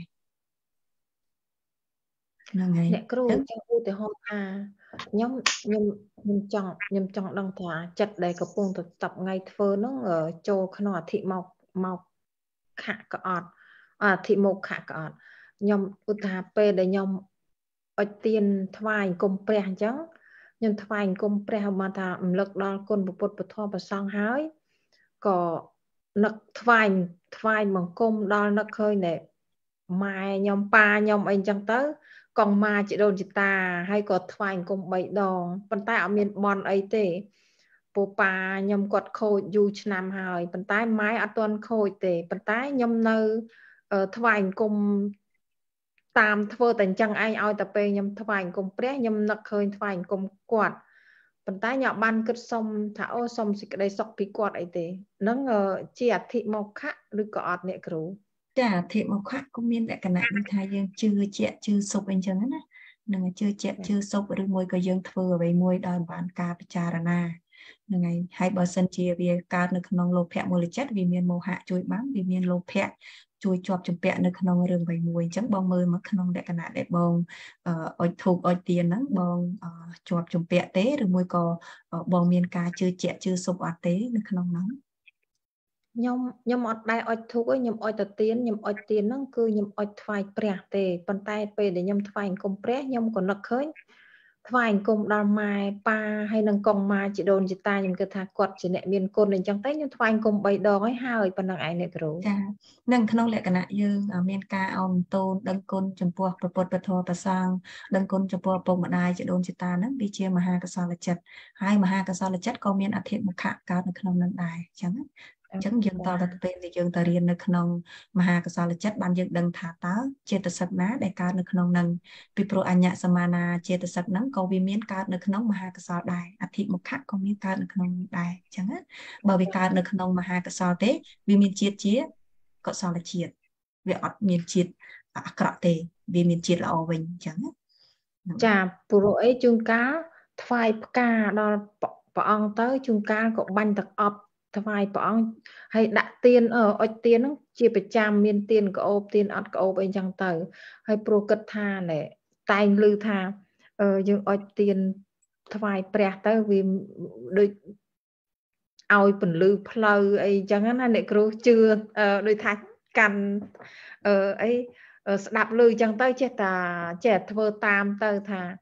អ្នកគ្រូចង់ឧទាហរណ៍ថាខ្ញុំខ្ញុំខ្ញុំចង់ខ្ញុំចង់ដឹងថាចិត្តដែលកំពុងទៅតបថ្ងៃធ្វើហ្នឹងចូលក្នុងអធិមកមកខៈក៏អត់អធិមកខៈក៏អត់ខ្ញុំឧទាហរណ៍ពេលដែលខ្ញុំអុជទៀនថ្វាយអង្គមព្រះអញ្ចឹងខ្ញុំថ្វាយអង្គមព្រះមកថារំលឹកដល់គុណពុទ្ធពធប្រសង្ឃហើយក៏នឹកថ្វាយថ្វាយបង្គំដល់នឹកឃើញតែម៉ែខ្ញុំប៉ាខ្ញុំអីអញ្ចឹងទៅកងម៉ាជីដូនជីតាហើយក៏ថ្វាយអង្គមបីដងប៉ុន្តែអត់មានបន់អីទេពូប៉ាខ្ញុំគាត់ខូចយូរឆ្នាំហើយប៉ុន្តែម៉ែអត់ទាន់ខូចទេប៉ុន្តែខ្ញុំនៅថ្វាយអង្គមតាមធ្វើតែអញ្ចឹងឯងឲ្យតែពេលខ្ញុំថ្វាយអង្គមព្រះខ្ញុំនឹកឃើញថ្វាយអង្គមគាត់ប៉ុន្តែខ្ញុំបានគិតសុំថាអូសុំសេចក្តីសុខពីគាត់អីទេហ្នឹងជាអធិមកខៈឬក៏អត់អ្នកគ្រូចាធិមកខៈក៏មានលក្ខណៈដូចថាយើងជឿជាក់ជឿសុបអីចឹងណានឹងជឿជាក់ជឿសុបឬមួយក៏យើងធ្វើអ្វីមួយដោយបានការពិចារណាហ្នឹងហើយហើយបើសិនជាវាកើតនៅក្នុងលោភៈមូលចិត្តវាមានមោហៈជួយបាំងវាមានលោភៈជួយជាប់ជំពាក់នៅក្នុងរឿងអ្វីមួយអញ្ចឹងបងមើលមកក្នុងលក្ខណៈដែលបងអុជធូបអុជទៀនហ្នឹងបងជាប់ជំពាក់ទេឬមួយក៏បងមានការជឿជាក់ជឿសុបអត់ទេនៅក្នុងហ្នឹងខ្ញុំខ្ញុំអត់ដែរអុជធូបអីខ្ញុំអុជតែទៀនខ្ញុំអុជទៀនហ្នឹងគឺខ្ញុំអុជថ្វាយព្រះទេប៉ុន្តែពេលដែលខ្ញុំថ្វាយអង្គមព្រះខ្ញុំក៏នឹកឃើញថ្វាយអង្គមដល់ម៉ែប៉ាហើយនឹងកងម៉ាជីដូនជីតាខ្ញុំគិតថាគាត់ជាអ្នកមានគុណអញ្ចឹងទៅខ្ញុំថ្វាយអង្គមបីដងហើយហើយប៉ុណ្ណឹងឯងអ្នកគ្រូចានឹងក្នុងលក្ខណៈយើងមានការអោនតូនដឹងគុណចំពោះព្រះពុទ្ធពធប្រសង្ឃដឹងគុណចំពោះឪពុកម្ដាយជីដូនជីតាហ្នឹងវាជាមហាកុសលចិត្តហើយមហាកុសលចិត្តក៏មានអធិមុខៈកើតនៅក្នុងនឹងដែរអញ្ចឹងអញ្ចឹងយើងតទៅពេលដែលយើងទៅរៀននៅក្នុងមហាកុសលចិត្តបានយើងដឹងថាតើចេតសិកណាដែលកើតនៅក្នុងនឹងពីព្រោះអញ្ញសមានាចេតសិកហ្នឹងក៏វាមានកើតនៅក្នុងមហាកុសលដែរអធិមុខៈក៏មានកើតនៅក្នុងដែរអញ្ចឹងណាបើវាកើតនៅក្នុងមហាកុសលទេវាមានជាតិជាកុសលជាតិវាអត់មានជាតិអាក្រក់ទេវាមានជាតិល្អវិញអញ្ចឹងណាចាព្រោះអីជួនកាលថ្វាយផ្កាដល់ព្រះអង្គទៅជួនកាលក៏បាញ់ទឹកអប់ថ្វាយព្រះអង្គហើយដាក់ទៀនអុជទៀនហ្នឹងជាប្រចាំមានទៀនក្អូបទៀនអត់ក្អូបអីចឹងទៅហើយព្រោះគិតថាណែតែងឮថាយើងអុជទៀនថ្វាយព្រះទៅវាដូចឲ្យពន្លឺផ្លូវអីចឹងណាអ្នកគ្រូជឿដូចថាកាន់អីស្ដាប់ឮចឹងទៅចេះតែចេះធ្វើតាមទៅថា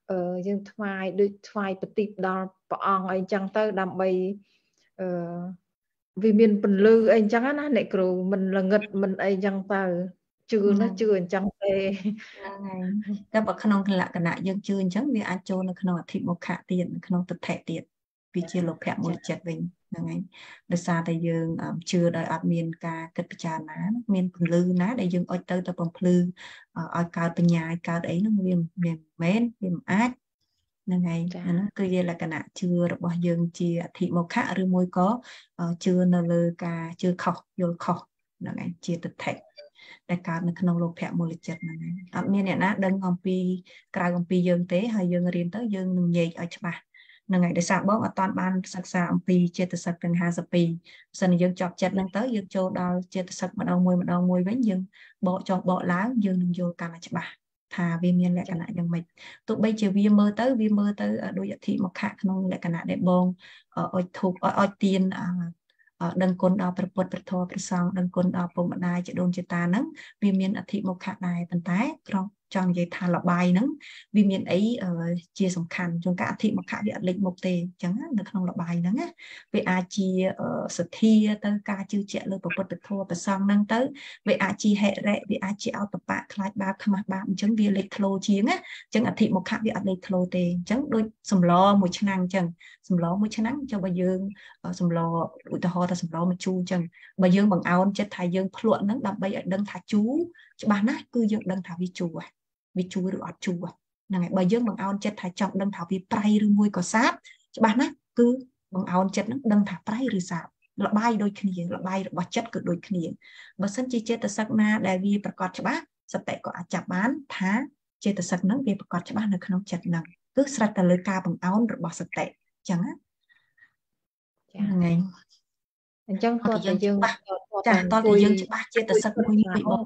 អឺយើងថ្វាយដូចថ្វាយប្រទីបដល់ព្រះអង្គអីចឹងទៅដើម្បីអឺវាមានពន្លឺអីចឹងណាអ្នកគ្រូមិនល្ងឹតមិនអីចឹងទៅជឿណាជឿអញ្ចឹងទេហ្នឹងហើយតែបើក្នុងលក្ខណៈយើងជឿអញ្ចឹងវាអាចចូលនៅក្នុងអធិមុខៈទៀតនៅក្នុងទិដ្ឋិទៀតវាជាលោភៈមូលចិត្តវិញហ្នឹងហើយដោយសារតែយើងជឿដោយអត់មានការគិតពិចារណាមានពន្លឺណាដែលយើងអុជទៅទៅបំភ្លឺឲ្យកើតបញ្ញាកើតអីហ្នឹងវាមិនមែនវាមិនអាចហ្នឹងហើយអាហ្នឹងគឺជាលក្ខណៈជឿរបស់យើងជាអធិមុខៈឬមួយក៏ជឿនៅលើការជឿខុសយល់ខុសហ្នឹងហើយជាទិដ្ឋិដែលកើតនៅក្នុងលោភៈមូលចិត្តហ្នឹងហើយអត់មានអ្នកណាដឹងអំពីក្រៅអំពីយើងទេហើយយើងរៀនទៅយើងនឹងញែកឲ្យច្បាស់ហ្នឹងហើយដោយសារបងអត់តាន់បានសិក្សាអំពីចេតសិកទាំងហាសិបពីរបើសិនយើងចប់ចិត្តហ្នឹងទៅយើងចូលដល់ចេតសិកម្ដងមួយម្ដងមួយវិញយើងបកចុះបកឡើងយើងនឹងយល់កាន់តែច្បាស់ថាវាមានលក្ខណៈយ៉ាងម៉េចទោះបីជាវាមើលទៅវាមើលទៅដូចអធិមុខៈក្នុងលក្ខណៈដែលបងអុជធូបអុជទៀនដឹងគុណដល់ព្រះពុទ្ធព្រះធម៌ព្រះសង្ឃដឹងគុណដល់ពុកម្ដាយជីដូនជីតាហ្នឹងវាមានអធិមុខៈដែរប៉ុន្តែក្នុងចង់និយាយថាលបាយហ្នឹងវាមានអីជាសំខាន់ជួនកាលអធិមុខៈវាអត់លេចមុខទេអញ្ចឹងនៅក្នុងលបាយហ្នឹងវាអាចជាសទ្ធាទៅការជឿជាក់លើព្រះពុទ្ធធម៌ព្រះសង្ឃហ្នឹងទៅវាអាចជាហិរិវាអាចជាអតបៈខ្លាចបាបខ្មាស់បាបអញ្ចឹងវាលេចធ្លោជាងណាអញ្ចឹងអធិមុខៈវាអត់លេចធ្លោទេអញ្ចឹងដូចសម្លមួយឆ្នាំងអញ្ចឹងសម្លមួយឆ្នាំងចុះបើយើងសម្លឧទាហរណ៍ថាសម្លម្ជូរអញ្ចឹងបើយើងបង្អោនចិត្តថាយើងភ្លក់ហ្នឹងដើម្បីឲ្យដឹងថាជូរច្បាស់ណាស់គឺយើងដឹងថាវាជូរវាជូរឬអត់ជូរហ្នឹងហើយបើយើងបង្អោនចិត្តថាចង់ដឹងថាវាប្រៃឬមួយក៏សាបច្បាស់ណាស់គឺបង្អោនចិត្តហ្នឹងដឹងថាប្រៃឬសាបលបាយដូចគ្នាលបាយរបស់ចិត្តគឺដូចគ្នាបើសិនជាចេតសិកណាដែលវាប្រកបច្បាស់សតិក៏អាចចាប់បានថាចេតសិកហ្នឹងវាប្រកបច្បាស់នៅក្នុងចិត្តហ្នឹងគឺស្រេចតែលើការបង្អោនរបស់សតិអញ្ចឹងណាចាហ្នឹងហើយអញ្ចឹងតើយើងយើងចាតើយើងច្បាស់ចេតសិកមួយមួយបង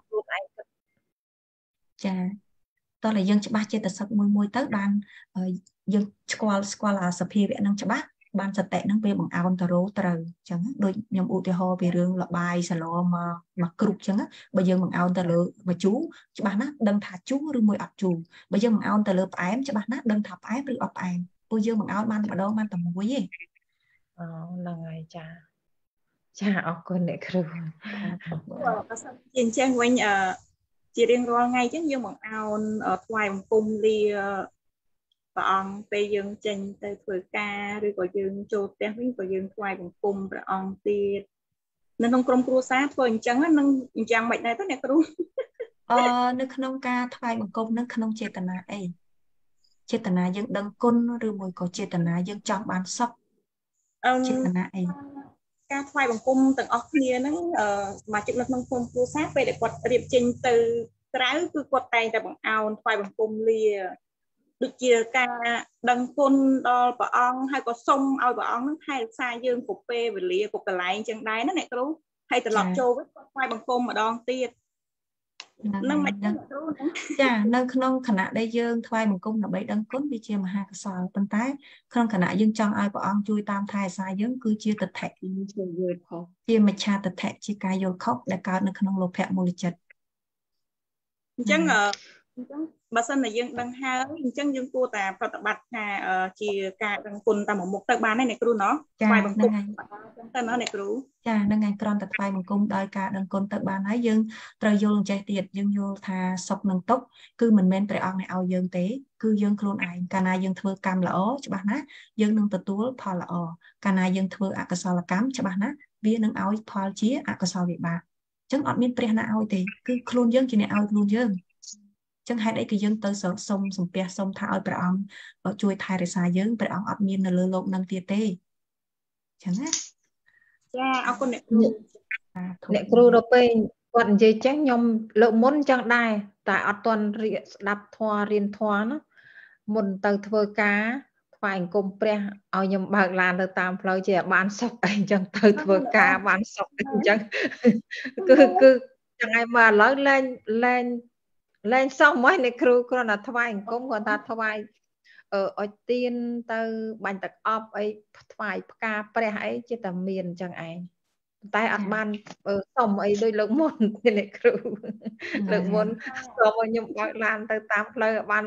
ចាតើយើងច្បាស់ចេតសិកមួយមួយទៅបានយើងស្គាល់ស្គាល់អាសភាវៈហ្នឹងច្បាស់បានសតិហ្នឹងវាបង្អោនទៅរោត្រូវអញ្ចឹងដូចខ្ញុំឧទាហរណ៍ពីរឿងលបាយសាឡមកមកគ្រុបអញ្ចឹងបើយើងបង្អោនទៅលើម្ជូរច្បាស់ណាស់ដឹងថាជូរឬមួយអត់ជូរបើយើងបង្អោនទៅលើផ្អែមច្បាស់ណាស់ដឹងថាផ្អែមឬអត់ផ្អែមព្រោះយើងបង្អោនបានម្ដងបានតែមួយទេអូហ្នឹងហើយចាចាអរគុណអ្នកគ្រូបើសិនជាអញ្ចឹងវិញអឺជារៀងរាល់ថ្ងៃអញ្ចឹងយើងបង្អោនថ្វាយបង្គំលាព្រះអង្គពេលយើងចេញទៅធ្វើការឬក៏យើងចូលផ្ទះវិញក៏យើងថ្វាយបង្គំព្រះអង្គទៀតនៅក្នុងក្រុមគ្រួសារធ្វើអញ្ចឹងនឹងអញ្ចឹងមិនដែរទៅអ្នកគ្រូអឺនៅក្នុងការថ្វាយបង្គំនឹងក្នុងចេតនាអីចេតនាយើងដឹងគុណឬមួយក៏ចេតនាយើងចង់បានសុខចេតនាអីការថ្វាយបង្គំទាំងអស់គ្នាហ្នឹងអឺសមាជិកនៅក្នុងក្រុមគ្រួសារពេលដែលគាត់រៀបចេញទៅក្រៅគឺគាត់តែងតែបង្អោនថ្វាយបង្គំលាដូចជាការដឹងគុណដល់ព្រះអង្គហើយក៏សុំឲ្យព្រះអង្គហ្នឹងថែរក្សាយើងគ្រប់ពេលវេលាគ្រប់កន្លែងចឹងដែរណាអ្នកគ្រូហើយត្រឡប់ចូលវិញគាត់ថ្វាយបង្គំម្ដងទៀតនឹងមិនដឹងគ្រូហ្នឹងចានៅក្នុងគណៈដែលយើងថ្វាយបង្គំដើម្បីដឹងគុណវាជាមហាកុសលប៉ុន្តែក្នុងគណៈយើងចង់ឲ្យព្រះអង្គជួយតាមថែរក្សាយើងគឺជាទិដ្ឋិជាយល់ខុសជាមិច្ឆាទិដ្ឋិជាការយល់ខុសដែលកើតនៅក្នុងលោភៈមូលចិត្តអញ្ចឹងអញ្ចឹងបើសិនតែយើងដឹងហើយអញ្ចឹងយើងគួរតែប្រតិបត្តិថាជាការដឹងគុណតាមមុខទៅបានហើយអ្នកគ្រូណោះថ្វាយបង្គំអញ្ចឹងទៅណោះអ្នកគ្រូចាហ្នឹងហើយគ្រាន់តែថ្វាយបង្គំដោយការដឹងគុណទៅបានហើយយើងត្រូវយល់ចេះទៀតយើងយល់ថាសុខនឹងទុក្ខគឺមិនមែនព្រះអង្គឲ្យយើងទេគឺយើងខ្លួនឯងកាលណាយើងធ្វើកម្មល្អច្បាស់ណាយើងនឹងទទួលផលល្អកាលណាយើងធ្វើអកុសលកម្មច្បាស់ណាវានឹងឲ្យផលជាអកុសលវិបាកអញ្ចឹងអត់មានព្រះណាឲ្យទេគឺខ្លួនយើងជាអ្នកឲ្យខ្លួនយើងចឹងហេតុអីក៏យើងទៅសុំសំពះសុំថាឲ្យព្រះអង្គជួយថែរក្សាយើងព្រះអង្គអត់មាននៅលើโลกនឹងទៀតទេចឹងណាចាអរគុណអ្នកគ្រូអ្នកគ្រូទៅពេលគាត់និយាយចឹងខ្ញុំលើកមុនចឹងដែរតែអត់ទាន់រៀនស្ដាប់ធម៌រៀនធម៌ណាមុនទៅធ្វើការថ្វាយអង្គមព្រះឲ្យខ្ញុំបើកឡានទៅតាមផ្លូវជាបានសុខអីចឹងទៅធ្វើការបានសុខអីចឹងគឺគឺចឹងហើយមកឥឡូវលែងលែងលែងសមមកអ្នកគ្រូគ្រាន់តែថ្វាយអង្គមគាត់ថាថ្វាយអឺអុជទៀនទៅបាញ់ទឹកអប់អីថ្វាយផ្កាព្រះអីជាតែមានអញ្ចឹងឯងតែអត់បានសុំអីដូចលើកមុនទេអ្នកគ្រូលើកមុនសុំឲ្យខ្ញុំបើកឡានទៅតាមផ្លូវឲ្យបានសុខ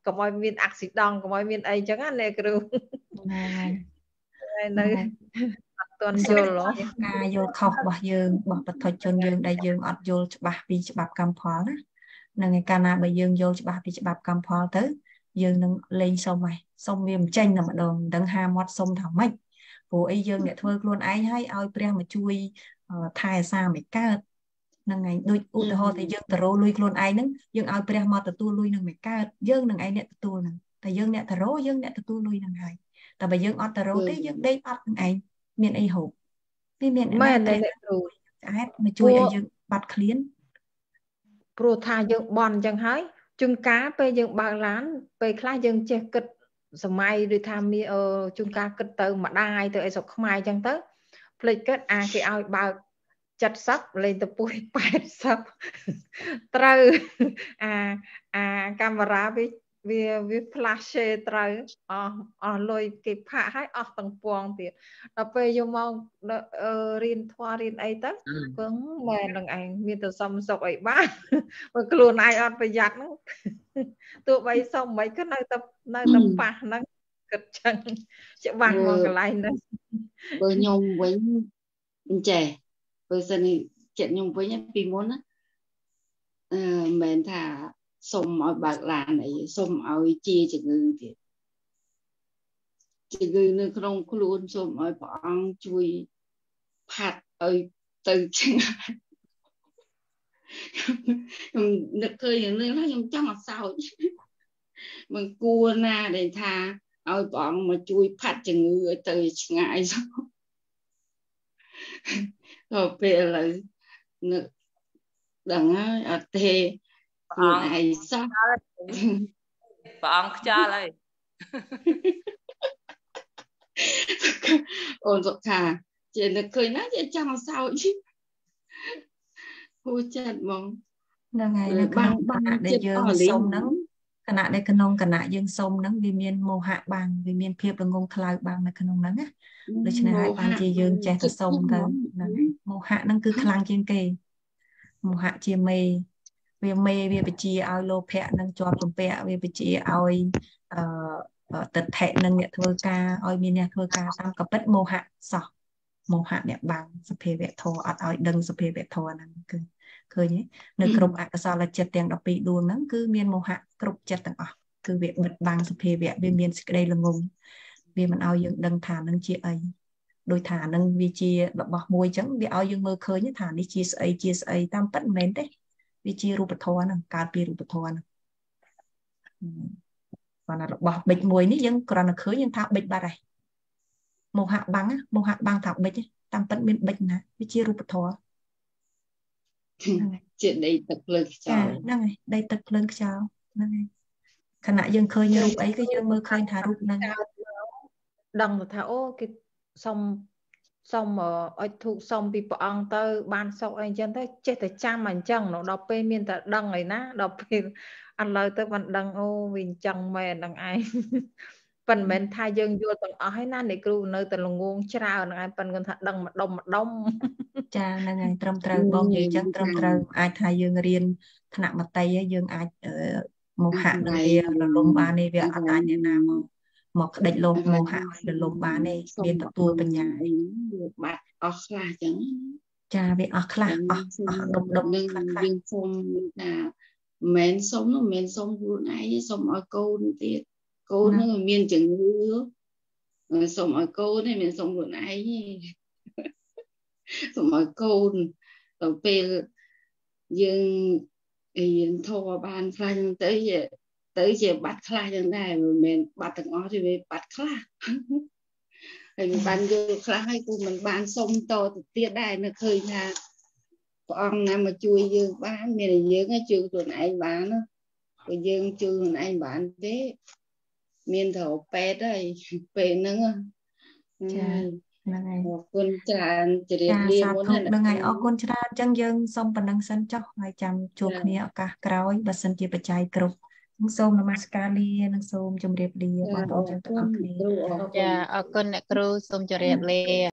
កុំឲ្យមានអាក់ស៊ីដង់កុំឲ្យមានអីចឹងណាអ្នកគ្រូនៅអត់ទាន់យល់ការយល់ខុសរបស់យើងរបស់បទជនយើងដែលយើងអត់យល់ច្បាស់ពីច្បាប់កម្មផលណានឹងឯកាលណាបើយើងយល់ច្បាស់ពីច្បាប់កម្មផលទៅយើងនឹងលេងសុំហើយសុំវាមិនចេញតែម្ដងមិនដឹងហាមាត់សុំថាម៉េចព្រោះអីយើងអ្នកធ្វើខ្លួនឯងហើយឲ្យព្រះមកជួយថែអាសាមិនកើតហ្នឹងហើយដូចឧទាហរណ៍តែយើងទៅរកលុយខ្លួនឯងហ្នឹងយើងឲ្យព្រះមកទទួលលុយនឹងមិនកើតយើងនឹងឯងអ្នកទទួលហ្នឹងតែយើងអ្នកទៅរកយើងអ្នកទទួលលុយហ្នឹងហើយតែបើយើងអត់ទៅរកទេយើងដេកអត់នឹងឯងមានអីហូបវាមានមែនតែគ្រូឆ្អែតមកជួយឲ្យយើងបាត់ឃ្លានព្រោះថាយើងបន់អញ្ចឹងហើយជួនកាលពេលយើងបើកឡានពេលខ្លះយើងចេះគិតសម័យឬថាមានជួនកាលគិតទៅម្ដាយទៅអីស្រុកខ្មែរអញ្ចឹងទៅភ្លេចគិតអាគេឲ្យបើកเจ็ดสิบលេងទៅពួយแปดสิบត្រូវអាអាកាមេរ៉ាវាវាវា flash ត្រូវអស់អស់លុយគេផាក់ឲ្យអស់ទាំងពួងទៀតដល់ពេលយកមករៀនធម៌រៀនអីទៅពឹងមែននឹងឯងមានតែសុំសុកអីបានបើខ្លួនឯងអត់ប្រយ័ត្នហ្នឹងទោះបីសុំមិនក៏នៅតែនៅតែប៉ះហ្នឹងគិតចឹងច្បាស់មកកន្លែងហ្នឹងបើខ្ញុំវិញអញ្ចេះបើសិននេះចិត្តខ្ញុំវិញពីមុនណាអឺមិនមែនថាសុំឲ្យបើកឡានអីសុំឲ្យជាជំងឺទៀតជំងឺនៅក្នុងខ្លួនសុំឲ្យព្រះអង្គជួយផាត់ឲ្យទៅឆ្ងាយខ្ញុំនឹកឃើញរឿងនេះខ្ញុំចង់អត់សោចមិនគួរណាដែលថាឲ្យព្រះអង្គមកជួយផាត់ជំងឺឲ្យទៅឆ្ងាយទៅពេលឥឡូវនឹកដឹងហើយអត់ទេខ្លួនឯងសោះព្រះអង្គខ្ចាល់ហើយអូនសុខាជានឹកឃើញណាជាចង់សោចហូរចិត្តហ្មងហ្នឹងហើយនៅក្នុងគណៈដែលយើងសុំហ្នឹងគណៈដែលក្នុងគណៈយើងសុំហ្នឹងវាមានមោហៈបាំងវាមានភាពល្ងងខ្លៅបាំងនៅក្នុងហ្នឹងណាដូច្នេះហើយបានជាយើងចេះតែសុំទៅហ្នឹងហើយមោហៈហ្នឹងគឺខ្លាំងជាងគេមោហៈជាមេវាមេវាបជាឲ្យលោភៈនឹងជាប់ជំពាក់វាបជាឲ្យអឺទិដ្ឋិនឹងអ្នកធ្វើការឲ្យមានអ្នកធ្វើការតាមកពិតមោហៈសោះមោហៈអ្នកបាំងសភាវៈធម៌អត់ឲ្យដឹងសភាវៈធម៌ហ្នឹងគឺឃើញទេនៅគ្រប់អកុសលចិត្តទាំងដប់ពីរដួងហ្នឹងគឺមានមោហៈគ្រប់ចិត្តទាំងអស់គឺវាបិទបាំងសភាវៈវាមានសេចក្តីល្ងងវាមិនឲ្យយើងដឹងថានឹងជាអីដោយថានឹងវាជារបស់មួយអញ្ចឹងវាឲ្យយើងមើលឃើញថានេះជាស្អីជាស្អីតាមពិតមិនមែនទេវាជារូបធម៌ហ្នឹងកើតពីរូបធម៌ហ្នឹងប៉ុន្តែរបស់បិចមួយនេះយើងគ្រាន់តែឃើញយើងថាបិចបាត់ហើយមោហៈបាំងមោហៈបាំងថាបិចតាមពិតមានបិចណាវាជារូបធម៌ជាដីទឹកភ្លើងខ្យល់ហ្នឹងហើយដីទឹកភ្លើងខ្យល់ហ្នឹងហើយខណៈយើងឃើញរូបអីគឺយើងមើលឃើញថារូបហ្នឹងដឹងថាអូគេសុំសុំអុជធូបសុំពីព្រះអង្គទៅបានសុខអីចឹងទៅចេះតែចាំអញ្ចឹងដល់ពេលមានតែដឹងឯណាដល់ពេលឥឡូវទៅមិនដឹងអូវាអញ្ចឹងមែនហ្នឹងឯងប៉ុន្តែមិនថាយើងយល់ទាំងអស់ហើយណាអ្នកគ្រូនៅតែល្ងងច្រើនហ្នឹងឯងប៉ុន្តែគាត់ថាដឹងម្ដុំម្ដុំចាហ្នឹងហើយត្រឹមត្រូវបងនិយាយចឹងត្រឹមត្រូវអាចថាយើងរៀនថ្នាក់មត្តេយ្យយើងអាចមោហៈនឹងវារលំបាននេះវាអត់អាចអ្នកណាមកមកក្តិចលោភមោហៈរលំបានទេមានទទួលបញ្ញាបាត់អស់ខ្លះចឹងចាវាអស់ខ្លះអស់អស់ដុំដុំនឹងយើងសុំថាមិនមែនសុំមិនមែនសុំខ្លួនឯងសុំឲ្យកូនទៀតកូននឹងមានជំងឺសុំឲ្យកូននេះមិនសុំខ្លួនឯងសុំឲ្យកូនដល់ពេលយើងរៀនធម៌បានខ្លះទៅទៅជាបាត់ខ្លះយ៉ាងដែរមិនមែនបាត់ទាំងអស់ទេវាបាត់ខ្លះហើយបានយល់ខ្លះហើយគូមិនបានសុំតទៅទៀតដែរនៅឃើញថាព្រះអង្គណាមកជួយយើងបានមានតែយើងជួយខ្លួនឯងបានព្រោះយើងជួយខ្លួនឯងបានទេមានតែពេទ្យហើយពេលហ្នឹងចាហ្នឹងហើយអរគុណច្រើនជម្រាបលាមុនហ្នឹងហើយអរគុណច្រើនអញ្ចឹងយើងសូមប៉ុណ្្នឹងសិនចុះហើយចាំជួបគ្នាឱកាសក្រោយបើសិនជាបច្ច័យគ្រប់នឹងសូមនមស្ការលានិងសូមជម្រាបលាបងប្អូនទាំងអស់គ្នាចាអរគុណអ្នកគ្រូសូមជម្រាបលា